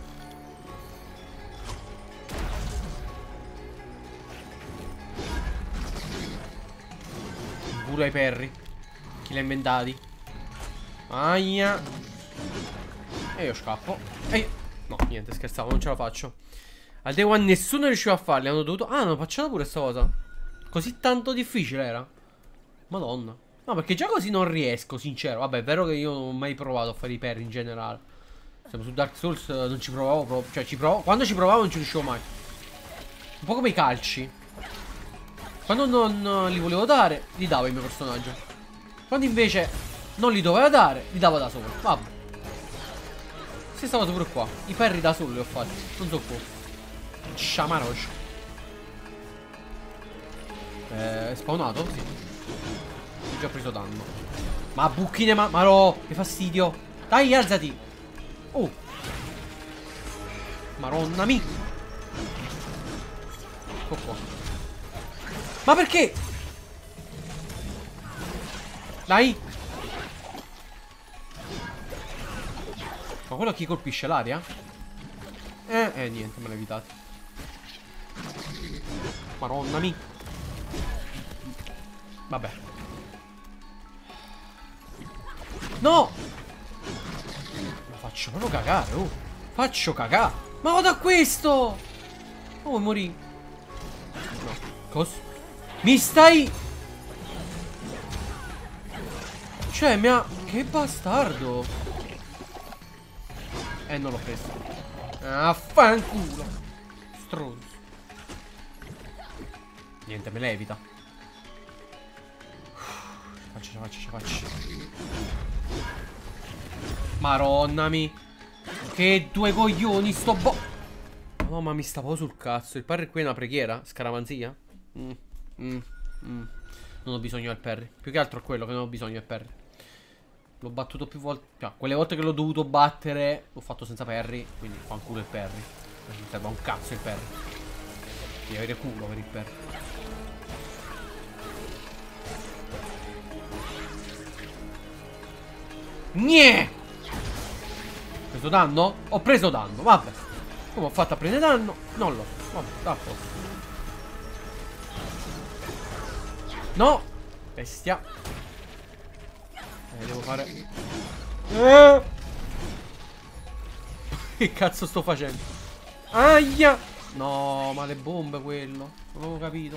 Pure ai perri. Chi l'ha inventati? Aia. E io scappo. E io... No, niente, scherzavo, non ce la faccio. Al day one nessuno riusciva a farli. Hanno dovuto... Ah, non facciamo pure sta cosa. Così tanto difficile era. Madonna. No, perché già così non riesco, sincero. Vabbè, è vero che io non ho mai provato a fare i parry in generale. Siamo su Dark Souls, non ci provavo proprio. Cioè, ci provo. Quando ci provavo non ci riuscivo mai. Un po' come i calci. Quando non li volevo dare, li davo il mio personaggio. Quando invece non li dovevo dare, li davo da solo. Vabbè. Stessa cosa pure qua. I parry da solo li ho fatti. Non so come. Shamarosh. Eh, è spawnato? Sì. Ho già preso danno. Ma buchine, ma... Ma no, che fastidio. Dai, alzati. Oh. Maronna mi. Ecco qua. Ma perché? Dai. Ma quello chi colpisce l'aria? Eh, eh, niente, me l'ha evitato. Maronna mi. Vabbè. No! Ma faccio proprio cagare, oh. Faccio cagare. Ma vado a questo! Oh, morì. No. Cosa? Mi stai... Cioè, mi ha... Che bastardo. Eh, non l'ho preso. Ah, fanculo. Stronzo. Niente, me l'evita. Faccio, ce faccio, ce faccio. Maronnami. Che due coglioni sto bo... No, ma mi sta proprio sul cazzo. Il parry qui è una preghiera? Scaramanzia? Mm, mm, mm. Non ho bisogno del parry. Più che altro è quello che non ho bisogno del parry. L'ho battuto più volte. Cioè, quelle volte che l'ho dovuto battere l'ho fatto senza parry. Quindi fanculo il parry. Non mi serve un cazzo il parry. Devi avere culo per il parry. Niente. Ho preso danno? Ho preso danno, vabbè. Come ho fatto a prendere danno? Non lo so. Vabbè, da poco. No. Bestia. Eh, devo fare. Eh. Che cazzo sto facendo? Aia. No, ma le bombe quello. Non avevo capito.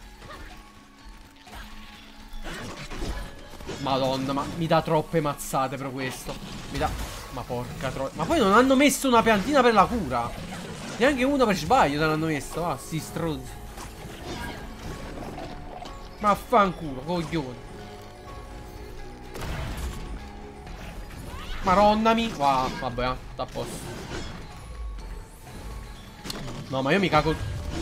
Madonna, ma mi dà troppe mazzate per questo. Mi dà... Ma porca troia. Ma poi non hanno messo una piantina per la cura. Neanche una per sbaglio te l'hanno messo. Ah, sti strozzi. Ma affanculo, coglioni. Maronnami. Wow, vabbè, eh, sta a posto. No, ma io mi cago.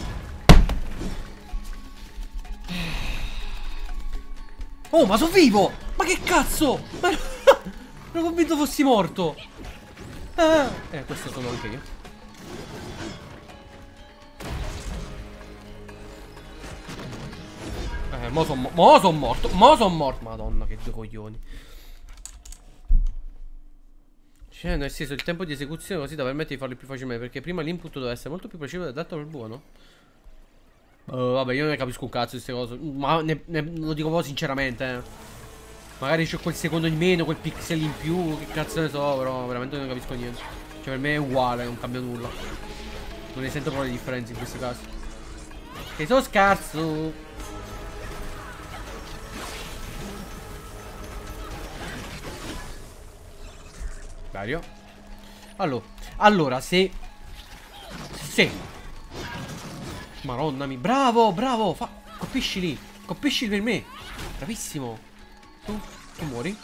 Oh, ma sono vivo! Ma che cazzo? Ma... ero convinto fossi morto. Ah. Eh, questo sono anche io. Eh, mo sono mo son morto. Mo sono morto. Madonna, che due coglioni. Cioè, nel senso, il tempo di esecuzione così da permettere di farlo più facilmente. Perché prima l'input doveva essere molto più preciso ed adatto per buono. Uh, vabbè, io non ne capisco un cazzo di queste cose. Ma ne, ne, lo dico proprio sinceramente, eh. Magari c'ho quel secondo in meno, quel pixel in più. Che cazzo ne so, però veramente non ne capisco niente. Cioè, per me è uguale, non cambia nulla. Non ne sento proprio le differenze in questi casi. Che sono scarso. Vario. Allora, allora se Se Maronnami, bravo, bravo. Fa... Colpisci lì, colpisci per me. Bravissimo. Tu, tu muori.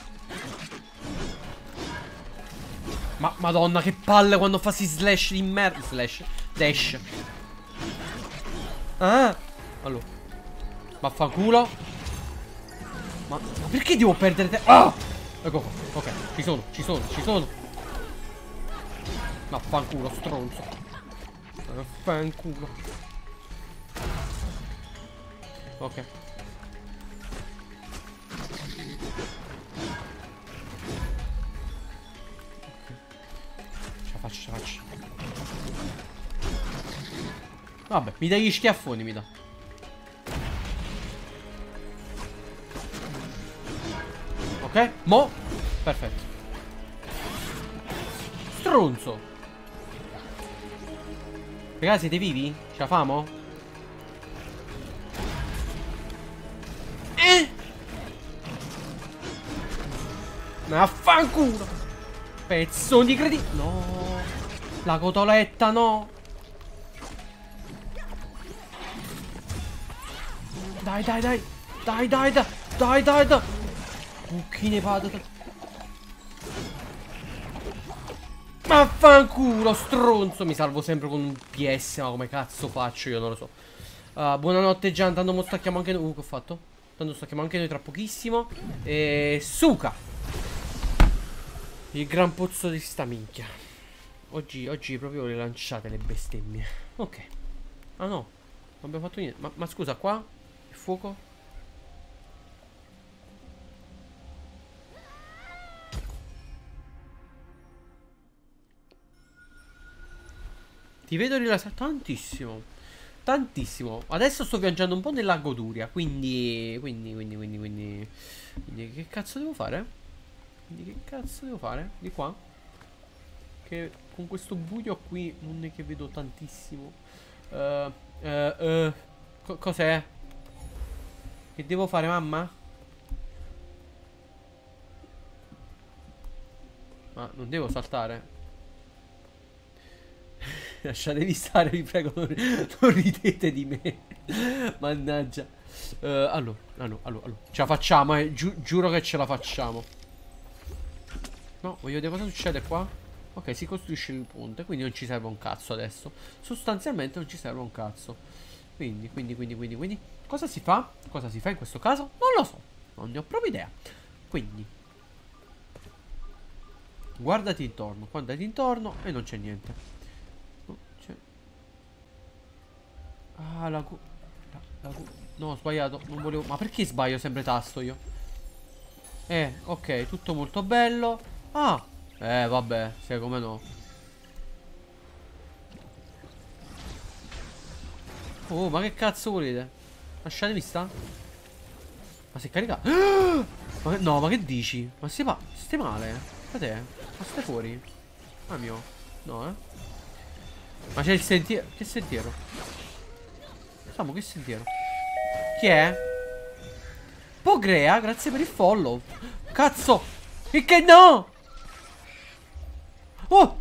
Ma madonna, che palle quando fa si slash di merda. Slash, dash. Ah. Allora, vaffanculo. Ma, ma perché devo perdere te? Ah. Ecco qua, ok, ci sono, ci sono, ci sono. Vaffanculo, stronzo. Vaffanculo. Ok. Ce la faccio, ce la faccio. Vabbè, mi dai gli schiaffoni, mi dà. Ok, mo. Perfetto. Stronzo. Ragazzi, siete vivi? Ce la famo? Eh? Ma affanculo. Pezzo di credito. No. La cotoletta no. Dai dai dai. Dai dai dai. Dai dai dai. Bucchine patate. Ma affanculo stronzo. Mi salvo sempre con un P S. Ma come cazzo faccio? Io non lo so. uh, Buonanotte Gian. Tanto mo stacchiamo anche noi. Uh che ho fatto? Tanto stacchiamo anche noi tra pochissimo. E Suka. Il gran pozzo di sta minchia. Oggi, oggi proprio le lanciate le bestemmie. Ok. Ah no, non abbiamo fatto niente. Ma, ma scusa, qua il fuoco. Ti vedo rilassato tantissimo. Tantissimo. Adesso sto viaggiando un po' nella goduria. Quindi, quindi, quindi, quindi, quindi, quindi che cazzo devo fare? Quindi che cazzo devo fare? Di qua? Che con questo buio qui non è che vedo tantissimo. uh, uh, uh, co Cos'è? Che devo fare, mamma? Ma non devo saltare. Lasciatevi stare, vi prego, non, non ridete di me. Mannaggia. uh, Allora, allora, allora, allora. Ce la facciamo, eh. Giu giuro che ce la facciamo. No, voglio vedere cosa succede qua. Ok, si costruisce il ponte, quindi non ci serve un cazzo adesso. Sostanzialmente non ci serve un cazzo. Quindi, quindi, quindi, quindi, quindi cosa si fa? Cosa si fa in questo caso? Non lo so. Non ne ho proprio idea. Quindi guardati intorno, guardati intorno e non c'è niente. Ah, la, la, la no, ho sbagliato. Non volevo. Ma perché sbaglio sempre tasto io? Eh, ok, tutto molto bello. Ah, eh, vabbè, sai come no. Oh, ma che cazzo volete? Lasciatemi sta. Ma si è caricato. Ma, no, ma che dici? Ma si fa. Stai male? Da te? Ma stai fuori? Ah mio. No, eh. Ma c'è il sentiero. Che sentiero? Facciamo che sentiero? Chi è? Pogrea, grazie per il follow. Cazzo. E che no? Oh.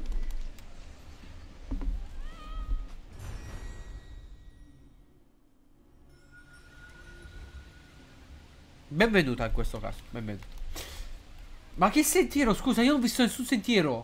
Benvenuta in questo caso. Benvenuta. Ma che sentiero? Scusa, io non ho visto nessun sentiero.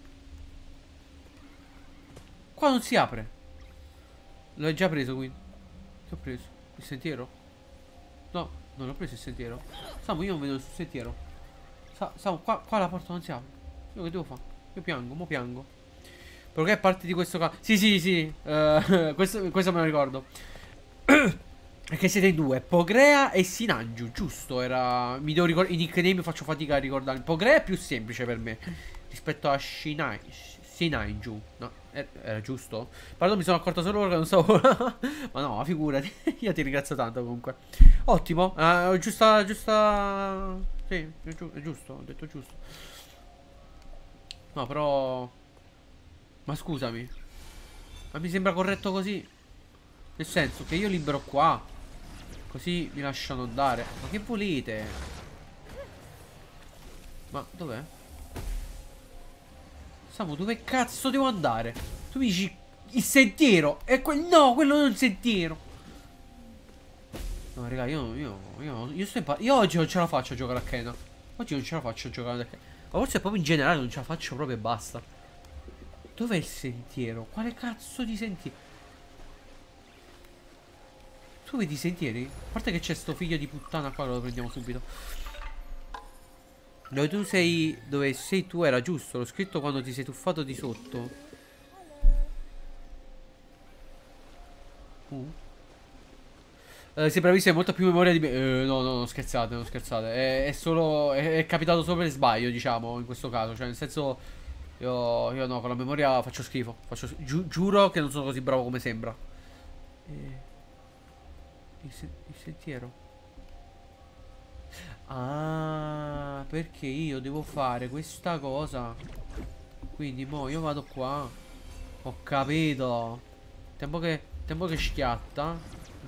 Qua non si apre. L'ho già preso quindi. Che ho preso? Il sentiero? No, non ho preso il sentiero. Samu, io non vedo nessun sentiero. Sa Samu, qua, qua la porta non si apre. Io che devo fare? Io piango, mo piango. Perché è parte di questo caso. Sì, sì, sì. uh, questo, questo me lo ricordo. Perché siete in due, Pogrea e Sinanju, giusto? Era. Mi devo ricordare. I nickname faccio fatica a ricordare. Pogrea è più semplice per me rispetto a Shinai. Sinanju. No, era giusto? Pardon, mi sono accorto solo che non stavo. Ma no, figurati. Io ti ringrazio tanto comunque. Ottimo. Uh, giusta, giusta. Sì, è, giu è giusto, ho detto giusto. No, però. Ma scusami. Ma mi sembra corretto così. Nel senso che io libero qua, così mi lasciano andare. Ma che volete? Ma dov'è? Samu, dove cazzo devo andare? Tu mi dici il sentiero. E quel. No, quello non è un sentiero. No, raga, io. Io. Io, io, sto io oggi non ce la faccio a giocare a Kena. Oggi non ce la faccio a giocare a Kena. Ma forse proprio in generale non ce la faccio proprio e basta. Dov'è il sentiero? Quale cazzo di sentiero? Tu vedi i sentieri? A parte che c'è sto figlio di puttana qua, lo prendiamo subito. Dove tu sei. Dove sei tu era giusto. L'ho scritto quando ti sei tuffato di sotto. Uh. Eh, sei bravissimo, hai molta più memoria di me. Eh, no, no, no, scherzate, non scherzate. È, è solo. È, è capitato solo per sbaglio, diciamo, in questo caso. Cioè, nel senso. Io, io no, con la memoria faccio schifo. Faccio, giu, giuro che non sono così bravo come sembra. Eh, il, se, il sentiero. Ah, perché io devo fare questa cosa. Quindi mo io vado qua. Ho capito. Tempo che, tempo che schiatta.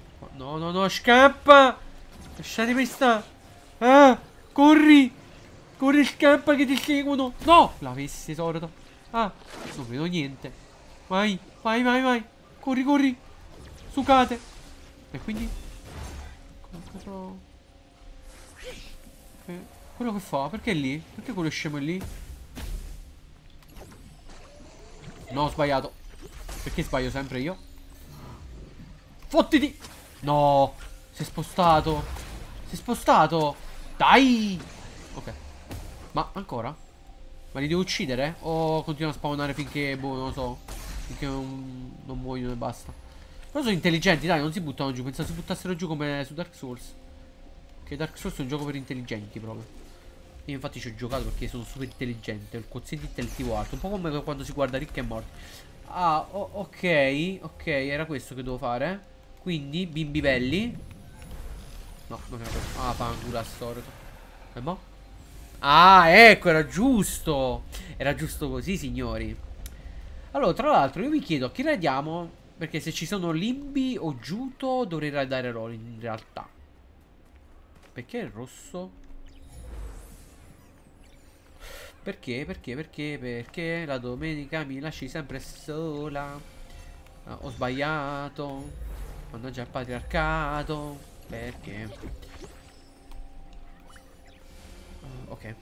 No, no, no, scappa. Lasciatemi sta. Ah, corri. Corri, scappa che ti seguono. No, l'avessi sordo. Ah, non vedo niente. Vai, vai, vai, vai. Corri, corri. Sucate. E quindi cosa... eh, quello che fa? Perché è lì? Perché quello scemo è lì? No, ho sbagliato. Perché sbaglio sempre io? Fottiti. No, si è spostato. Si è spostato. Dai. Ok. Ma ancora? Ma li devo uccidere? O continuo a spawnare finché, boh, non lo so, finché non, non muoiono e basta. Però sono intelligenti, dai, non si buttano giù. Pensavo si buttassero giù come su Dark Souls. Che Dark Souls è un gioco per intelligenti proprio. Io infatti ci ho giocato perché sono super intelligente. Ho il quoziente intellettivo alto. Un po' come quando si guarda Rick e Morty. Ah, oh, ok. Ok, era questo che devo fare. Quindi, bimbi belli. No, non era questo. Ah, fangula assorto. E mo'? Ah, ecco, era giusto. Era giusto così, signori. Allora, tra l'altro, io vi chiedo a chi radiamo. Perché se ci sono limbi o giuto dovrei radare roll in realtà. Perché il rosso? Perché? Perché? Perché? Perché la domenica mi lasci sempre sola. Ah, ho sbagliato. Mannaggia il patriarcato. Perché? Uh, ok.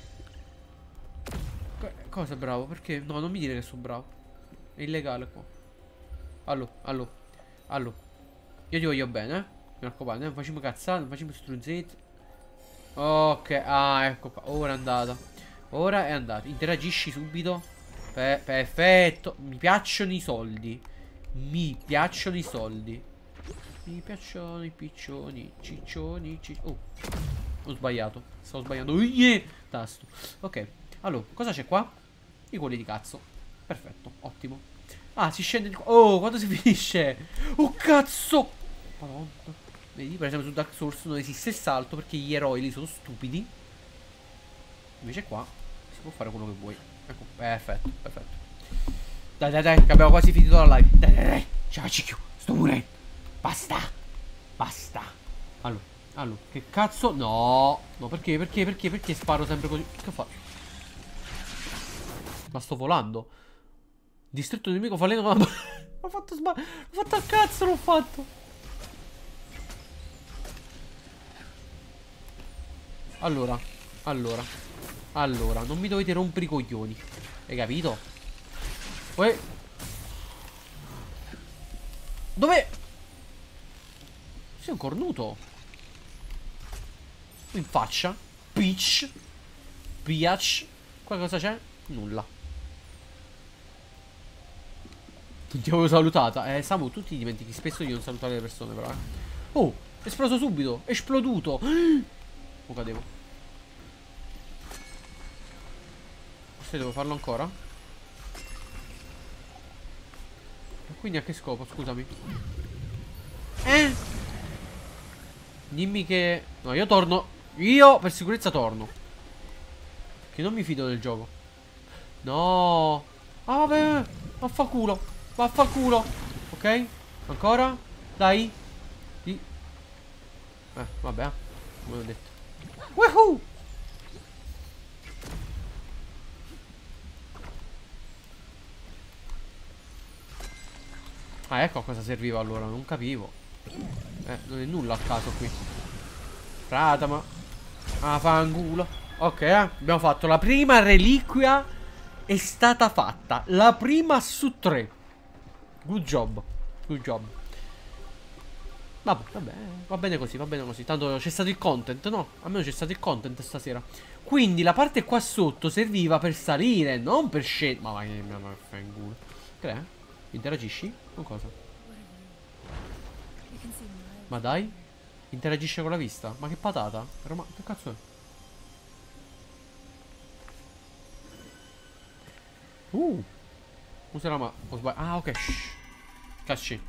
Co- cosa bravo? Perché? No, non mi dire che sono bravo. È illegale qua. Allo, allo, allo. Io ti voglio bene, eh? Mi raccomando, non facciamo cazzate, non facciamo strunzetti. Ok, ah, ecco qua. Ora è andata. Ora è andata. Interagisci subito. Pe perfetto. Mi piacciono i soldi. Mi piacciono i soldi. Mi piacciono i piccioni. Ciccioni. Cicci oh, ho sbagliato. Stavo sbagliando. Yeah! Tasto. Ok. Allora, cosa c'è qua? I cuori di cazzo. Perfetto, ottimo. Ah, si scende di qua. Oh, quando si finisce? Oh, cazzo! Madonna. Vedi, per esempio su Dark Souls non esiste il salto perché gli eroi lì sono stupidi. Invece qua si può fare quello che vuoi. Ecco, perfetto, perfetto. Dai, dai, dai, che abbiamo quasi finito la live. Dai, dai, dai. Ciao, cicchio. Sto morendo. Basta. Basta. Allora, allora, che cazzo? No. No, perché, perché, perché, perché sparo sempre così? Che fa? Ma sto volando. Distretto nemico faleno. Ma ho fatto sbaglio. L'ho fatto a cazzo, l'ho fatto. Allora, allora, allora, non mi dovete rompere i coglioni. Hai capito? Uè. Dove? Sei un cornuto. In faccia. Peach. Piac. Qua cosa c'è? Nulla. Non ti avevo salutata. Eh, Samu, tu ti dimentichi spesso di non salutare le persone, però. Eh. Oh, è esploso subito. È esploduto. Oh, cadevo. Forse devo farlo ancora. E quindi a che scopo, scusami? Eh? Dimmi che... No, io torno. Io per sicurezza torno. Che non mi fido del gioco. No. Ah, vabbè. Vaffanculo. Vaffanculo. Ok. Ancora. Dai. Di... Eh, vabbè. Come ho detto. Woohoo! Ah, ecco a cosa serviva allora. Non capivo. Eh, non è nulla a caso qui. Fratama. Ah, fanculo. Ok, eh. Abbiamo fatto la prima reliquia. È stata fatta. La prima su tre. Good job. Good job. Vabbè, vabbè, va bene così, va bene così. Tanto c'è stato il content, no? Almeno c'è stato il content stasera. Quindi la parte qua sotto serviva per salire, non per scendere. Ma vai, ma fai in culo. Che è? Interagisci? Con cosa? Ma dai? Interagisce con la vista? Ma che patata? Roma... Che cazzo è? Uh Userà ma... Ho sbagliato. Ah, ok. Shh. Cacci.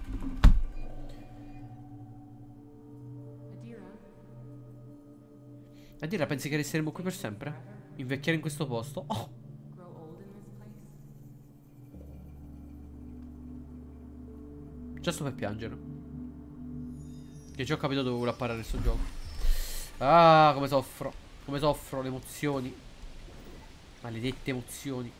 Adira, pensi che resteremo qui per sempre? Invecchiare in questo posto? Oh! Già sto per piangere. Che già ho capito dove vuole apparare questo gioco. Ah, come soffro. Come soffro le emozioni. Maledette emozioni.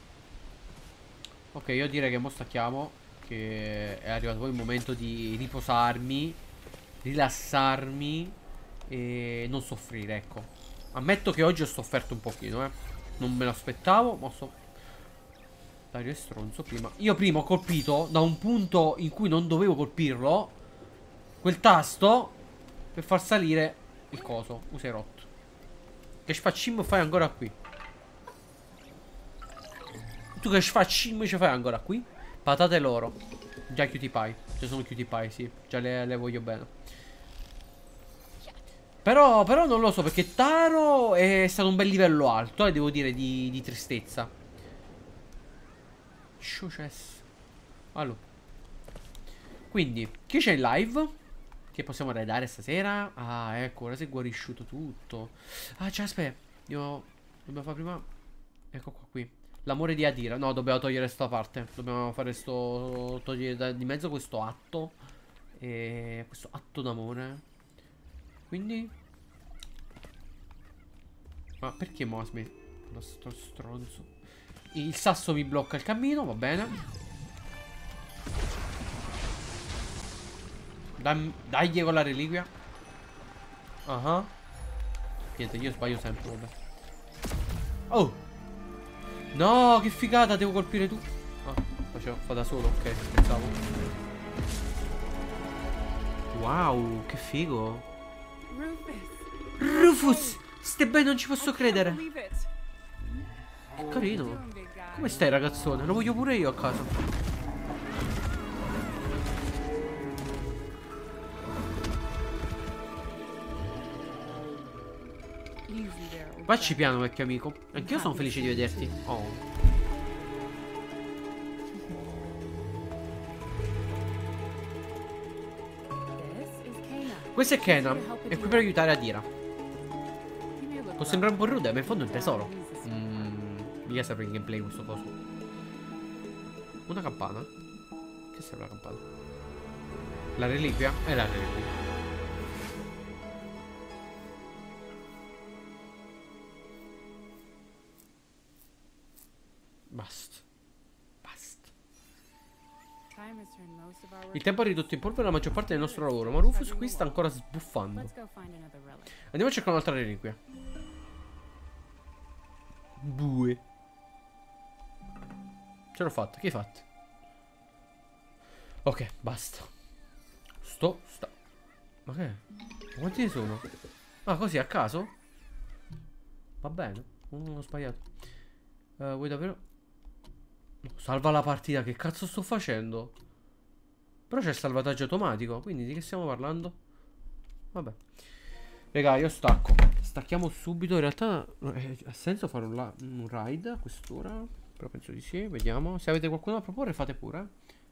Ok, io direi che mo stacchiamo. Che è arrivato poi il momento di riposarmi, rilassarmi e non soffrire, ecco. Ammetto che oggi ho sofferto un pochino, eh. Non me l'aspettavo, ma so... Dario è stronzo prima. Io prima ho colpito da un punto in cui non dovevo colpirlo quel tasto per far salire il coso. Usa rotto. Che sfaccimmo fai ancora qui? Tu che sfaccimmo ci fai ancora qui? Patate loro. Già cutie pie. Già sono cutie pie, sì. Già le, le voglio bene. Però, però non lo so, perché Taro è stato un bel livello alto, eh, devo dire, di, di tristezza. Successo. Allora. Quindi, chi c'è in live? Che possiamo raidare stasera? Ah, ecco, ora si è guarisciuto tutto. Ah, cioè, aspetta. Io... Dobbiamo fare prima... Ecco qua qui. L'amore di Adira. No, dobbiamo togliere sta parte. Dobbiamo fare sto... Togliere da, di mezzo questo atto. E... Questo atto d'amore. Quindi... Ma perché mo asme... Lo sto stronzo. Il sasso mi blocca il cammino, va bene. Dai, dai con la reliquia. Ah uh-huh. Niente, io sbaglio sempre, vabbè. Oh! No, che figata, devo colpire tu. Ah, facevo, fa da solo, ok, pensavo. Wow, che figo. Rufus! Rufus! Stai bene, non ci posso credere. Che carino. Come stai, ragazzone? Lo voglio pure io a casa. Facci piano, vecchio amico. Anch'io sono felice di vederti. Oh. Questo è Kena. È qui per aiutare Adira. Può sembrare un po' rude, ma in fondo è un tesoro. Mmm. Mica serve in gameplay questo coso. Una campana? Che serve la campana? La reliquia? È la reliquia. Basta. Basta. Il tempo ha ridotto in polvere la maggior parte del nostro lavoro, ma Rufus qui sta ancora sbuffando. Andiamo a cercare un'altra reliquia. Due. Ce l'ho fatta, che hai fatto? Ok, basta. Sto, sta. Ma che è? Ma quanti ne sono? Ah, così a caso? Va bene, non ho sbagliato. uh, Vuoi davvero? Salva la partita, che cazzo sto facendo? Però c'è il salvataggio automatico, quindi di che stiamo parlando? Vabbè. Raga, io stacco. Stacchiamo subito. In realtà eh, ha senso fare un, un ride a quest'ora? Però penso di sì, vediamo. Se avete qualcuno da proporre fate pure.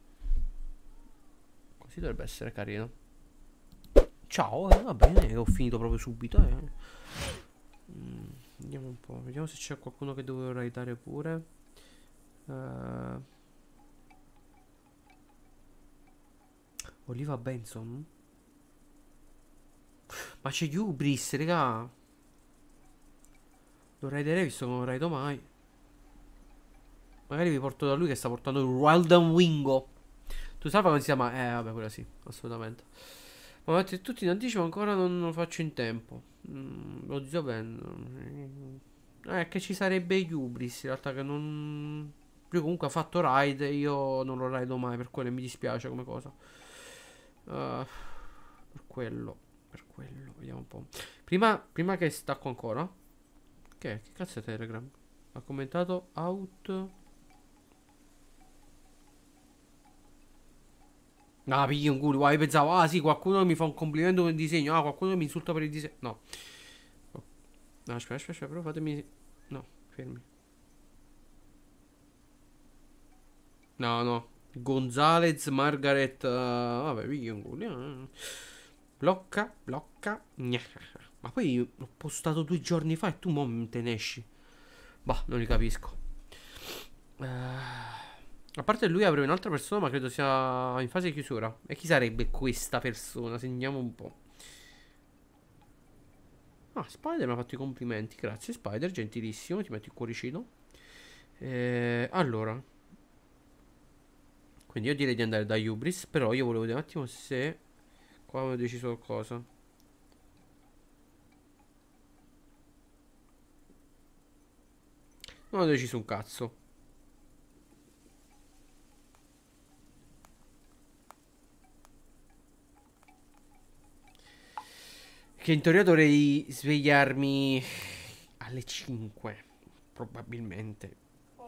Così dovrebbe essere carino. Ciao, eh, va bene, ho finito proprio subito, eh. mm, Vediamo un po'. Vediamo se c'è qualcuno che dovevo raidare pure. Uh, Oliva Benson. Ma c'è Hubris, raga. Lo raiderei visto che non lo raido mai. Magari vi porto da lui che sta portando il Wilden Wingo. Tu salva come si chiama? Eh vabbè, quella sì, assolutamente. Ma tutti in anticipo ancora non lo faccio in tempo. mm, Lo zio Ben. Eh che ci sarebbe Hubris in realtà, che non... Lui comunque ha fatto ride. Io non lo raido mai, per quello mi dispiace come cosa. uh, Per quello. Per quello, vediamo un po'. Prima, prima che stacco ancora. Che, che cazzo è Telegram? Ha commentato out. Ah, pigli un culo. Io pensavo, ah sì, qualcuno mi fa un complimento con il disegno. Ah, qualcuno mi insulta per il disegno. No. Oh. No, aspetta, aspetta, aspetta, però fatemi... No, fermi. No, no. Gonzalez, Margaret. Uh, vabbè, pigli un culo. Uh. Blocca, blocca. Ma poi ho postato due giorni fa e tu mo te ne esci. Bah, non li capisco. uh, A parte lui avrei un'altra persona, ma credo sia in fase di chiusura. E chi sarebbe questa persona? Segniamo un po'. Ah, Spider mi ha fatto i complimenti. Grazie Spider, gentilissimo. Ti metto il cuoricino. eh, Allora, quindi io direi di andare da Hubris. Però io volevo vedere un attimo se qua avevo deciso qualcosa. Non ho deciso un cazzo. Che in teoria dovrei svegliarmi alle cinque. Probabilmente.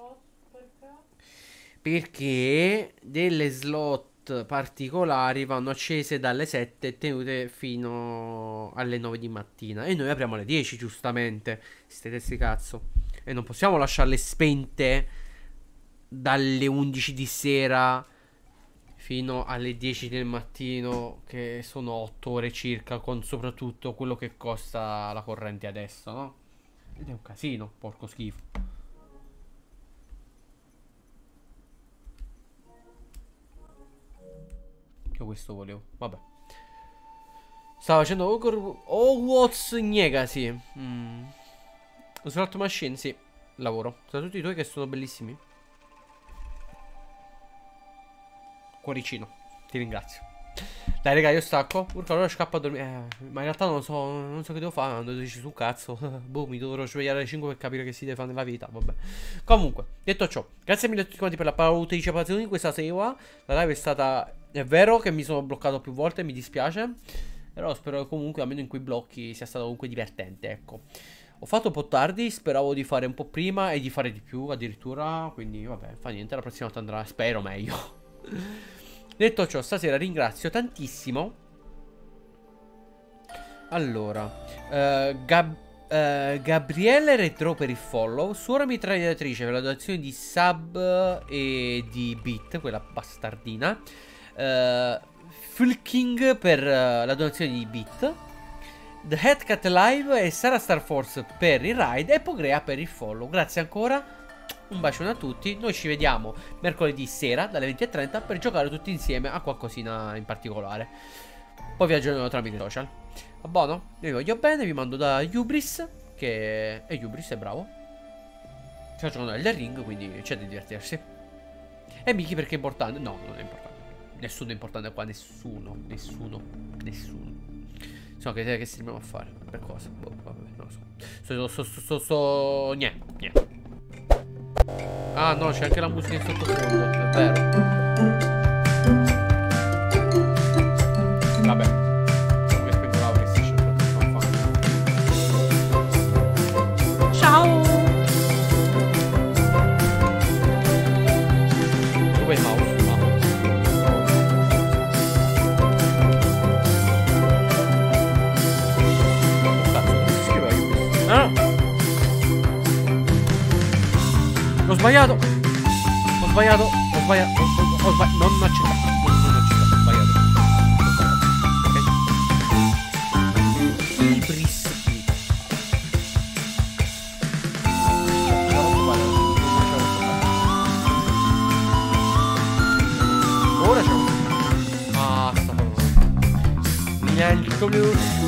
Perché delle slot particolari vanno accese dalle sette e tenute fino alle nove di mattina. E noi apriamo alle dieci, giustamente. Ste testi cazzo. E non possiamo lasciarle spente dalle undici di sera fino alle dieci del mattino, che sono otto ore circa, con soprattutto quello che costa la corrente adesso, no? Ed è un casino, porco schifo. Io questo volevo, vabbè. Stavo facendo Hogwarts Legacy. mm. Slot machine, sì. Lavoro. Tra tutti i tuoi che sono bellissimi. Cuoricino, ti ringrazio. Dai raga, io stacco. Urca, allora scappo a dormire. eh, Ma in realtà non lo so. Non so che devo fare. Non ho deciso un cazzo. Boh, mi dovrò svegliare alle cinque per capire che si deve fare nella vita. Vabbè. Comunque, detto ciò, grazie mille a tutti quanti per la partecipazione di questa sera. La live è stata... È vero che mi sono bloccato più volte, mi dispiace. Però spero che comunque, almeno in quei blocchi, sia stato comunque divertente, ecco. Ho fatto un po' tardi, speravo di fare un po' prima e di fare di più addirittura. Quindi vabbè, fa niente, la prossima volta andrà, spero meglio. Detto ciò, stasera ringrazio tantissimo. Allora uh, Gab uh, Gabriele Retro per il follow. Suora mitragliatrice per la donazione di sub e di bit, quella bastardina. uh, Fulking per uh, la donazione di bit. The Headcat Live e Sara Star Force per il ride. E Pogrea per il follow. Grazie ancora. Un bacione a tutti. Noi ci vediamo mercoledì sera dalle venti e trenta per giocare tutti insieme a qualcosina in particolare. Poi vi aggiornerò tramite social. Va buono? Io vi voglio bene. Vi mando da Hubris, che è Hubris, è bravo. Sta giocando nel ring, quindi c'è da divertirsi. E Miki perché è importante? No, non è importante. Nessuno è importante qua. Nessuno. Nessuno. Nessuno. So che, che si dobbiamo fare. Per cosa? Boh, vabbè, non lo so. Sto, sto, sto, sto, sto... Niente, niente. Ah no, c'è anche la musica in sottofondo, è vero. Vabbè, come spengo la PlayStation. Ciao. Dove è il mouse? Ah. Ho sbagliato. Ho sbagliato. Ho sbagliato. Ho, ho, ho sbagliato. Non accettato. Non, non accettato. Ho sbagliato. Ok. Ibris. Ora c'è un... Ah, sta proprio. Niente.